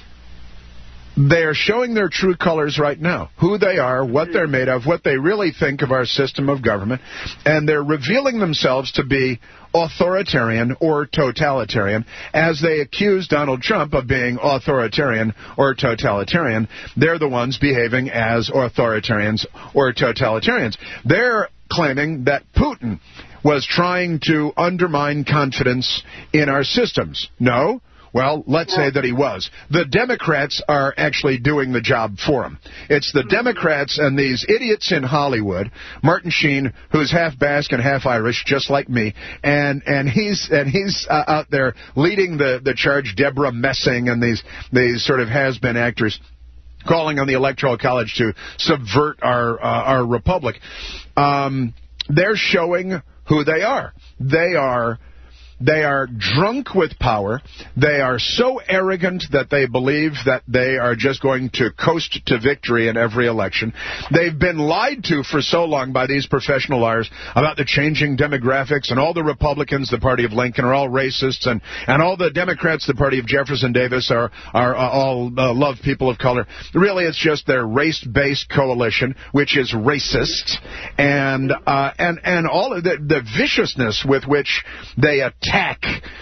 they are showing their true colors right now, who they are, what they're made of, what they really think of our system of government, and they're revealing themselves to be authoritarian or totalitarian, as they accuse Donald Trump of being authoritarian or totalitarian. They're the ones behaving as authoritarians or totalitarians. They're claiming that Putin was trying to undermine confidence in our systems. No. Well, let's say that he was. The Democrats are actually doing the job for him. It's the Democrats and these idiots in Hollywood, Martin Sheen, who's half Basque and half Irish, just like me, and and he's and he's uh, out there leading the the charge. Deborah Messing and these these sort of has-been actors, calling on the Electoral College to subvert our uh, our republic. Um, they're showing who they are. They are. They are drunk with power. They are so arrogant that they believe that they are just going to coast to victory in every election. They've been lied to for so long by these professional liars about the changing demographics, and all the Republicans, the party of Lincoln, are all racists, and, and all the Democrats, the party of Jefferson Davis, are, are uh, all uh, love people of color. Really, it's just their race-based coalition, which is racist, and uh, and and all of the, the viciousness with which they attack attack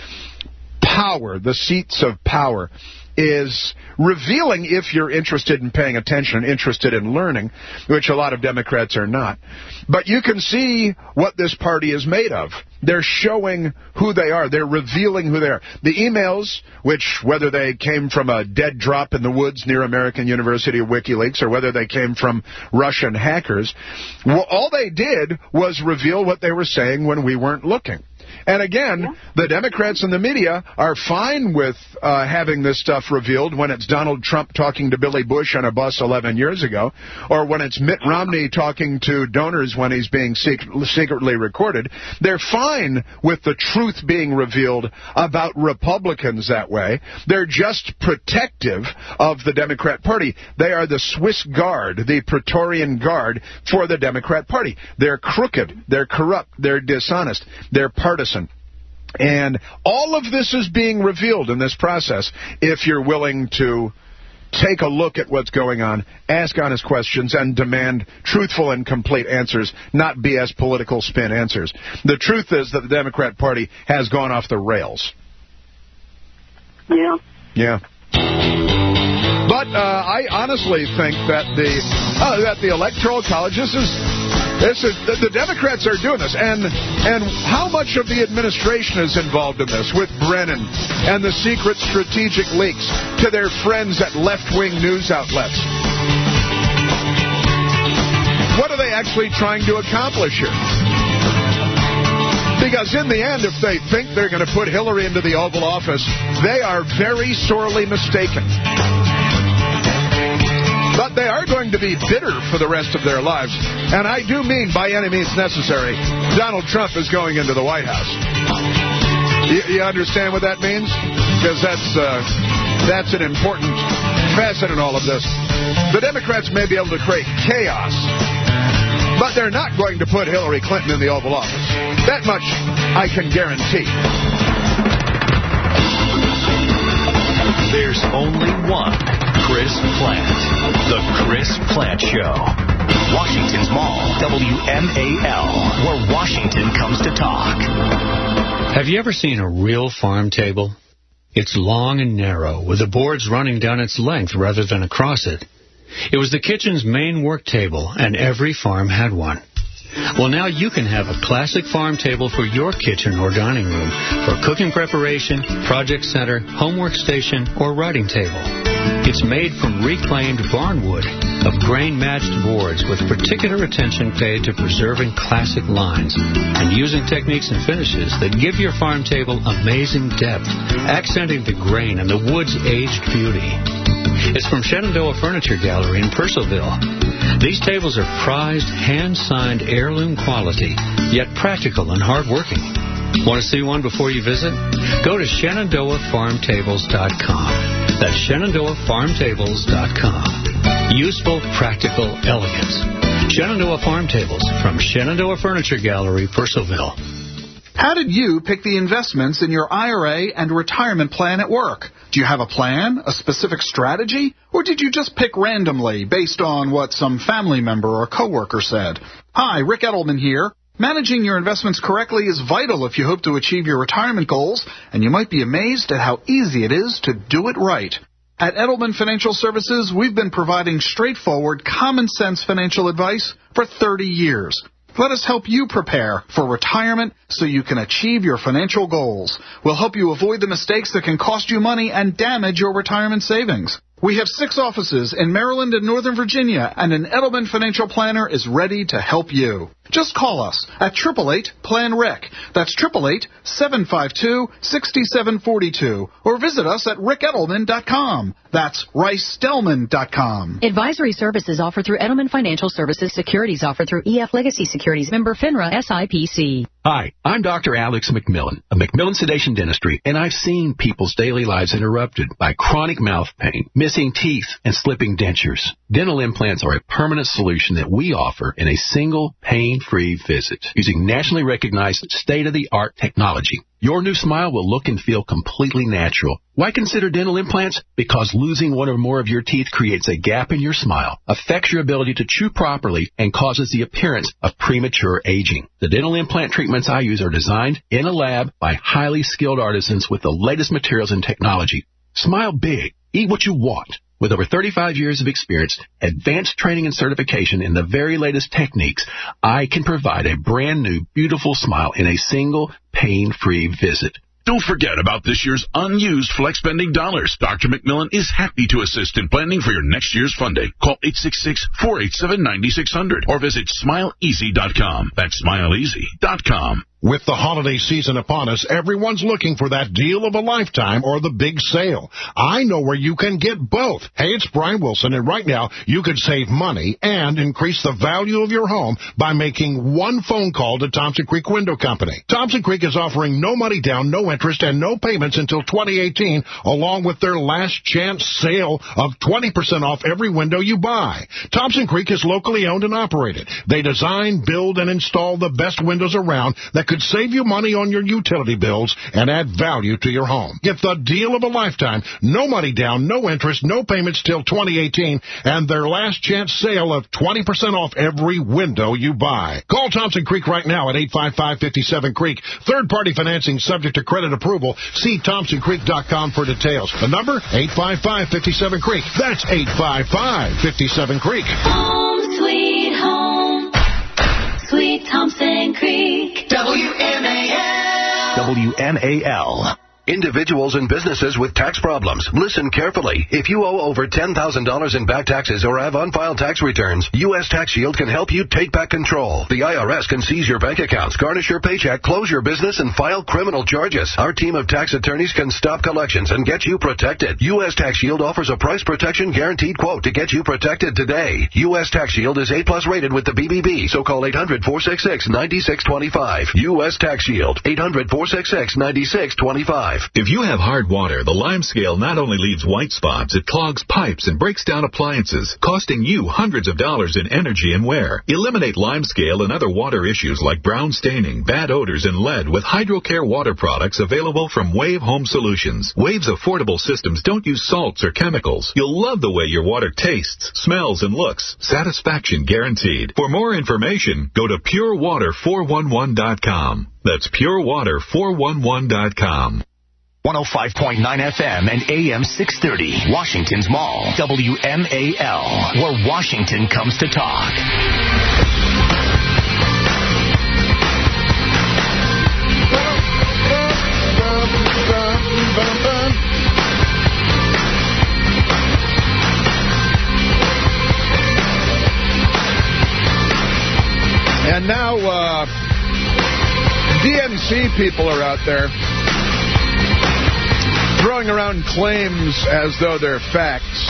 power, the seats of power, is revealing, if you're interested in paying attention, interested in learning, which a lot of Democrats are not. But you can see what this party is made of. They're showing who they are. They're revealing who they are. The emails, which, whether they came from a dead drop in the woods near American University of WikiLeaks, or whether they came from Russian hackers, well, all they did was reveal what they were saying when we weren't looking. And again, yeah. the Democrats and the media are fine with uh, having this stuff revealed when it's Donald Trump talking to Billy Bush on a bus eleven years ago, or when it's Mitt Romney talking to donors when he's being secret, secretly recorded. They're fine with the truth being revealed about Republicans that way. They're just protective of the Democrat Party. They are the Swiss Guard, the Praetorian Guard for the Democrat Party. They're crooked. They're corrupt. They're dishonest. They're partisan. And all of this is being revealed in this process if you're willing to take a look at what's going on, ask honest questions, and demand truthful and complete answers, not B S political spin answers. The truth is that the Democrat Party has gone off the rails. Yeah. Yeah. But uh, I honestly think that the uh, that the Electoral College, this is this is the, the Democrats are doing this, and and how much of the administration is involved in this with Brennan and the secret strategic leaks to their friends at left-wing news outlets? What are they actually trying to accomplish here? Because in the end, if they think they're going to put Hillary into the Oval Office, they are very sorely mistaken. But they are going to be bitter for the rest of their lives. And I do mean, by any means necessary, Donald Trump is going into the White House. You, you understand what that means? Because that's, uh, that's an important facet in all of this. The Democrats may be able to create chaos, but they're not going to put Hillary Clinton in the Oval Office. That much I can guarantee. There's only one Chris Plant. The Chris Plant Show. Washington's Mall, W M A L, where Washington comes to talk. Have you ever seen a real farm table? It's long and narrow, with the boards running down its length rather than across it. It was the kitchen's main work table, and every farm had one. Well, now you can have a classic farm table for your kitchen or dining room for cooking preparation, project center, homework station, or writing table. It's made from reclaimed barn wood of grain-matched boards with particular attention paid to preserving classic lines and using techniques and finishes that give your farm table amazing depth, accenting the grain and the wood's aged beauty. It's from Shenandoah Furniture Gallery in Purcellville. These tables are prized, hand-signed heirloom quality, yet practical and hard-working. Want to see one before you visit? Go to Shenandoah Farm Tables dot com. That's Shenandoah Farm Tables dot com. Useful, practical elegance. Shenandoah Farm Tables from Shenandoah Furniture Gallery, Purcellville. How did you pick the investments in your I R A and retirement plan at work? Do you have a plan, a specific strategy, or did you just pick randomly based on what some family member or coworker said? Hi, Rick Edelman here. Managing your investments correctly is vital if you hope to achieve your retirement goals, and you might be amazed at how easy it is to do it right. At Edelman Financial Services, we've been providing straightforward, common-sense financial advice for thirty years. Let us help you prepare for retirement so you can achieve your financial goals. We'll help you avoid the mistakes that can cost you money and damage your retirement savings. We have six offices in Maryland and Northern Virginia, and an Edelman financial planner is ready to help you. Just call us at eight eight eight, plan R E C. That's eight eight eight, seven five two, six seven four two. Or visit us at rick edelman dot com. That's rice delman dot com. Advisory services offered through Edelman Financial Services. Securities offered through E F Legacy Securities. Member FINRA S I P C. Hi, I'm Doctor Alex McMillan of McMillan Sedation Dentistry, and I've seen people's daily lives interrupted by chronic mouth pain, missing teeth, and slipping dentures. Dental implants are a permanent solution that we offer in a single pain-free visit using nationally recognized state-of-the-art technology. Your new smile will look and feel completely natural. Why consider dental implants? Because losing one or more of your teeth creates a gap in your smile, affects your ability to chew properly, and causes the appearance of premature aging. The dental implant treatments I use are designed in a lab by highly skilled artisans with the latest materials and technology. Smile big. Eat what you want. With over thirty-five years of experience, advanced training and certification in the very latest techniques, I can provide a brand new, beautiful smile in a single, pain-free visit. Don't forget about this year's unused flex spending dollars. Doctor McMillan is happy to assist in planning for your next year's funding. Call eight six six, four eight seven, nine six zero zero or visit smile easy dot com. That's smile easy dot com. With the holiday season upon us, everyone's looking for that deal of a lifetime or the big sale. I know where you can get both. Hey, it's Brian Wilson, and right now you could save money and increase the value of your home by making one phone call to Thompson Creek Window Company. Thompson Creek is offering no money down, no interest, and no payments until twenty eighteen, along with their last chance sale of twenty percent off every window you buy. Thompson Creek is locally owned and operated. They design, build, and install the best windows around that could save you money on your utility bills and add value to your home. Get the deal of a lifetime. No money down, no interest, no payments till twenty eighteen, and their last chance sale of twenty percent off every window you buy. Call Thompson Creek right now at eight five five, five seven, Creek. Third-party financing subject to credit approval. See thompson creek dot com for details. The number, eight five five, five seven, Creek. That's eight five five, five seven, Creek. Home sweet home. Sweet Thompson Creek. W M A L. W M A L. Individuals and businesses with tax problems. Listen carefully. If you owe over ten thousand dollars in back taxes or have unfiled tax returns, U S Tax Shield can help you take back control. The I R S can seize your bank accounts, garnish your paycheck, close your business, and file criminal charges. Our team of tax attorneys can stop collections and get you protected. U S Tax Shield offers a price protection guaranteed quote to get you protected today. U S Tax Shield is A plus rated with the B B B, so call eight hundred, four six six, nine six two five. U S Tax Shield, eight hundred, four six six, nine six two five. five. If you have hard water, the Lime Scale not only leaves white spots, it clogs pipes and breaks down appliances, costing you hundreds of dollars in energy and wear. Eliminate Lime Scale and other water issues like brown staining, bad odors, and lead with HydroCare water products available from Wave Home Solutions. Wave's affordable systems don't use salts or chemicals. You'll love the way your water tastes, smells, and looks. Satisfaction guaranteed. For more information, go to pure water four one one dot com. That's pure water four one one dot com. one oh five point nine F M and A M six thirty, Washington's Mall, W M A L, where Washington comes to talk. And now, uh, D N C people are out there throwing around claims as though they're facts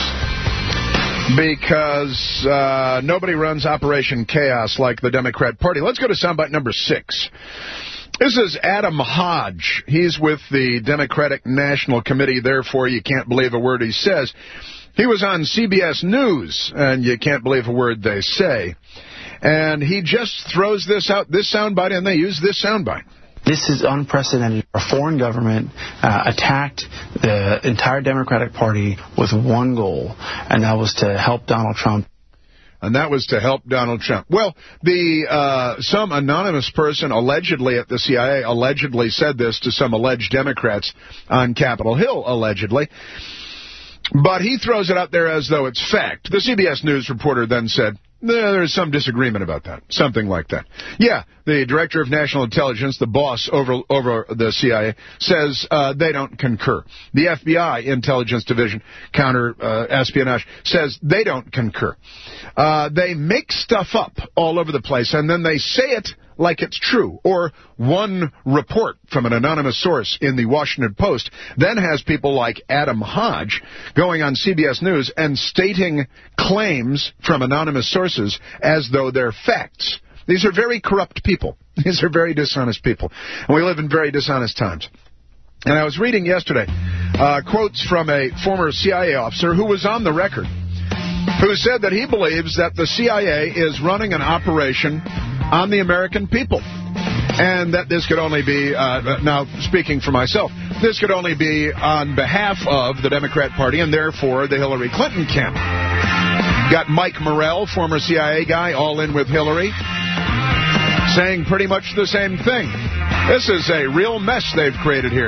because uh, nobody runs Operation Chaos like the Democrat Party. Let's go to soundbite number six. This is Adam Hodge. He's with the Democratic National Committee, therefore you can't believe a word he says. He was on C B S News, and you can't believe a word they say. And he just throws this out, this soundbite, and they use this soundbite. This is unprecedented. A foreign government uh, attacked the entire Democratic Party with one goal, and that was to help Donald Trump. And that was to help Donald Trump. Well, the uh, some anonymous person allegedly at the C I A allegedly said this to some alleged Democrats on Capitol Hill, allegedly. But he throws it out there as though it's fact. The C B S News reporter then said, there's some disagreement about that, something like that. Yeah, the Director of National Intelligence, the boss over over the C I A, says uh, they don't concur. The F B I Intelligence Division, counter uh, espionage, says they don't concur. Uh, they make stuff up all over the place, and then they say it like it's true. Or one report from an anonymous source in the Washington Post then has people like Adam Hodge going on C B S News and stating claims from anonymous sources as though they're facts. These are very corrupt people. These are very dishonest people. And we live in very dishonest times. And I was reading yesterday uh, quotes from a former C I A officer who was on the record, who said that he believes that the C I A is running an operation on the American people. And that this could only be, uh, now speaking for myself, this could only be on behalf of the Democrat Party and therefore the Hillary Clinton camp. Got Mike Morell, former C I A guy, all in with Hillary, saying pretty much the same thing. This is a real mess they've created here.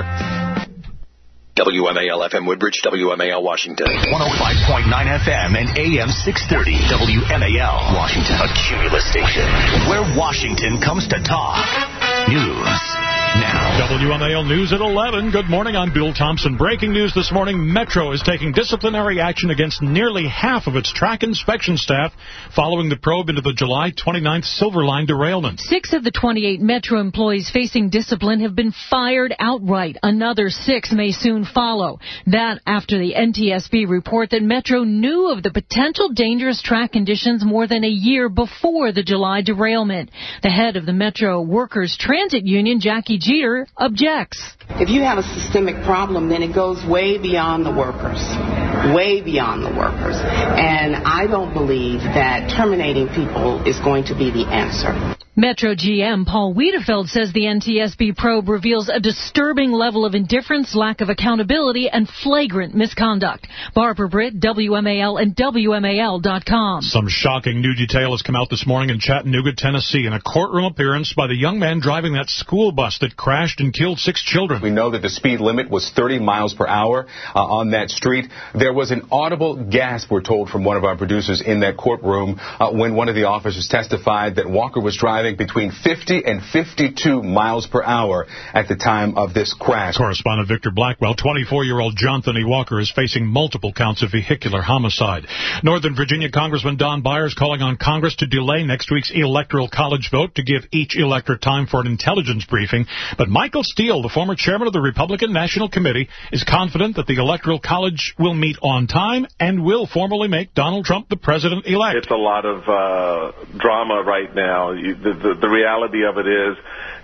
W M A L F M Woodbridge, W M A L Washington. one oh five point nine F M and A M six thirty, W M A L Washington. A Cumulus station where Washington comes to talk. News now. W M A L News at eleven. Good morning. I'm Bill Thompson. Breaking news this morning. Metro is taking disciplinary action against nearly half of its track inspection staff following the probe into the July twenty-ninth Silver Line derailment. Six of the twenty-eight Metro employees facing discipline have been fired outright. Another six may soon follow. That after the N T S B report that Metro knew of the potential dangerous track conditions more than a year before the July derailment. The head of the Metro Workers Transit Union, Jackie Jeter, objects. If you have a systemic problem, then it goes way beyond the workers, way beyond the workers. And I don't believe that terminating people is going to be the answer. Metro G M Paul Wiedefeld says the N T S B probe reveals a disturbing level of indifference, lack of accountability, and flagrant misconduct. Barbara Britt, W M A L and W M A L dot com. Some shocking new detail has come out this morning in Chattanooga, Tennessee, in a courtroom appearance by the young man driving that school bus that crashed and killed six children. We know that the speed limit was thirty miles per hour uh, on that street. There was an audible gasp, we're told, from one of our producers in that courtroom uh, when one of the officers testified that Walker was driving between fifty and fifty-two miles per hour at the time of this crash. Correspondent Victor Blackwell, twenty-four-year-old Jonathan E. Walker is facing multiple counts of vehicular homicide. Northern Virginia Congressman Don Byers calling on Congress to delay next week's electoral college vote to give each electorate time for an intelligence briefing. But Michael Steele, the former chairman of the Republican National Committee, is confident that the electoral college will meet on time and will formally make Donald Trump the president-elect. It's a lot of uh, drama right now. You, the, the, the reality of it is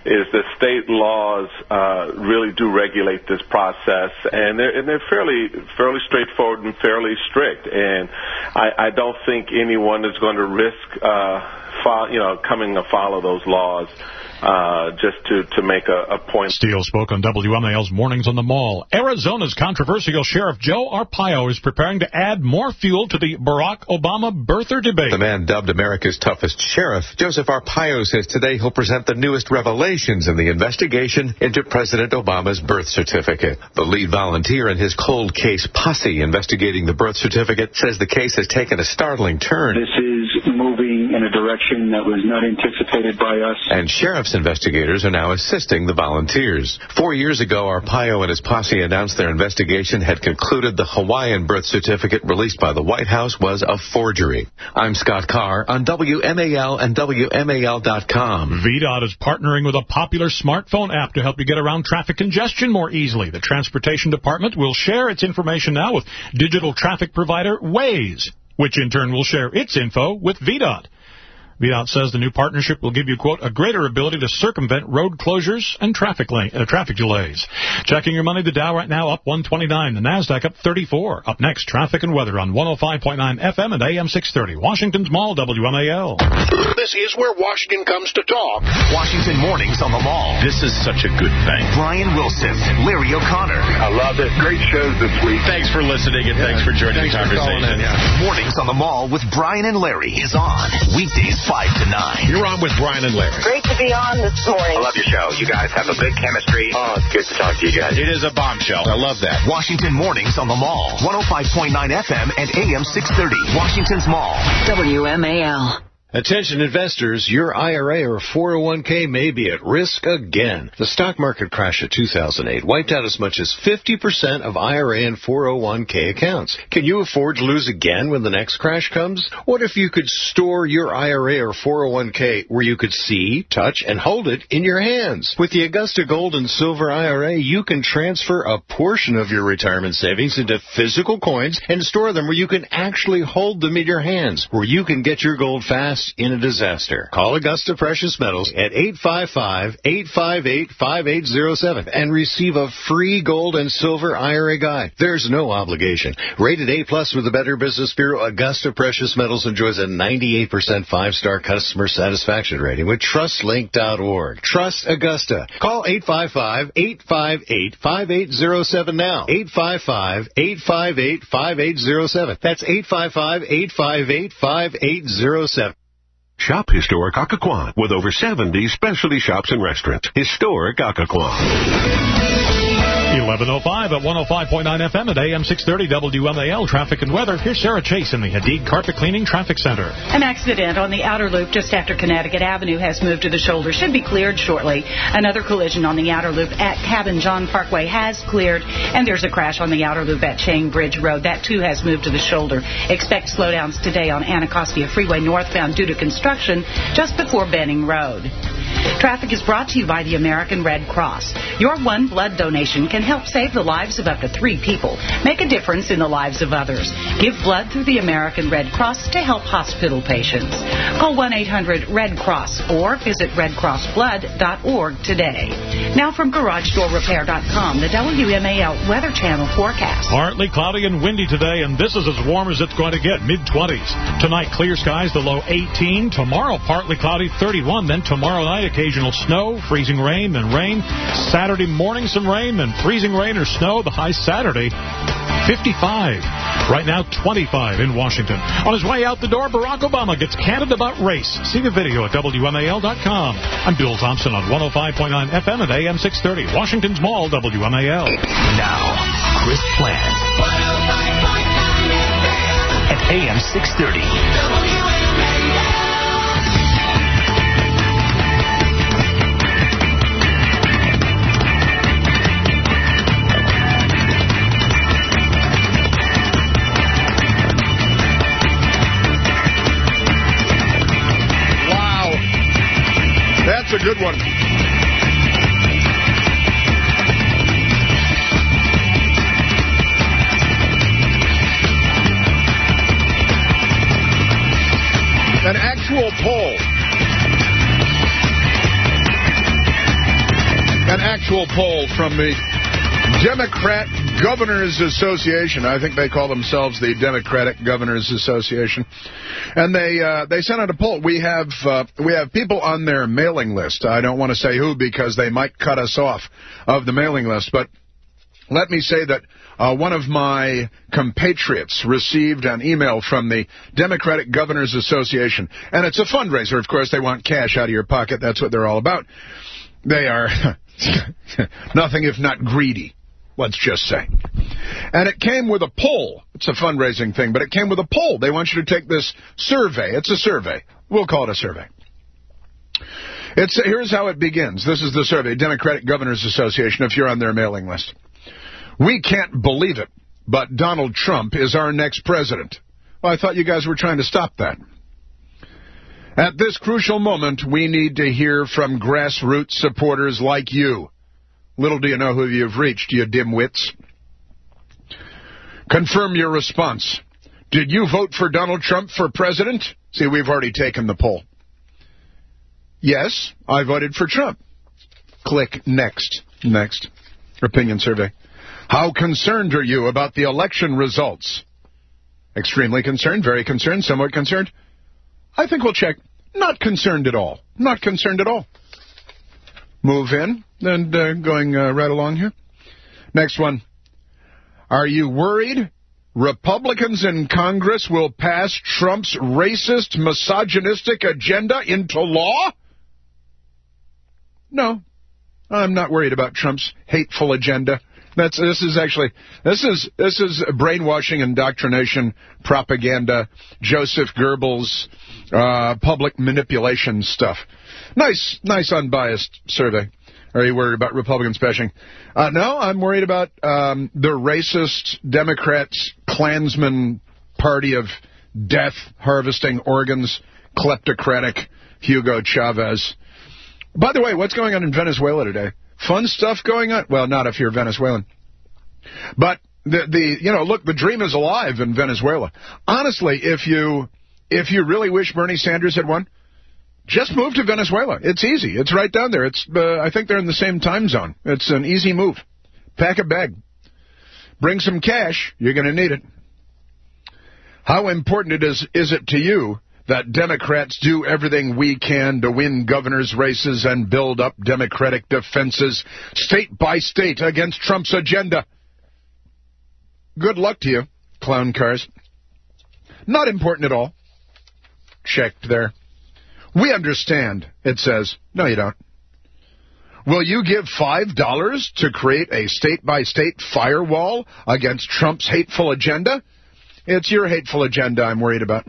is that state laws uh, really do regulate this process, and they're, and they're fairly fairly straightforward and fairly strict. And I, I don't think anyone is going to risk, uh, fo- you know, coming to follow those laws. Uh, just to, to make a, a point. Steele spoke on W M A L's Mornings on the Mall. Arizona's controversial Sheriff Joe Arpaio is preparing to add more fuel to the Barack Obama birther debate. The man dubbed America's toughest sheriff, Joseph Arpaio, says today he'll present the newest revelations in the investigation into President Obama's birth certificate. The lead volunteer in his cold case posse investigating the birth certificate says the case has taken a startling turn. This is moving in a direction that was not anticipated by us. And sheriff's investigators are now assisting the volunteers. Four years ago, Arpaio and his posse announced their investigation had concluded the Hawaiian birth certificate released by the White House was a forgery. I'm Scott Carr on W M A L and W M A L dot com. V DOT is partnering with a popular smartphone app to help you get around traffic congestion more easily. The Transportation Department will share its information now with digital traffic provider Waze, which in turn will share its info with V DOT. V DOT says the new partnership will give you, quote, a greater ability to circumvent road closures and traffic lane, uh, traffic delays. Checking your money, the Dow right now up one twenty-nine, the NASDAQ up thirty-four. Up next, traffic and weather on one oh five point nine F M and A M six thirty. Washington's Mall, W M A L. This is where Washington comes to talk. Washington Mornings on the Mall. This is such a good thing. Brian Wilson, Larry O'Connor. I love it. Great shows this week. Thanks for listening and yeah. thanks for joining thanks the conversation. In, yeah. Mornings on the Mall with Brian and Larry is on weekdays five to nine. You're on with Brian and Larry. Great to be on this morning. I love your show. You guys have a good chemistry. Oh, it's good to talk to you guys. It is a bombshell. I love that. Washington Mornings on the Mall. one oh five point nine F M and A M six thirty. Washington's Mall. W M A L. Attention investors, your I R A or four oh one k may be at risk again. The stock market crash of two thousand eight wiped out as much as fifty percent of I R A and four oh one k accounts. Can you afford to lose again when the next crash comes? What if you could store your I R A or four oh one k where you could see, touch, and hold it in your hands? With the Augusta Gold and Silver I R A, you can transfer a portion of your retirement savings into physical coins and store them where you can actually hold them in your hands, where you can get your gold fast in a disaster. Call Augusta Precious Metals at eight five five, eight five eight, five eight zero seven and receive a free gold and silver I R A guide. There's no obligation. Rated A plus with the Better Business Bureau, Augusta Precious Metals enjoys a ninety-eight percent five-star customer satisfaction rating with trust link dot org. Trust Augusta. Call eight five five, eight five eight, five eight zero seven now. eight five five, eight five eight, five eight zero seven. That's eight five five, eight five eight, five eight zero seven. Shop Historic Occoquan with over seventy specialty shops and restaurants. Historic Occoquan. eleven oh five at one oh five point nine F M at A M six thirty W M A L Traffic and Weather. Here's Sarah Chase in the Hadid Carpet Cleaning Traffic Center. An accident on the outer loop just after Connecticut Avenue has moved to the shoulder. Should be cleared shortly. Another collision on the outer loop at Cabin John Parkway has cleared. And there's a crash on the outer loop at Chain Bridge Road. That, too, has moved to the shoulder. Expect slowdowns today on Anacostia Freeway northbound due to construction just before Benning Road. Traffic is brought to you by the American Red Cross. Your one blood donation can help save the lives of up to three people. Make a difference in the lives of others. Give blood through the American Red Cross to help hospital patients. Call one eight hundred red cross or visit red cross blood dot org today. Now from garage door repair dot com, the W M A L Weather Channel forecast. Partly cloudy and windy today, and this is as warm as it's going to get, mid twenties. Tonight, clear skies, the low eighteen. Tomorrow, partly cloudy, thirty-one. Then tomorrow night, occasional snow, freezing rain, then rain. Saturday morning, some rain, then freezing rain or snow. The high Saturday, fifty-five. Right now, twenty-five in Washington. On his way out the door, Barack Obama gets candid about race. See the video at W M A L dot com. I'm Bill Thompson on one oh five point nine F M at A M six thirty. Washington's Mall, W M A L. Now, Chris Plant at A M six thirty. That's a good one. An actual poll. actual poll from the Democrat Governors Association. I think they call themselves the Democratic Governors Association. And they uh, they sent out a poll. We have uh, we have people on their mailing list. I don't want to say who because they might cut us off of the mailing list. But let me say that uh, one of my compatriots received an email from the Democratic Governors Association. And it's a fundraiser, of course. They want cash out of your pocket. That's what they're all about. They are nothing if not greedy, let's just say. And it came with a poll. It's a fundraising thing, but it came with a poll. They want you to take this survey. It's a survey. We'll call it a survey. It's here's how it begins. This is the survey, Democratic Governors Association, if you're on their mailing list. We can't believe it, but Donald Trump is our next president. Well, I thought you guys were trying to stop that. At this crucial moment, we need to hear from grassroots supporters like you. Little do you know who you've reached, you dimwits. Confirm your response. Did you vote for Donald Trump for president? See, we've already taken the poll. Yes, I voted for Trump. Click next. Next. Opinion survey. How concerned are you about the election results? Extremely concerned, very concerned, somewhat concerned. I think we'll check. Not concerned at all. Not concerned at all. Move in. And uh, going uh, right along here. Next one. Are you worried Republicans in Congress will pass Trump's racist, misogynistic agenda into law? No. I'm not worried about Trump's hateful agenda. That's this is actually this is this is brainwashing, indoctrination, propaganda, Joseph Goebbels, uh, public manipulation stuff. Nice, nice unbiased survey. Are you worried about Republicans bashing? Uh, no, I'm worried about um, the racist Democrats, Klansman party of death, harvesting organs, kleptocratic Hugo Chavez. By the way, what's going on in Venezuela today? Fun stuff going on? Well, not if you're Venezuelan. But the the you know, look, the dream is alive in Venezuela. Honestly, if you if you really wish Bernie Sanders had won, just move to Venezuela. It's easy. It's right down there. It's uh, I think they're in the same time zone. It's an easy move. Pack a bag. Bring some cash. You're going to need it. How important it is is it to you that Democrats do everything we can to win governors' races and build up Democratic defenses state by state against Trump's agenda? Good luck to you, clown cars. Not important at all. Checked there. We understand, it says. No, you don't. Will you give five dollars to create a state-by-state firewall against Trump's hateful agenda? It's your hateful agenda I'm worried about.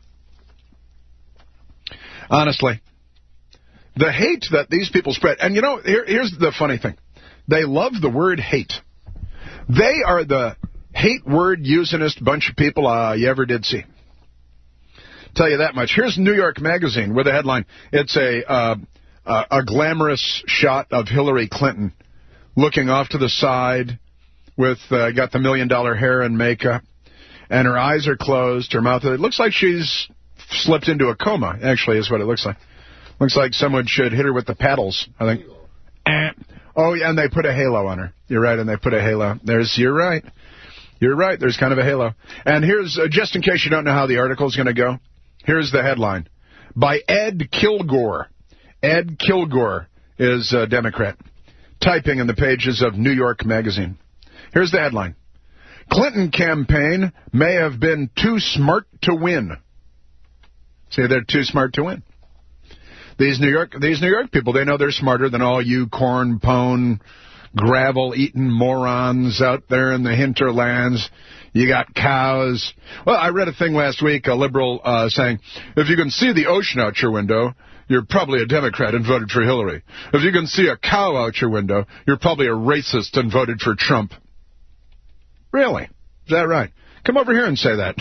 Honestly, the hate that these people spread, and you know, here, here's the funny thing. They love the word hate. They are the hate word usingest bunch of people uh, you ever did see. Tell you that much. Here's New York Magazine with a headline. It's a uh, uh, a glamorous shot of Hillary Clinton looking off to the side with uh, got the million dollar hair and makeup, and her eyes are closed. Her mouth. It looks like she's slipped into a coma, actually, is what it looks like. Looks like someone should hit her with the paddles, I think. Eh. Oh, yeah, and they put a halo on her. You're right, and they put a halo. There's, you're right. You're right, there's kind of a halo. And here's, uh, just in case you don't know how the article's going to go, here's the headline. By Ed Kilgore. Ed Kilgore is a Democrat, typing in the pages of New York Magazine. Here's the headline. Clinton campaign may have been too smart to win. See, they're too smart to win. These New York, these New York people, they know they're smarter than all you corn pone, gravel-eating morons out there in the hinterlands. You got cows. Well, I read a thing last week, a liberal uh, saying, if you can see the ocean out your window, you're probably a Democrat and voted for Hillary. If you can see a cow out your window, you're probably a racist and voted for Trump. Really? Is that right? Come over here and say that.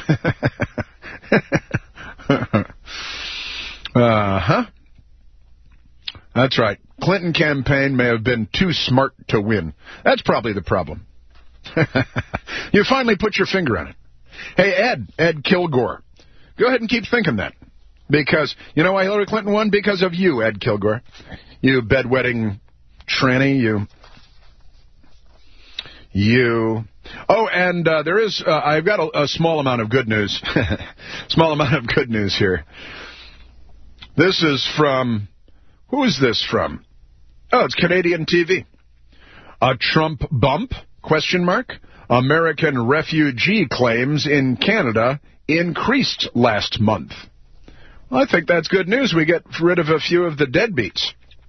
Uh-huh. That's right. Clinton campaign may have been too smart to win. That's probably the problem. You finally put your finger on it. Hey, Ed, Ed Kilgore, go ahead and keep thinking that. Because, you know why Hillary Clinton won? Because of you, Ed Kilgore. You bedwetting, tranny, you. You. Oh, and uh, there is, uh, I've got a, a small amount of good news. Small amount of good news here. This is from, who is this from? Oh, it's Canadian T V. A Trump bump, question mark. American refugee claims in Canada increased last month. Well, I think that's good news. We get rid of a few of the deadbeats.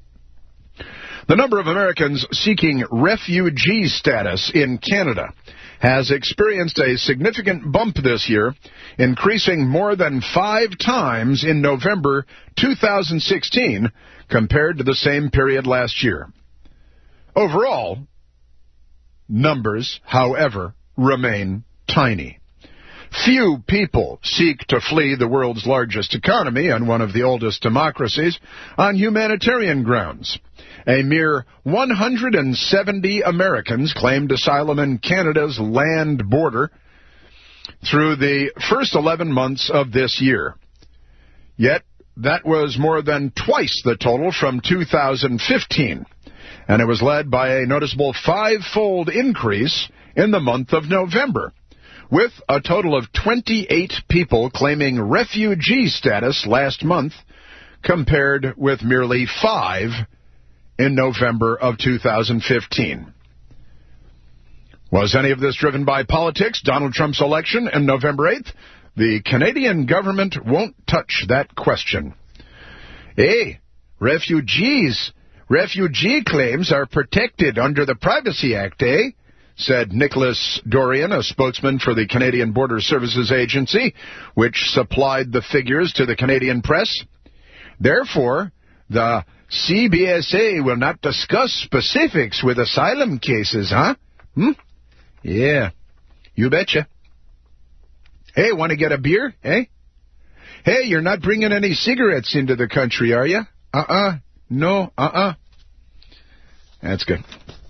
The number of Americans seeking refugee status in Canada has experienced a significant bump this year, increasing more than five times in November two thousand sixteen compared to the same period last year. Overall, numbers, however, remain tiny. Few people seek to flee the world's largest economy and one of the oldest democracies on humanitarian grounds. A mere one hundred seventy Americans claimed asylum in Canada's land border through the first eleven months of this year. Yet, that was more than twice the total from two thousand fifteen, and it was led by a noticeable five-fold increase in the month of November, with a total of twenty-eight people claiming refugee status last month, compared with merely five in November of two thousand fifteen. Was any of this driven by politics, Donald Trump's election on November eighth? The Canadian government won't touch that question. Hey, refugees, refugee claims are protected under the Privacy Act, eh? Said Nicholas Dorian, a spokesman for the Canadian Border Services Agency, which supplied the figures to the Canadian press. Therefore, the C B S A will not discuss specifics with asylum cases, huh? Hmm? Yeah, you betcha. Hey, want to get a beer, eh? Hey, you're not bringing any cigarettes into the country, are you? Uh-uh. No, uh-uh. That's good.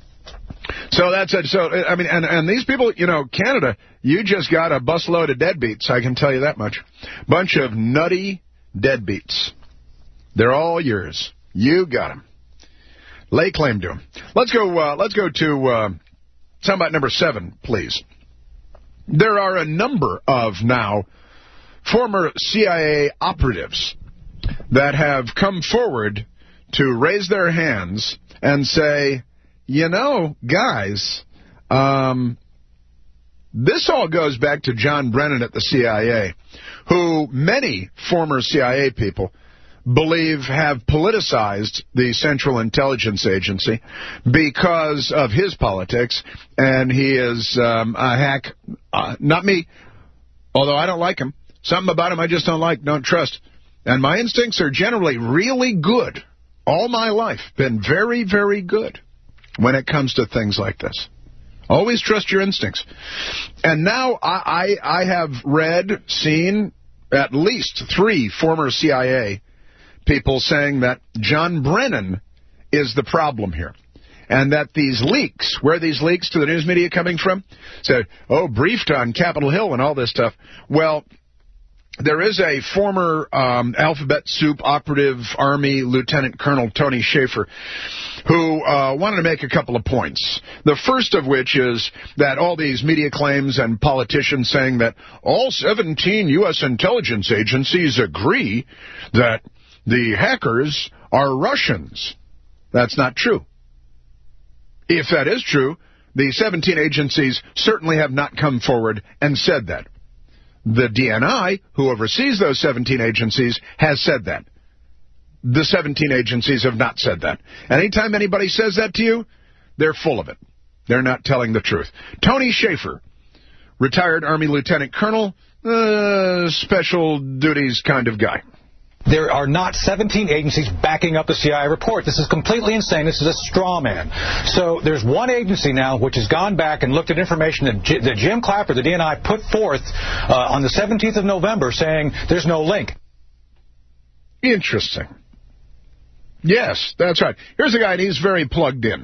So that's it. So, I mean, and, and these people, you know, Canada, you just got a busload of deadbeats, I can tell you that much. Bunch of nutty deadbeats. They're all yours. You got them. Lay claim to them. Let's go, uh, let's go to uh, soundbite number seven, please. There are a number of now former C I A operatives that have come forward to raise their hands and say, you know, guys, um, this all goes back to John Brennan at the C I A, who many former C I A people believe have politicized the Central Intelligence Agency because of his politics, and he is um, a hack. Uh, not me, although I don't like him. Something about him I just don't like, don't trust. And my instincts are generally really good. All my life, been very, very good when it comes to things like this. Always trust your instincts. And now I, I, I have read, seen at least three former C I A people saying that John Brennan is the problem here. And that these leaks, where are these leaks to the news media coming from? Said, oh, briefed on Capitol Hill and all this stuff. Well, there is a former um, Alphabet Soup operative Army Lieutenant Colonel Tony Shaffer who uh, wanted to make a couple of points. The first of which is that all these media claims and politicians saying that all seventeen U S intelligence agencies agree that the hackers are Russians. That's not true. If that is true, the seventeen agencies certainly have not come forward and said that. The D N I, who oversees those seventeen agencies, has said that. The seventeen agencies have not said that. Anytime anybody says that to you, they're full of it. They're not telling the truth. Tony Shaffer, retired Army Lieutenant Colonel, uh, special duties kind of guy. There are not seventeen agencies backing up the C I A report. This is completely insane. This is a straw man. So there's one agency now which has gone back and looked at information that, J that Jim Clapper, the D N I, put forth uh, on the seventeenth of November saying there's no link. Interesting. Yes, that's right. Here's a guy, and he's very plugged in.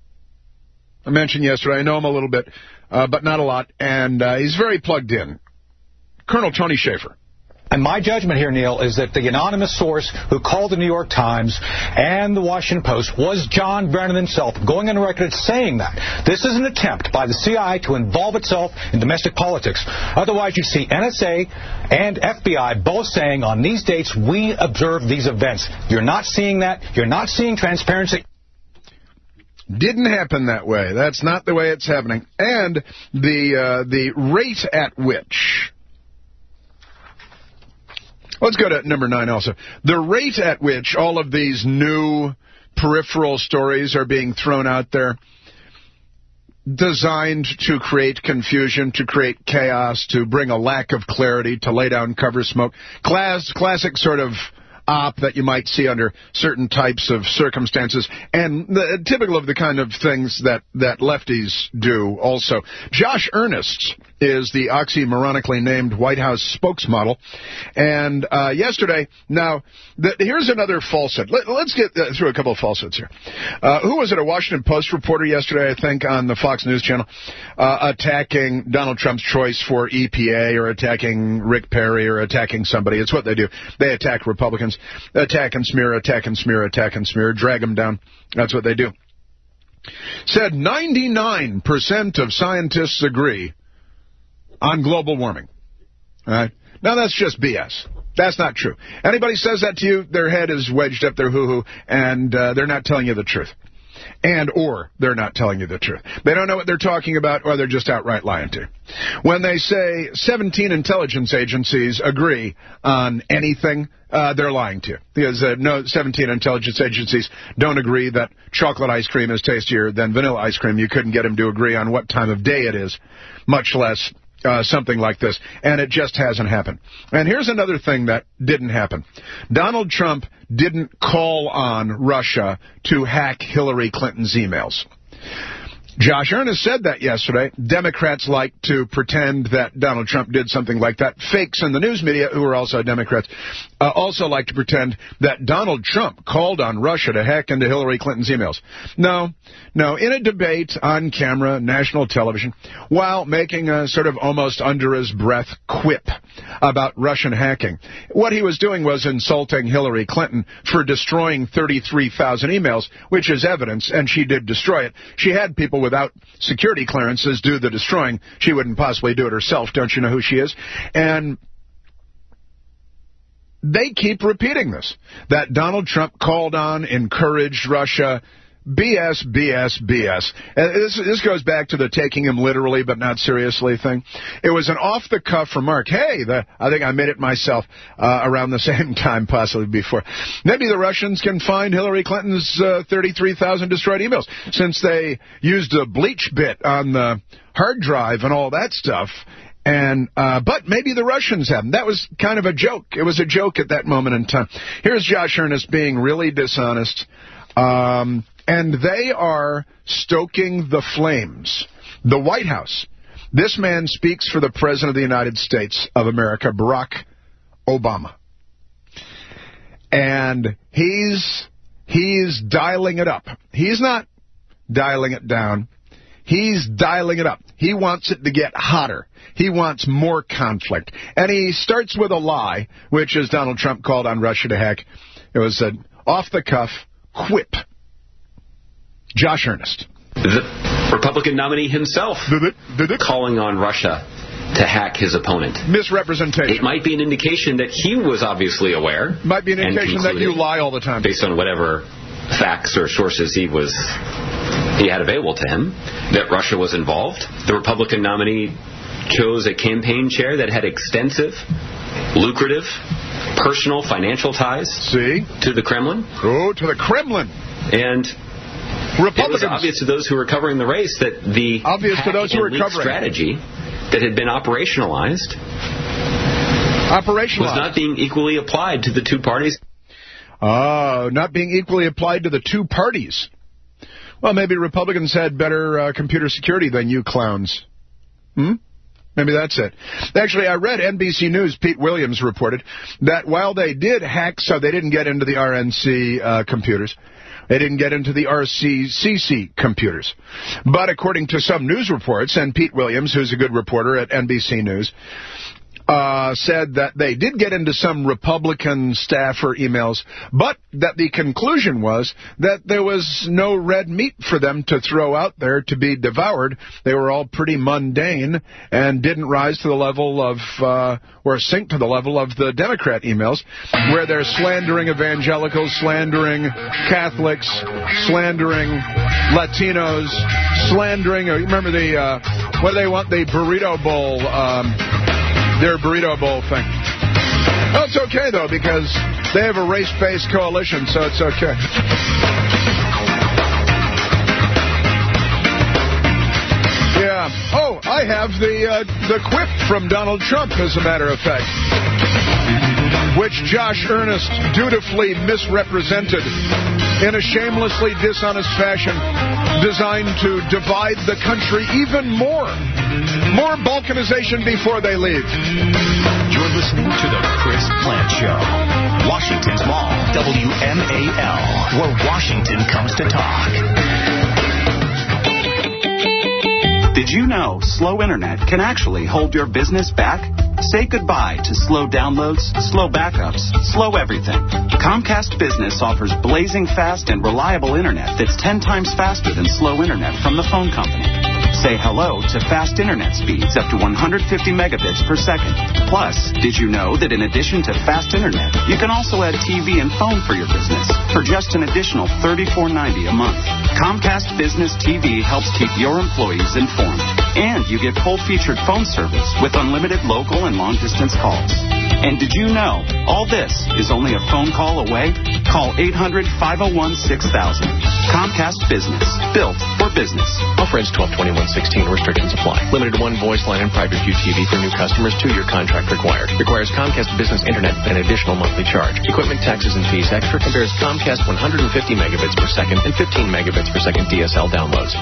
I mentioned yesterday, I know him a little bit, uh, but not a lot, and uh, he's very plugged in. Colonel Tony Shaffer. And my judgment here, Neil, is that the anonymous source who called the New York Times and the Washington Post was John Brennan himself, going on record saying that. This is an attempt by the C I A to involve itself in domestic politics. Otherwise, you see N S A and F B I both saying on these dates, we observe these events. You're not seeing that. You're not seeing transparency. Didn't happen that way. That's not the way it's happening. And the uh, the rate at which... Let's go to number nine also. The rate at which all of these new peripheral stories are being thrown out there, designed to create confusion, to create chaos, to bring a lack of clarity, to lay down cover smoke. Class, classic sort of op that you might see under certain types of circumstances, and the, typical of the kind of things that, that lefties do also. Josh Earnest is the oxymoronically named White House spokesmodel, and uh, yesterday, now, the, here's another falsehood. Let, let's get uh, through a couple of falsehoods here. Uh, who was it, a Washington Post reporter yesterday, I think, on the Fox News channel, uh, attacking Donald Trump's choice for E P A, or attacking Rick Perry, or attacking somebody? It's what they do. They attack Republicans. Attack and smear, attack and smear, attack and smear, drag them down. That's what they do. Said ninety-nine percent of scientists agree on global warming. All right? Now, that's just B S. That's not true. Anybody says that to you, their head is wedged up their hoo-hoo, and uh, they're not telling you the truth. And or they're not telling you the truth. They don't know what they're talking about, or they're just outright lying to you. When they say seventeen intelligence agencies agree on anything, uh, they're lying to you. Because uh, no, seventeen intelligence agencies don't agree that chocolate ice cream is tastier than vanilla ice cream. You couldn't get them to agree on what time of day it is, much less Uh, something like this, and it just hasn't happened. And here's another thing that didn't happen. Donald Trump didn't call on Russia to hack Hillary Clinton's emails. Josh Earnest said that yesterday. Democrats like to pretend that Donald Trump did something like that. Fakes in the news media, who are also Democrats, uh, also like to pretend that Donald Trump called on Russia to hack into Hillary Clinton's emails. No, no. In a debate on camera, national television, while making a sort of almost under his breath quip about Russian hacking, what he was doing was insulting Hillary Clinton for destroying thirty-three thousand emails, which is evidence, and she did destroy it. She had people without security clearances do the destroying. She wouldn't possibly do it herself. Don't you know who she is? And they keep repeating this, that Donald Trump called on, encouraged Russia. B S, B S, B S. And this, this goes back to the taking him literally but not seriously thing. It was an off-the-cuff remark. Hey, the, I think I made it myself uh, around the same time, possibly before. Maybe the Russians can find Hillary Clinton's uh, thirty-three thousand destroyed emails, since they used a bleach bit on the hard drive and all that stuff. And uh, but maybe the Russians have them. That was kind of a joke. It was a joke at that moment in time. Here's Josh Earnest being really dishonest. Um... And they are stoking the flames. The White House. This man speaks for the President of the United States of America, Barack Obama. And he's he's dialing it up. He's not dialing it down. He's dialing it up. He wants it to get hotter. He wants more conflict. And he starts with a lie, which is Donald Trump called on Russia to hack. It was an off-the-cuff quip. Josh Earnest. The Republican nominee himself did it, did it? calling on Russia to hack his opponent. Misrepresentation. It might be an indication that he was obviously aware. Might be an indication that you lie all the time. Based on whatever facts or sources he was he had available to him, that Russia was involved. The Republican nominee chose a campaign chair that had extensive, lucrative, personal financial ties See? to the Kremlin. Oh, to the Kremlin. And Republicans. It was obvious to those who were covering the race that the obvious to those who were covering strategy that had been operationalized, operationalized was not being equally applied to the two parties. Oh, not being equally applied to the two parties. Well, maybe Republicans had better uh, computer security than you clowns. Hmm? Maybe that's it. Actually, I read N B C News, Pete Williams reported that while they did hack, so they didn't get into the R N C uh, computers. They didn't get into the R C C C computers. But according to some news reports, and Pete Williams, who's a good reporter at N B C News, uh, said that they did get into some Republican staffer emails, but that the conclusion was that there was no red meat for them to throw out there to be devoured. They were all pretty mundane and didn't rise to the level of, uh, or sink to the level of the Democrat emails, where they're slandering evangelicals, slandering Catholics, slandering Latinos, slandering, uh, remember the, uh, what do they want, the burrito bowl, um, their burrito bowl thing. Oh, it's okay, though, because they have a race-based coalition, so it's okay. Yeah. Oh, I have the uh, the quip from Donald Trump, as a matter of fact, which Josh Earnest dutifully misrepresented in a shamelessly dishonest fashion designed to divide the country even more. More balkanization before they leave. You're listening to The Chris Plante Show. Washington's Mall, W M A L, where Washington comes to talk. Did you know slow internet can actually hold your business back? Say goodbye to slow downloads, slow backups, slow everything. Comcast Business offers blazing fast and reliable internet that's ten times faster than slow internet from the phone company. Say hello to fast internet speeds up to one hundred fifty megabits per second. Plus, did you know that in addition to fast internet, you can also add T V and phone for your business for just an additional thirty-four ninety a month? Comcast Business T V helps keep your employees informed. And you get full-featured phone service with unlimited local and long-distance calls. And did you know all this is only a phone call away? Call eight hundred, five oh one, six thousand. Comcast Business. Built for business. Offer ends twelve twenty-one sixteen. Restrictions apply. Limited to one voice line and private view T V for new customers. Two-year contract required. Requires Comcast Business Internet and additional monthly charge. Equipment, taxes, and fees extra. Compares Comcast one hundred fifty megabits per second and fifteen megabits per second D S L downloads.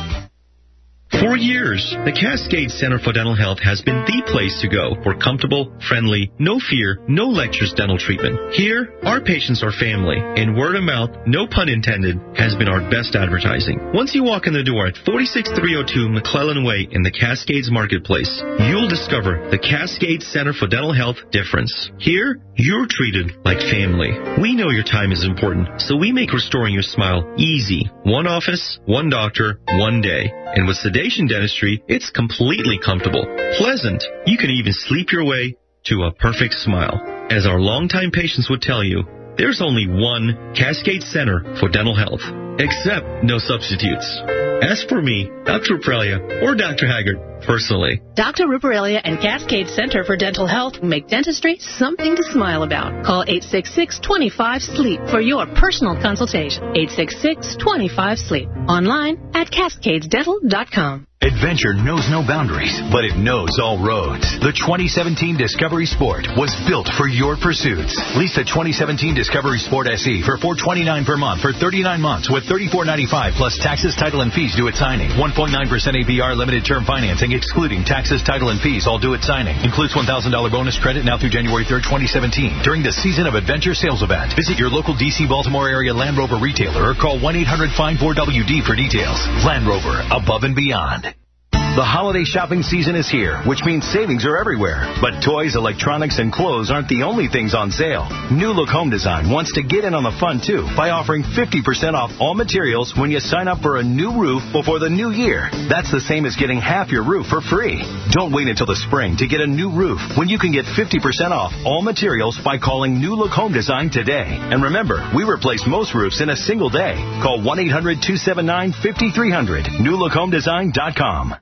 For years, the Cascade Center for Dental Health has been the place to go for comfortable, friendly, no fear, no lectures dental treatment. Here, our patients are family, and word of mouth, no pun intended, has been our best advertising. Once you walk in the door at forty-six three oh two McClellan Way in the Cascades Marketplace, you'll discover the Cascade Center for Dental Health difference. Here, you're treated like family. We know your time is important, so we make restoring your smile easy. One office, one doctor, one day. And with sedation dentistry, it's completely comfortable, pleasant. You can even sleep your way to a perfect smile. As our longtime patients would tell you, there's only one Cascade Center for Dental Health, except no substitutes. Ask for me, Doctor Ruparelia, or Doctor Haggard, personally. Doctor Ruparelia and Cascade Center for Dental Health make dentistry something to smile about. Call eight six six, two five, SLEEP for your personal consultation. eight six six, two five, SLEEP. Online at cascades dental dot com. Adventure knows no boundaries, but it knows all roads. The twenty seventeen Discovery Sport was built for your pursuits. Lease the twenty seventeen Discovery Sport S E for four hundred twenty-nine dollars per month for thirty-nine months with thirty-four ninety-five plus taxes, title, and fees due at signing. one point nine percent A P R limited term financing excluding taxes, title, and fees all due at signing. Includes one thousand dollars bonus credit now through January third, twenty seventeen. During the Season of Adventure sales event, visit your local D C Baltimore area Land Rover retailer or call one eight hundred, find four W D for details. Land Rover, above and beyond. The holiday shopping season is here, which means savings are everywhere. But toys, electronics, and clothes aren't the only things on sale. New Look Home Design wants to get in on the fun, too, by offering fifty percent off all materials when you sign up for a new roof before the new year. That's the same as getting half your roof for free. Don't wait until the spring to get a new roof when you can get fifty percent off all materials by calling New Look Home Design today. And remember, we replace most roofs in a single day. Call one eight hundred, two seven nine, five three zero zero. new look home design dot com.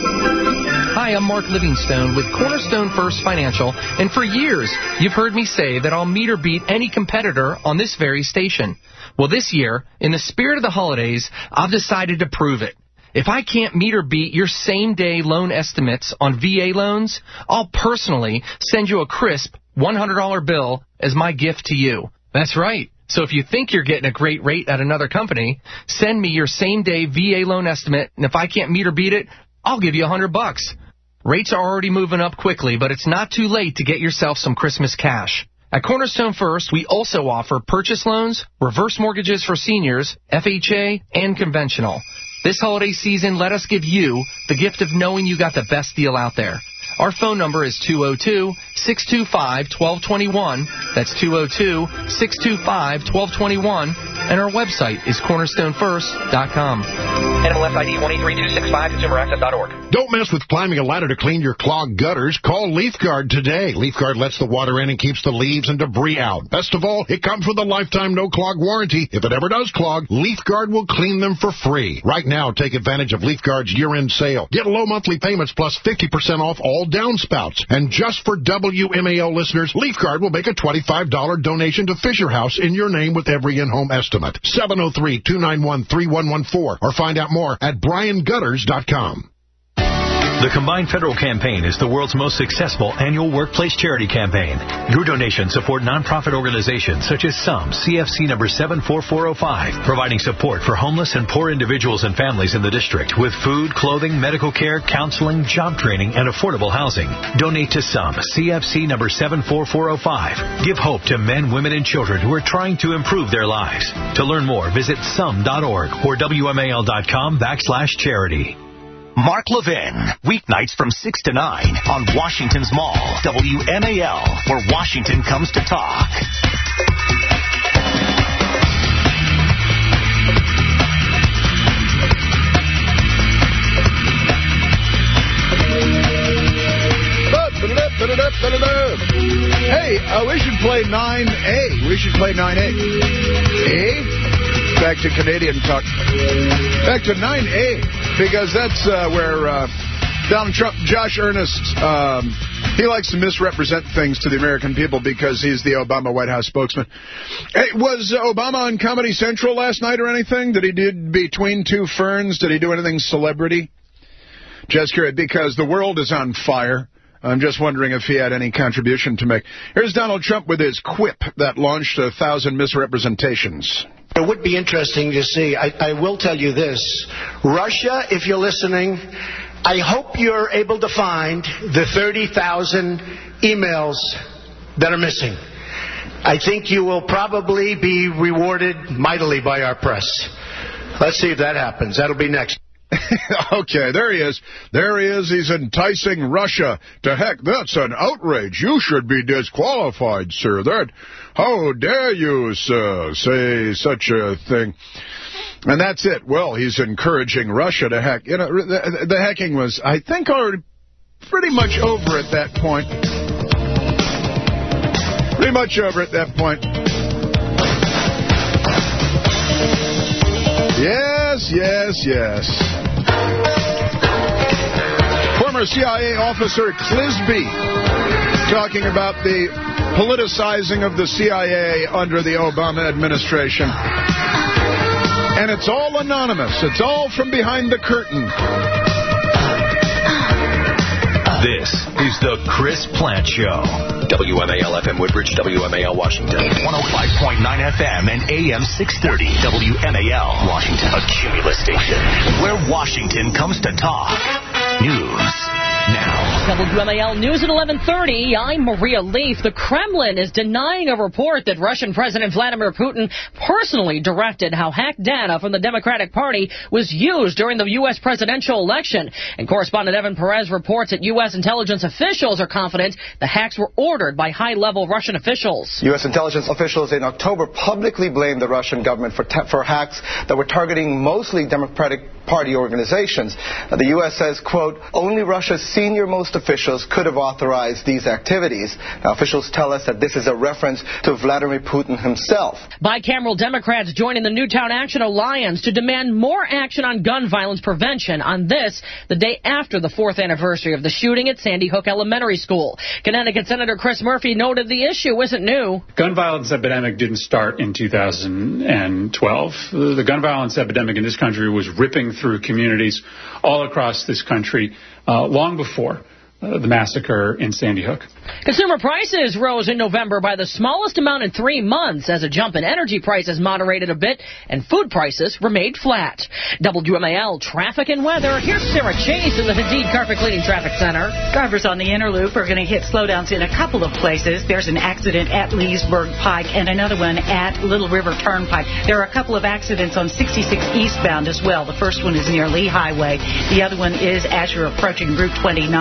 Hi, I'm Mark Livingstone with Cornerstone First Financial, and for years, you've heard me say that I'll meet or beat any competitor on this very station. Well, this year, in the spirit of the holidays, I've decided to prove it. If I can't meet or beat your same-day loan estimates on V A loans, I'll personally send you a crisp one hundred dollar bill as my gift to you. That's right. So if you think you're getting a great rate at another company, send me your same-day V A loan estimate, and if I can't meet or beat it, I'll give you a hundred bucks. Rates are already moving up quickly, but it's not too late to get yourself some Christmas cash. At Cornerstone First, we also offer purchase loans, reverse mortgages for seniors, F H A, and conventional. This holiday season, let us give you the gift of knowing you got the best deal out there. Our phone number is two oh two, six two five, one two two one. That's two oh two, six two five, one two two one. And our website is cornerstone first dot com. N M L S I D one eight three two six five, consumer access dot org. Don't mess with climbing a ladder to clean your clogged gutters. Call LeafGuard today. LeafGuard lets the water in and keeps the leaves and debris out. Best of all, it comes with a lifetime no-clog warranty. If it ever does clog, LeafGuard will clean them for free. Right now, take advantage of LeafGuard's year-end sale. Get low monthly payments plus fifty percent off all downspouts. And just for W M A L listeners, LeafGuard will make a twenty-five dollars donation to Fisher House in your name with every in-home estimate. seven oh three, two nine one, three one one four or find out more at brian gutters dot com. The Combined Federal Campaign is the world's most successful annual workplace charity campaign. Your donations support nonprofit organizations such as S U M, C F C number seven four four oh five, providing support for homeless and poor individuals and families in the district with food, clothing, medical care, counseling, job training, and affordable housing. Donate to S U M, C F C number seven four four oh five. Give hope to men, women, and children who are trying to improve their lives. To learn more, visit sum dot org or W M A L dot com backslash charity. Mark Levin, weeknights from six to nine on Washington's Mall, W M A L, where Washington comes to talk. Hey, uh, we should play nine A. We should play nine A. A? Back to Canadian talk. Back to nine A, because that's uh, where uh, Donald Trump, Josh Earnest, um, he likes to misrepresent things to the American people because he's the Obama White House spokesman. Hey, was Obama on Comedy Central last night or anything? Did he do Between Two Ferns? Did he do anything celebrity? Just curious, because the world is on fire. I'm just wondering if he had any contribution to make. Here's Donald Trump with his quip that launched a thousand misrepresentations. It would be interesting to see. I, I will tell you this. Russia, if you're listening, I hope you're able to find the thirty thousand emails that are missing. I think you will probably be rewarded mightily by our press. Let's see if that happens. That'll be next. Okay, there he is. There he is. He's enticing Russia. To heck, that's an outrage. You should be disqualified, sir. That, how dare you, sir, say such a thing? And that's it. Well, he's encouraging Russia to hack. You know, the, the hacking was, I think, already pretty much over at that point. Pretty much over at that point. Yes, yes, yes. Former C I A officer Clisby talking about the politicizing of the C I A under the Obama administration. And it's all anonymous. It's all from behind the curtain. This is the Chris Plant Show. W M A L F M Woodbridge, W M A L Washington. one oh five point nine F M and A M six thirty. W M A L Washington. A Cumulus station where Washington comes to talk. News now. W M A L News at eleven thirty. I'm Maria Leaf. The Kremlin is denying a report that Russian President Vladimir Putin personally directed how hacked data from the Democratic Party was used during the U S presidential election. And correspondent Evan Perez reports that U S intelligence officials are confident the hacks were ordered by high-level Russian officials. U S intelligence officials in October publicly blamed the Russian government for, for hacks that were targeting mostly Democratic Party organizations. The U S says, quote, only Russia's senior-most officials could have authorized these activities. Now, officials tell us that this is a reference to Vladimir Putin himself. Bicameral Democrats joining the Newtown Action Alliance to demand more action on gun violence prevention on this, the day after the fourth anniversary of the shooting at Sandy Hook Elementary School. Connecticut Senator Chris Murphy noted the issue isn't new. Gun violence epidemic didn't start in two thousand twelve. The gun violence epidemic in this country was ripping through communities all across this country uh, long before Uh, the massacre in Sandy Hook. Consumer prices rose in November by the smallest amount in three months as a jump in energy prices moderated a bit and food prices remained flat. W M A L traffic and weather. Here's Sarah Chase in the Hadid Carpet Cleaning Traffic Center. Drivers on the inner loop are going to hit slowdowns in a couple of places. There's an accident at Leesburg Pike and another one at Little River Turnpike. There are a couple of accidents on sixty-six eastbound as well. The first one is near Lee Highway. The other one is as you're approaching Route twenty-nine.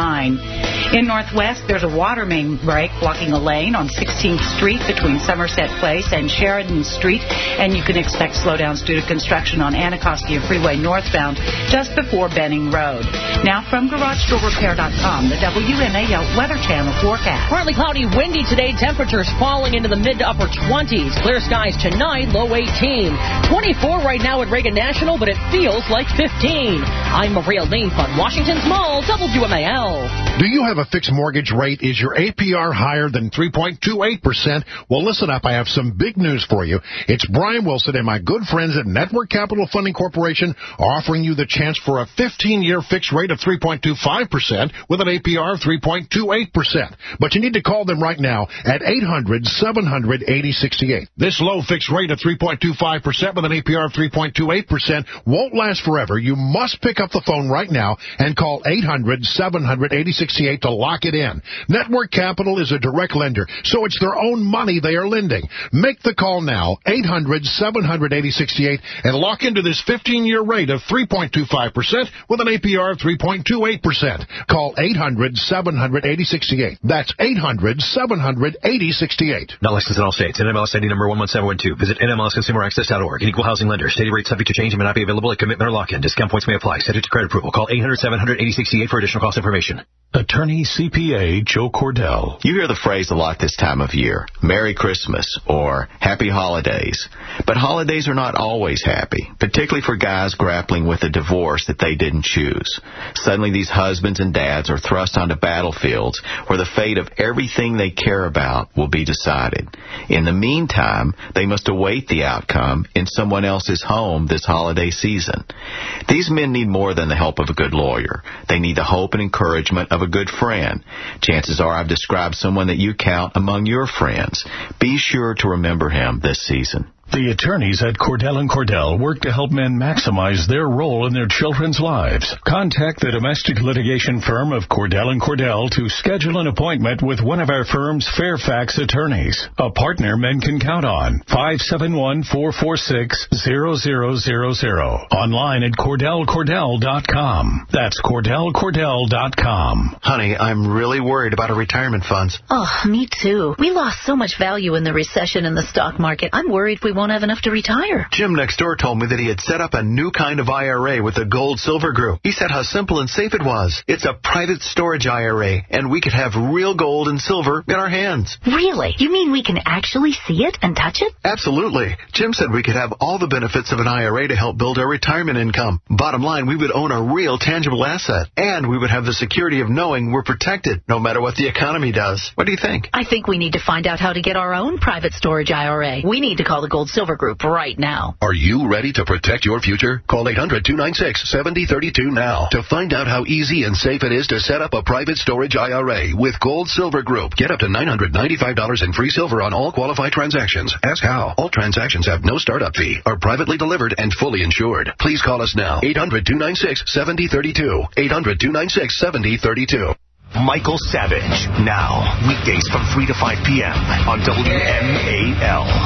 In Northwest, there's a water main break blocking a lane on sixteenth Street between Somerset Place and Sheridan Street, and you can expect slowdowns due to construction on Anacostia Freeway northbound just before Benning Road. Now from Garage Door Repair dot com, the W M A L Weather Channel forecast. Partly cloudy, windy today. Temperatures falling into the mid to upper twenties. Clear skies tonight, low eighteen. twenty-four right now at Reagan National, but it feels like fifteen. I'm Maria Leaf on Washington's Mall, W M A L. Do you have a fixed mortgage rate? Is your A P R higher than three point two eight percent? Well, listen up. I have some big news for you. It's Brian Wilson and my good friends at Network Capital Funding Corporation are offering you the chance for a fifteen-year fixed rate of three point two five percent with an A P R of three point two eight percent. But you need to call them right now at eight hundred, seven hundred, eighty sixty-eight. This low fixed rate of three point two five percent with an A P R of three point two eight percent won't last forever. You must pick up the phone right now and call eight hundred, seven hundred, eighty sixty-eight to lock it in. Network Capital is a direct lender, so it's their own money they are lending. Make the call now, eight hundred, seven hundred, eighty sixty-eight, and lock into this fifteen-year rate of three point two five percent with an A P R of three point two eight percent. Call eight hundred, seven hundred, eighty sixty-eight. That's eight hundred, seven hundred, eighty sixty-eight. Not licensed in all states. N M L S I D number one one seven one two. Visit N M L S consumer access dot org. An equal housing lender. Stated rate subject to change and may not be available at commitment or lock-in. Discount points may apply. Subject to credit approval. Call eight hundred, seven hundred, eighty sixty-eight for additional cost information. Attorney C P A Joe Cordell. You hear the phrase a lot this time of year, Merry Christmas or Happy Holidays. But holidays are not always happy, particularly for guys grappling with a divorce that they didn't choose. Suddenly these husbands and dads are thrust onto battlefields where the fate of everything they care about will be decided. In the meantime, they must await the outcome in someone else's home this holiday season. These men need more than the help of a good lawyer. They need the hope and encouragement of a good friend. Chances are I've described someone that you count among your friends. Be sure to remember him this season. The attorneys at Cordell and Cordell work to help men maximize their role in their children's lives. Contact the domestic litigation firm of Cordell and Cordell to schedule an appointment with one of our firm's Fairfax attorneys, a partner men can count on. five seven one, four four six, zero zero zero zero. Online at Cordell Cordell dot com. That's Cordell Cordell dot com. Honey, I'm really worried about our retirement funds. Oh, me too. We lost so much value in the recession in the stock market. I'm worried we won't have enough to retire. Jim next door told me that he had set up a new kind of I R A with the Gold Silver Group. He said how simple and safe it was. It's a private storage I R A, and we could have real gold and silver in our hands. Really? You mean we can actually see it and touch it? Absolutely. Jim said we could have all the benefits of an I R A to help build our retirement income. Bottom line, we would own a real tangible asset, and we would have the security of knowing we're protected no matter what the economy does. What do you think? I think we need to find out how to get our own private storage I R A. We need to call the Gold Silver Group right now. Are you ready to protect your future? Call eight hundred, two nine six, seven zero three two now to find out how easy and safe it is to set up a private storage I R A with Gold Silver Group. Get up to nine hundred ninety-five dollars in free silver on all qualified transactions. Ask how. All transactions have no startup fee, are privately delivered and fully insured. Please call us now. eight hundred, two nine six, seven zero three two. eight hundred, two nine six, seven zero three two. Michael Savage, now, weekdays from three to five p.m. on W M A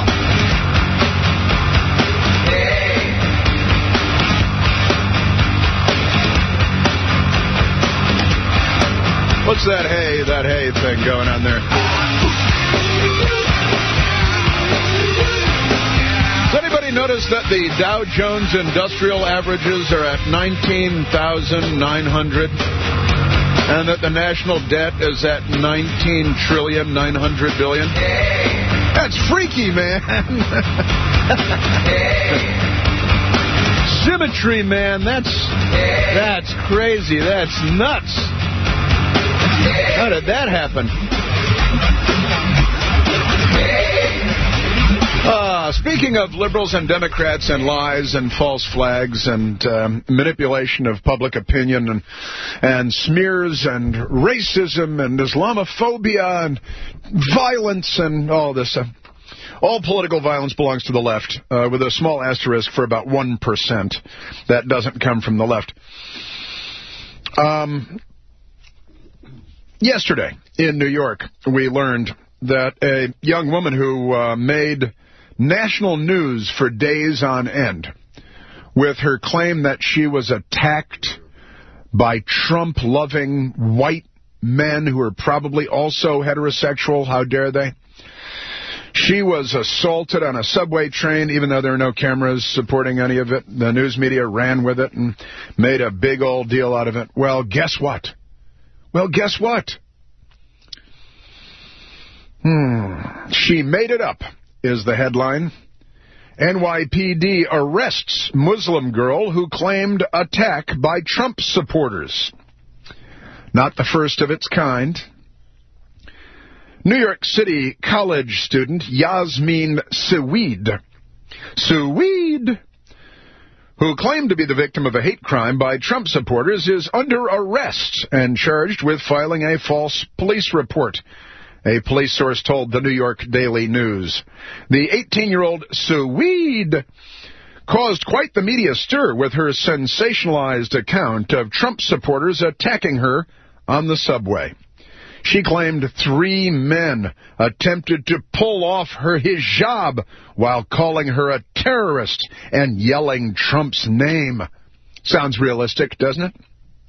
L. What's that hey, that hey thing going on there? Does anybody notice that the Dow Jones Industrial Averages are at nineteen thousand nine hundred? And that the national debt is at nineteen trillion, nine hundred billion? That's freaky, man. Symmetry, man. That's, that's crazy. That's nuts. How did that happen? Uh, speaking of liberals and Democrats and lies and false flags and um, manipulation of public opinion and, and smears and racism and Islamophobia and violence and all this stuff. All political violence belongs to the left, uh, with a small asterisk for about one percent. That doesn't come from the left. Um... Yesterday, in New York, we learned that a young woman who uh, made national news for days on end with her claim that she was attacked by Trump-loving white men who are probably also heterosexual. How dare they? She was assaulted on a subway train, even though there are no cameras supporting any of it. The news media ran with it and made a big old deal out of it. Well, guess what? Well, guess what? Hmm. She made it up, is the headline. N Y P D arrests Muslim girl who claimed attack by Trump supporters. Not the first of its kind. New York City college student Yasmin Saweed, Saweed, who claimed to be the victim of a hate crime by Trump supporters, is under arrest and charged with filing a false police report. A police source told the New York Daily News. The eighteen-year-old Saweed caused quite the media stir with her sensationalized account of Trump supporters attacking her on the subway. She claimed three men attempted to pull off her hijab while calling her a terrorist and yelling Trump's name. Sounds realistic, doesn't it?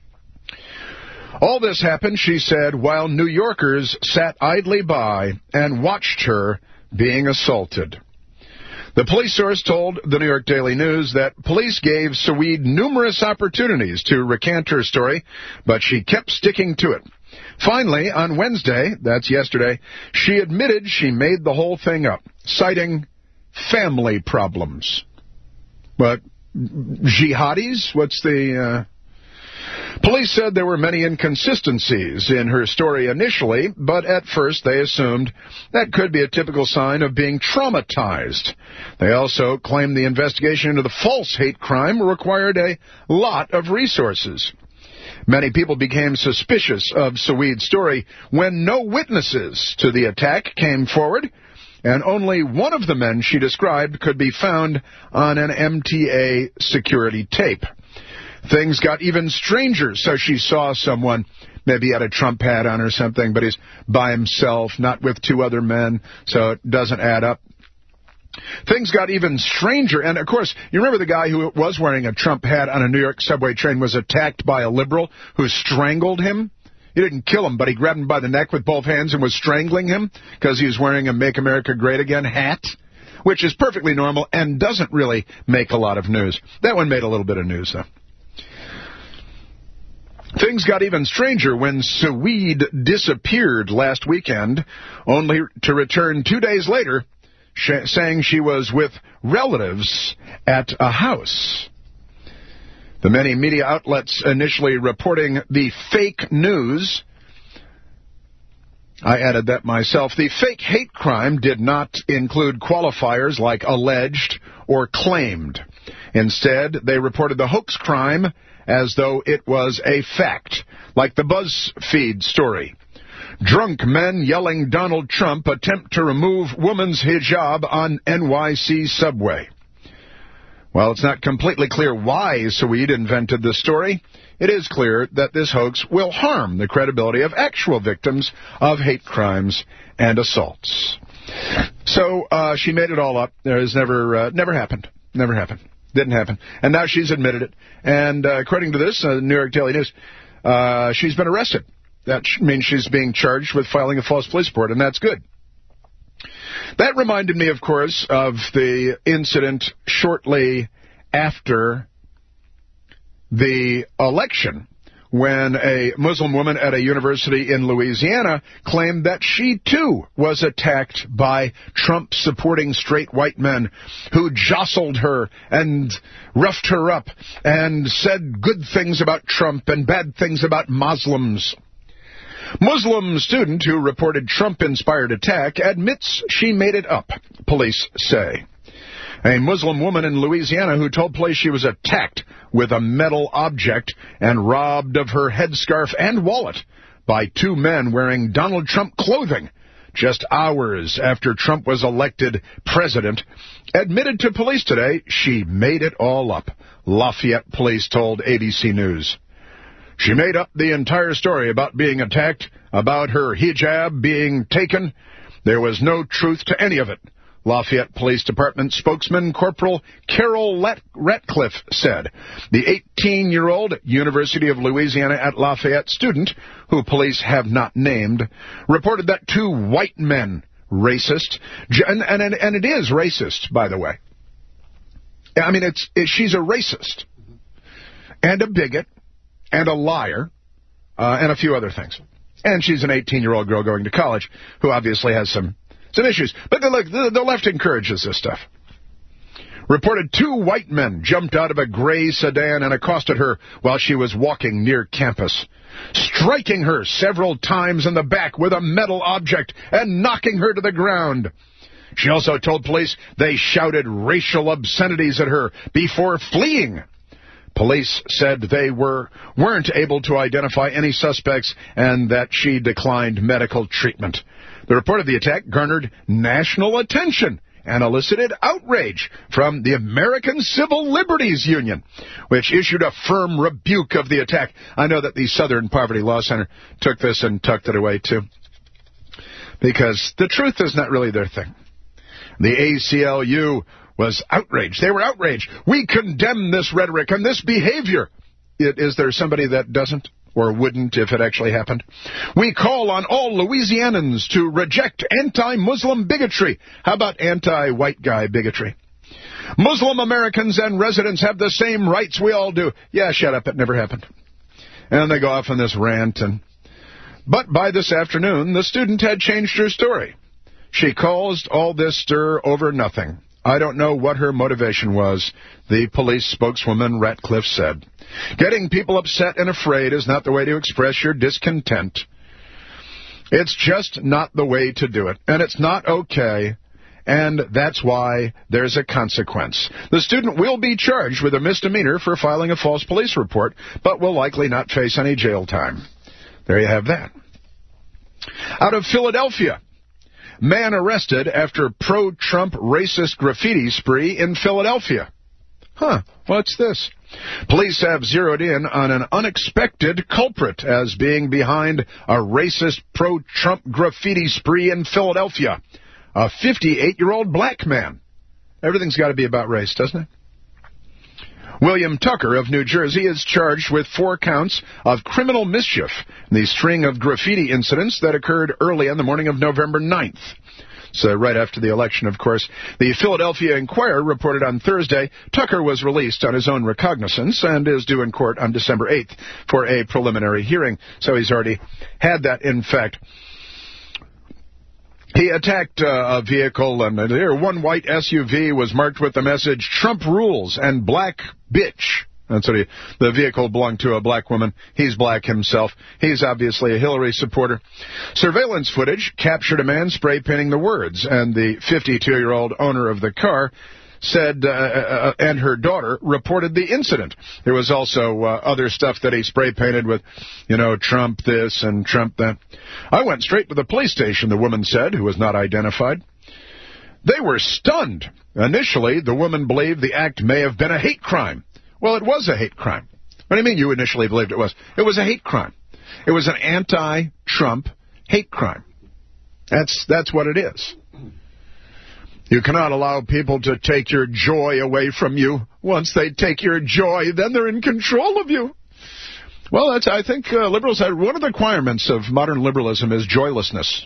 All this happened, she said, while New Yorkers sat idly by and watched her being assaulted. The police source told the New York Daily News that police gave Saweed numerous opportunities to recant her story, but she kept sticking to it. Finally, on Wednesday, that's yesterday, she admitted she made the whole thing up, citing family problems. But jihadis? What's the... Uh... Police said there were many inconsistencies in her story initially, but at first they assumed that could be a typical sign of being traumatized. They also claimed the investigation into the false hate crime required a lot of resources. Many people became suspicious of Saweed's story when no witnesses to the attack came forward, and only one of the men she described could be found on an M T A security tape. Things got even stranger, so she saw someone, maybe he had a Trump hat on or something, but he's by himself, not with two other men, so it doesn't add up. Things got even stranger, and of course, you remember the guy who was wearing a Trump hat on a New York subway train was attacked by a liberal who strangled him? He didn't kill him, but he grabbed him by the neck with both hands and was strangling him because he was wearing a Make America Great Again hat, which is perfectly normal and doesn't really make a lot of news. That one made a little bit of news, though. Things got even stranger when Saweed disappeared last weekend, only to return two days later, sh- saying she was with relatives at a house. The many media outlets initially reporting the fake news, I added that myself, the fake hate crime did not include qualifiers like alleged or claimed. Instead, they reported the hoax crime as though it was a fact, like the BuzzFeed story. Drunk men yelling Donald Trump attempt to remove woman's hijab on N Y C subway. While it's not completely clear why Saweed invented this story, it is clear that this hoax will harm the credibility of actual victims of hate crimes and assaults. So uh, she made it all up. There has never, uh, never happened. Never happened. Didn't happen. And now she's admitted it. And uh, according to this, uh, New York Daily News, uh, she's been arrested. That means she's being charged with filing a false police report, and that's good. That reminded me, of course, of the incident shortly after the election when a Muslim woman at a university in Louisiana claimed that she, too, was attacked by Trump-supporting straight white men who jostled her and roughed her up and said good things about Trump and bad things about Muslims. Muslim student who reported Trump-inspired attack admits she made it up, police say. A Muslim woman in Louisiana who told police she was attacked with a metal object and robbed of her headscarf and wallet by two men wearing Donald Trump clothing just hours after Trump was elected president, admitted to police today she made it all up, Lafayette police told A B C News. She made up the entire story about being attacked, about her hijab being taken. There was no truth to any of it, Lafayette Police Department spokesman Corporal Carol Let- Ratcliffe said the eighteen-year-old University of Louisiana at Lafayette student, who police have not named, reported that two white men, racist, and, and, and it is racist, by the way. I mean, it's it, she's a racist and a bigot and a liar uh, and a few other things. And she's an eighteen-year-old girl going to college who obviously has some Some issues. But look, the, the left encourages this stuff. Reported two white men jumped out of a gray sedan and accosted her while she was walking near campus, striking her several times in the back with a metal object and knocking her to the ground. She also told police they shouted racial obscenities at her before fleeing. Police said they were, weren't able to identify any suspects and that she declined medical treatment. The report of the attack garnered national attention and elicited outrage from the American Civil Liberties Union, which issued a firm rebuke of the attack. I know that the Southern Poverty Law Center took this and tucked it away, too, because the truth is not really their thing. The A C L U was outraged. They were outraged. We condemn this rhetoric and this behavior. It, is there somebody that doesn't? Or wouldn't if it actually happened? We call on all Louisianans to reject anti-Muslim bigotry. How about anti-white guy bigotry? Muslim Americans and residents have the same rights we all do. Yeah, shut up, it never happened. And they go off on this rant. And But by this afternoon, the student had changed her story. She caused all this stir over nothing. I don't know what her motivation was, the police spokeswoman Ratcliffe said. Getting people upset and afraid is not the way to express your discontent. It's just not the way to do it, and it's not okay, and that's why there's a consequence. The student will be charged with a misdemeanor for filing a false police report, but will likely not face any jail time. There you have that. Out of Philadelphia. Man arrested after pro-Trump racist graffiti spree in Philadelphia. Huh, what's this? Police have zeroed in on an unexpected culprit as being behind a racist pro-Trump graffiti spree in Philadelphia. A fifty-eight-year-old black man. Everything's got to be about race, doesn't it? William Tucker of New Jersey is charged with four counts of criminal mischief in the string of graffiti incidents that occurred early on the morning of November ninth. So right after the election, of course. The Philadelphia Inquirer reported on Thursday Tucker was released on his own recognizance and is due in court on December eighth for a preliminary hearing. So he's already had that, in fact. He attacked uh, a vehicle, and there one white S U V was marked with the message, Trump rules and black bitch. That's what he, the vehicle belonged to a black woman. He's black himself. He's obviously a Hillary supporter. Surveillance footage captured a man spray painting the words, and the fifty-two-year-old owner of the car said, uh, uh, and her daughter reported the incident. There was also uh, other stuff that he spray painted with, you know, Trump this and Trump that. I went straight to the police station, the woman said, who was not identified. They were stunned. Initially, the woman believed the act may have been a hate crime. Well, it was a hate crime. What do you mean you initially believed it was? It was a hate crime. It was an anti-Trump hate crime. That's that's what it is. You cannot allow people to take your joy away from you. Once they take your joy, then they're in control of you. Well, that's, I think uh, liberals have, one of the requirements of modern liberalism is joylessness.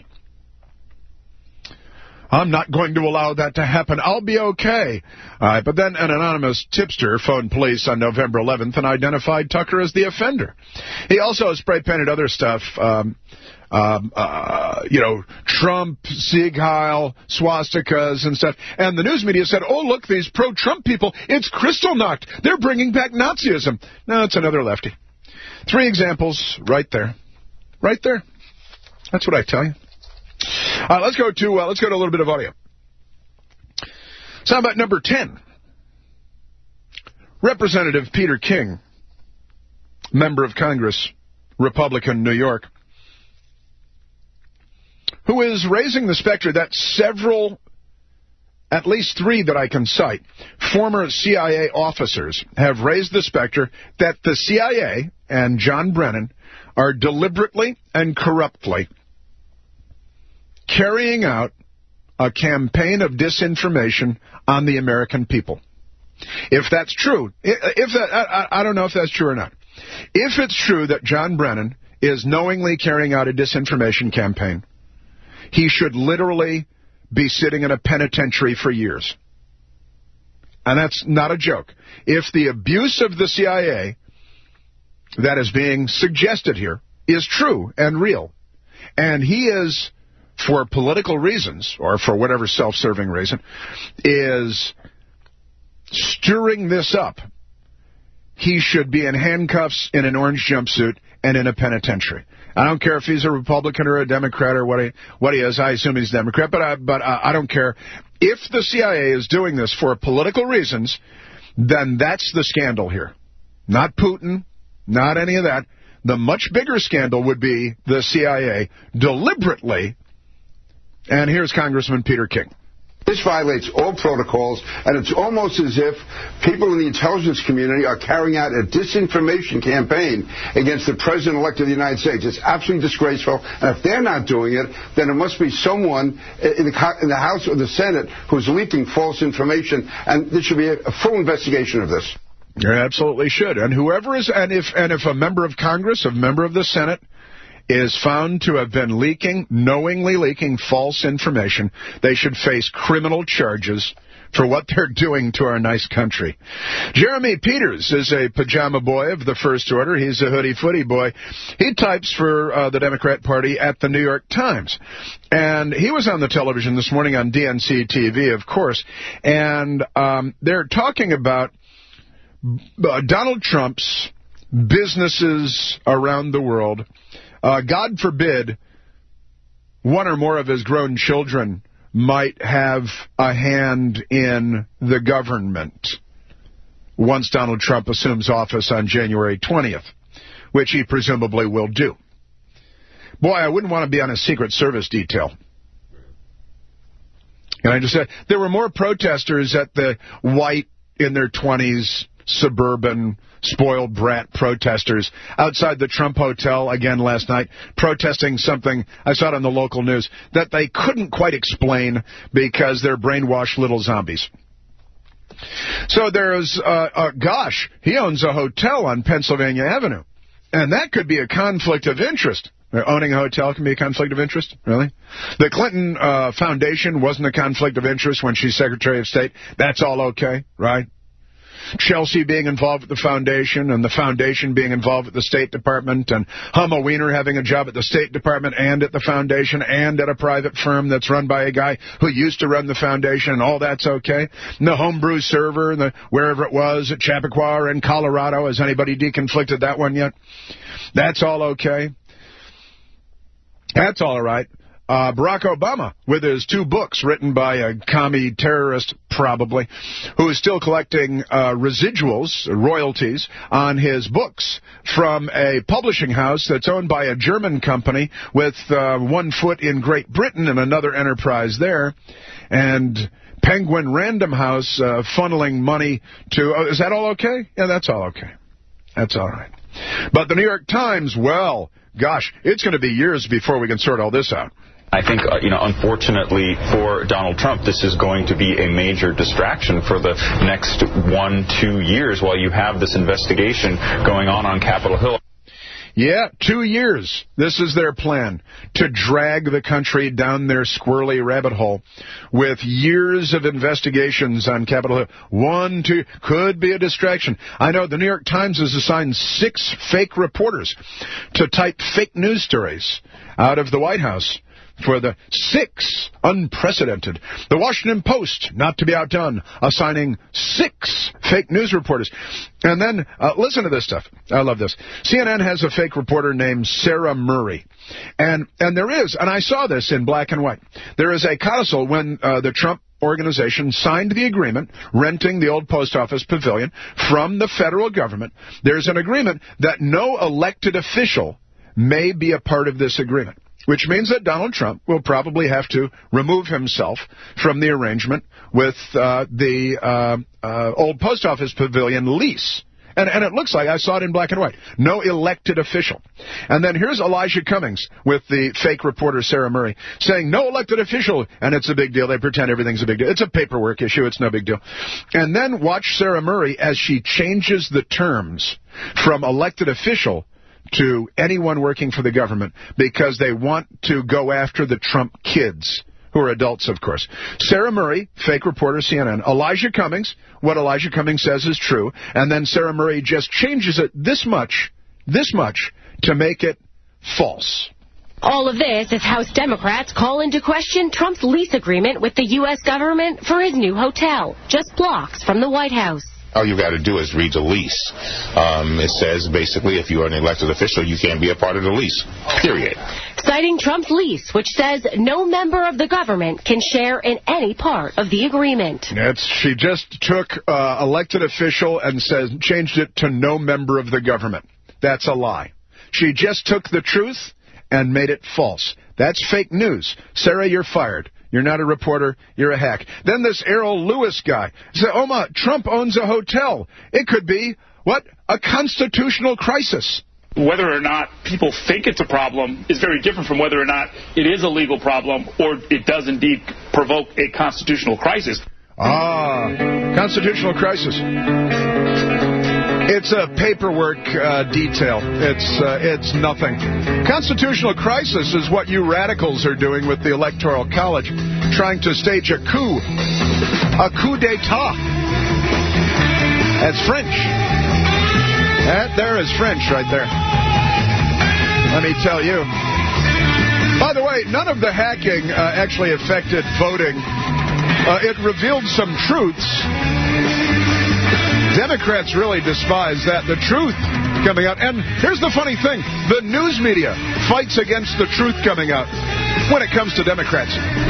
I'm not going to allow that to happen. I'll be okay. All right, but then an anonymous tipster phoned police on November eleventh and identified Tucker as the offender. He also spray-painted other stuff, um, um, uh, you know, Trump, Sieg Heil, swastikas and stuff. And the news media said, oh, look, these pro-Trump people, it's Kristallnacht. They're bringing back Nazism. No, it's another lefty. Three examples right there. Right there. That's what I tell you. Uh, let's go to uh, let's go to a little bit of audio. So how about number ten? Representative Peter King, member of Congress, Republican, New York, who is raising the specter that several, at least three that I can cite, former C I A officers have raised the specter that the C I A and John Brennan are deliberately and corruptly carrying out a campaign of disinformation on the American people. If that's true, if that, I, I don't know if that's true or not. If it's true that John Brennan is knowingly carrying out a disinformation campaign, he should literally be sitting in a penitentiary for years. And that's not a joke. If the abuse of the C I A that is being suggested here is true and real, and he is, for political reasons, or for whatever self-serving reason, is stirring this up, he should be in handcuffs, in an orange jumpsuit, and in a penitentiary. I don't care if he's a Republican or a Democrat or what he, what he is. I assume he's a Democrat, but I, but I, I don't care. If the C I A is doing this for political reasons, then that's the scandal here. Not Putin, not any of that. The much bigger scandal would be the C I A deliberately, and here's Congressman Peter King. This violates all protocols, and it's almost as if people in the intelligence community are carrying out a disinformation campaign against the President-elect of the United States. It's absolutely disgraceful, and if they're not doing it, then it must be someone in the, in the House or the Senate who's leaking false information, and there should be a, a full investigation of this. You absolutely should. And whoever is, and if, and if a member of Congress, a member of the Senate, is found to have been leaking, knowingly leaking false information, they should face criminal charges for what they're doing to our nice country. Jeremy Peters is a pajama boy of the First Order. He's a hoodie-footy boy. He types for uh, the Democrat Party at the New York Times. And he was on the television this morning on D N C T V, of course. And um, they're talking about uh, Donald Trump's businesses around the world. Uh, God forbid one or more of his grown children might have a hand in the government once Donald Trump assumes office on January twentieth, which he presumably will do. Boy, I wouldn't want to be on a Secret Service detail. And I just said, there were more protesters at the white, in their twenties, suburban, spoiled brat protesters outside the Trump Hotel again last night, protesting something, I saw it on the local news, that they couldn't quite explain because they're brainwashed little zombies. So there's, uh, uh, gosh, he owns a hotel on Pennsylvania Avenue, and that could be a conflict of interest. Owning a hotel can be a conflict of interest? Really? The Clinton uh, Foundation wasn't a conflict of interest when she's Secretary of State. That's all okay, right? Chelsea being involved with the foundation, and the foundation being involved with the State Department, and Humma Weiner having a job at the State Department and at the foundation and at a private firm that's run by a guy who used to run the foundation, and all that's okay. And the homebrew server, and the wherever it was at Chappaqua or in Colorado, has anybody deconflicted that one yet? That's all okay. That's all right. Uh, Barack Obama, with his two books written by a commie terrorist, probably, who is still collecting uh, residuals, royalties, on his books from a publishing house that's owned by a German company with uh, one foot in Great Britain and another enterprise there, and Penguin Random House uh, funneling money to... Oh, is that all okay? Yeah, that's all okay. That's all right. But the New York Times, well, gosh, it's going to be years before we can sort all this out. I think, uh, you know, unfortunately for Donald Trump, this is going to be a major distraction for the next one, two years while you have this investigation going on on Capitol Hill. Yeah, two years. This is their plan, to drag the country down their squirrely rabbit hole with years of investigations on Capitol Hill. One, two, could be a distraction. I know the New York Times has assigned six fake reporters to type fake news stories out of the White House for the six, unprecedented. The Washington Post, not to be outdone, assigning six fake news reporters. And then, uh, listen to this stuff. I love this. C N N has a fake reporter named Sarah Murray. And and there is, and I saw this in black and white, there is a codicil when uh, the Trump organization signed the agreement renting the old post office pavilion from the federal government. There's an agreement that no elected official may be a part of this agreement, which means that Donald Trump will probably have to remove himself from the arrangement with uh, the uh, uh, old post office pavilion lease And, and it looks like, I saw it in black and white, no elected official. And then here's Elijah Cummings with the fake reporter Sarah Murray saying no elected official, and it's a big deal. They pretend everything's a big deal. It's a paperwork issue. It's no big deal. And then watch Sarah Murray as she changes the terms from elected official to anyone working for the government because they want to go after the Trump kids, who are adults, of course. Sarah Murray, fake reporter, C N N. Elijah Cummings, what Elijah Cummings says is true. And then Sarah Murray just changes it this much, this much, to make it false. All of this as House Democrats call into question Trump's lease agreement with the U S government for his new hotel, just blocks from the White House. All you got to do is read the lease. Um, it says, basically, if you're an elected official, you can't be a part of the lease, period. Citing Trump's lease, which says no member of the government can share in any part of the agreement. It's, she just took uh, elected official and says changed it to no member of the government. That's a lie. She just took the truth and made it false. That's fake news. Sarah, you're fired. You're not a reporter. You're a hack. Then this Errol Lewis guy said, Oma, Trump owns a hotel. It could be, what, a constitutional crisis. Whether or not people think it's a problem is very different from whether or not it is a legal problem or it does indeed provoke a constitutional crisis. Ah, constitutional crisis. It's a paperwork uh, detail. It's uh, it's nothing. Constitutional crisis is what you radicals are doing with the Electoral College, trying to stage a coup, a coup d'etat. That's French. That there is French right there. Let me tell you. By the way, none of the hacking uh, actually affected voting. Uh, it revealed some truths. Democrats really despise that, the truth coming out. And here's the funny thing. The news media fights against the truth coming out when it comes to Democrats.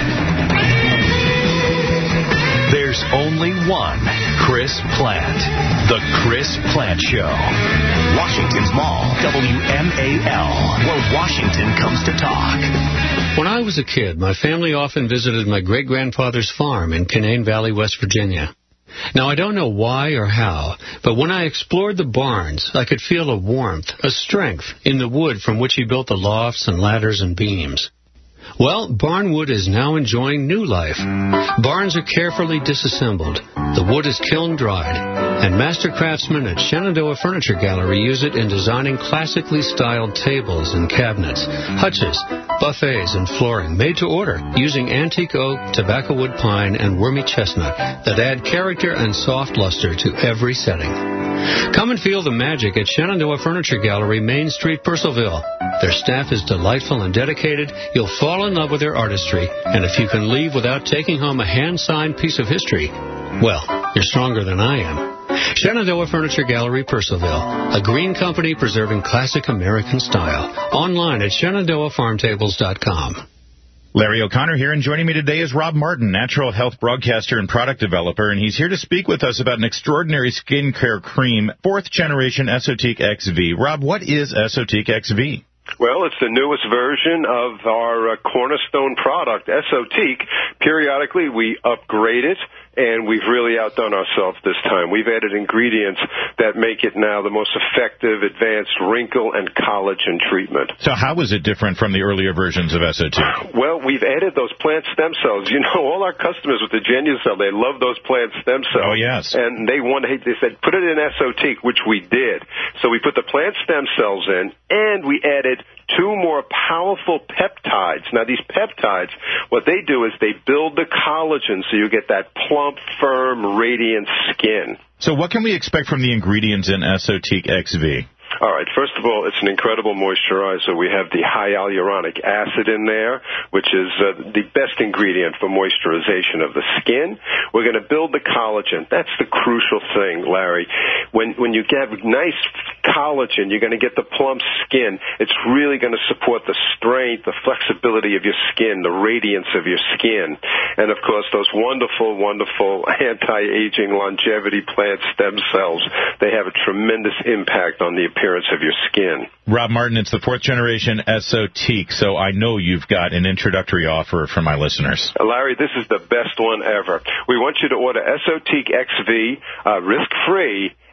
There's only one Chris Plant. The Chris Plant Show. Washington's Mall, W M A L, where Washington comes to talk. When I was a kid, my family often visited my great-grandfather's farm in Canaan Valley, West Virginia. Now, I don't know why or how, but when I explored the barns, I could feel a warmth, a strength in the wood from which he built the lofts and ladders and beams. Well, barnwood is now enjoying new life. Barns are carefully disassembled. The wood is kiln-dried, and master craftsmen at Shenandoah Furniture Gallery use it in designing classically styled tables and cabinets, hutches, buffets, and flooring made to order using antique oak, tobacco wood pine, and wormy chestnut that add character and soft luster to every setting. Come and feel the magic at Shenandoah Furniture Gallery, Main Street, Purcellville. Their staff is delightful and dedicated. You'll fall in love with their artistry, and if you can leave without taking home a hand-signed piece of history, well, you're stronger than I am. Shenandoah Furniture Gallery, Purcellville, a green company preserving classic American style. Online at shenandoah farm tables dot com. Larry O'Connor here, and joining me today is Rob Martin, natural health broadcaster and product developer, and he's here to speak with us about an extraordinary skincare cream, fourth generation Esotique X V. Rob, what is Esotique X V? Well, it's the newest version of our uh, cornerstone product, Esotique. Periodically, we upgrade it, and we've really outdone ourselves this time. We've added ingredients that make it now the most effective advanced wrinkle and collagen treatment. So how is it different from the earlier versions of Esotique? Well, we've added those plant stem cells. You know, all our customers with the Genucell, they love those plant stem cells. Oh, yes. And they wanted, they said, put it in Esotique, which we did. So we put the plant stem cells in, and we added two more powerful peptides. Now, these peptides, what they do is they build the collagen so you get that plump, firm, radiant skin. So what can we expect from the ingredients in Esotique X V? All right, first of all, it's an incredible moisturizer. We have the hyaluronic acid in there, which is uh, the best ingredient for moisturization of the skin. We're going to build the collagen. That's the crucial thing, Larry. When when you get nice collagen, you're going to get the plump skin. It's really going to support the strength, the flexibility of your skin, the radiance of your skin. And, of course, those wonderful, wonderful anti-aging longevity plant stem cells, they have a tremendous impact on the appearance of your skin. Rob Martin, it's the fourth generation Esotique, so I know you've got an introductory offer for my listeners. Uh, Larry, this is the best one ever. We want you to order Esotique X V uh, risk-free,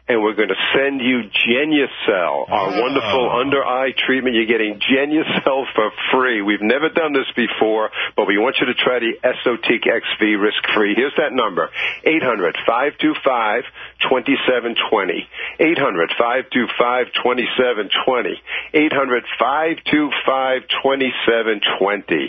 and we're going to send you Genucel, our oh. wonderful under-eye treatment. You're getting Genucel for free. We've never done this before, but we want you to try the Esotique X V risk-free. Here's that number, eight hundred, five two five, two seven two zero, eight hundred, five two five, two seven two zero, eight hundred, five two five, two seven two zero.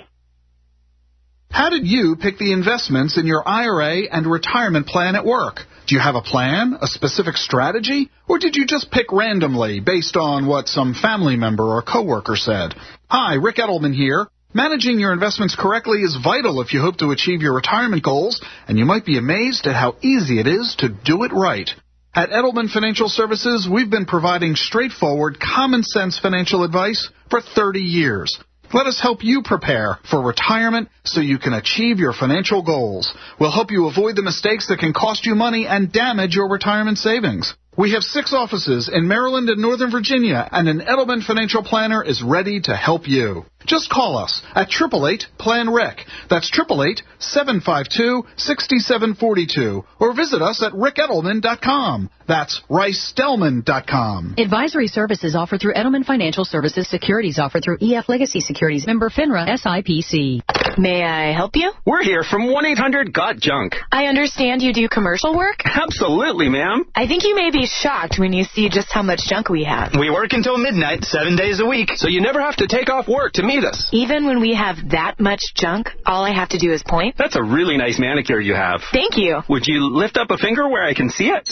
How did you pick the investments in your I R A and retirement plan at work? Do you have a plan, a specific strategy, or did you just pick randomly based on what some family member or coworker said? Hi, Rick Edelman here. Managing your investments correctly is vital if you hope to achieve your retirement goals, and you might be amazed at how easy it is to do it right. At Edelman Financial Services, we've been providing straightforward, common-sense financial advice for thirty years. Let us help you prepare for retirement so you can achieve your financial goals. We'll help you avoid the mistakes that can cost you money and damage your retirement savings. We have six offices in Maryland and Northern Virginia, and an Edelman financial planner is ready to help you. Just call us at eight eight eight, plan R E C. That's eight eight eight, seven five two, six seven four two. Or visit us at rick edelman dot com. That's rice delman dot com. Advisory services offered through Edelman Financial Services. Securities offered through E F Legacy Securities. Member FINRA S I P C. May I help you? We're here from one eight hundred got junk. I understand you do commercial work? Absolutely, ma'am. I think you may be shocked when you see just how much junk we have. We work until midnight, seven days a week, so you never have to take off work to meet us. Even when we have that much junk, all I have to do is point? That's a really nice manicure you have. Thank you. Would you lift up a finger where I can see it?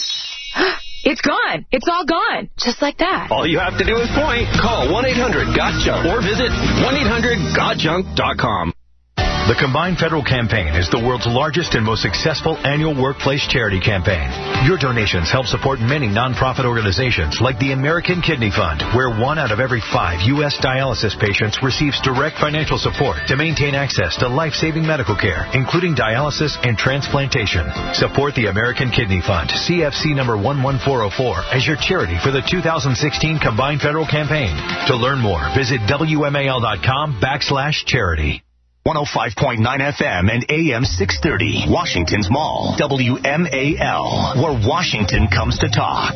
It's gone. It's all gone. Just like that. All you have to do is point. Call one eight hundred got junk or visit one eight hundred got junk dot com. The Combined Federal Campaign is the world's largest and most successful annual workplace charity campaign. Your donations help support many nonprofit organizations like the American Kidney Fund, where one out of every five U S dialysis patients receives direct financial support to maintain access to life-saving medical care, including dialysis and transplantation. Support the American Kidney Fund, C F C number one one four zero four, as your charity for the two thousand sixteen Combined Federal Campaign. To learn more, visit W M A L dot com backslash charity. one oh five point nine F M and A M six thirty, Washington's Mall, W M A L, where Washington comes to talk.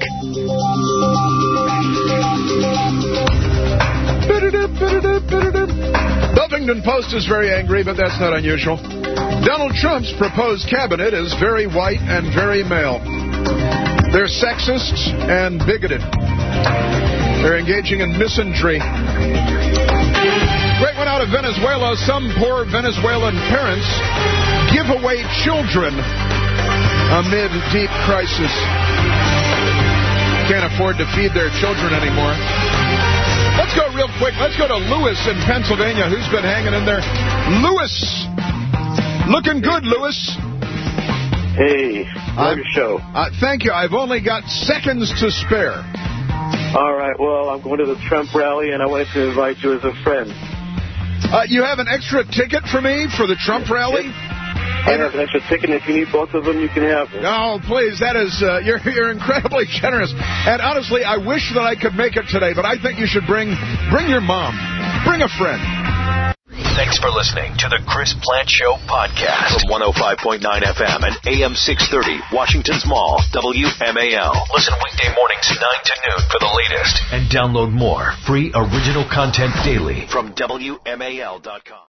Huffington Post is very angry, but that's not unusual. Donald Trump's proposed cabinet is very white and very male. They're sexist and bigoted. They're engaging in misandry. Great one out of Venezuela. Some poor Venezuelan parents give away children amid deep crisis. Can't afford to feed their children anymore. Let's go real quick. Let's go to Lewis in Pennsylvania, who's been hanging in there. Lewis! Looking good, Lewis. Hey, love your show. Uh, thank you. I've only got seconds to spare. All right, well, I'm going to the Trump rally, and I wanted to invite you as a friend. Uh, you have an extra ticket for me for the Trump rally? I have an extra ticket. If you need both of them, you can have them. Oh, please. That is, uh, you're, you're incredibly generous. And honestly, I wish that I could make it today, but I think you should bring, bring your mom. Bring a friend. Thanks for listening to the Chris Plant Show podcast from one oh five point nine F M and A M six thirty, Washington's Mall, W M A L. Listen weekday mornings nine to noon for the latest. And download more free original content daily from W M A L dot com.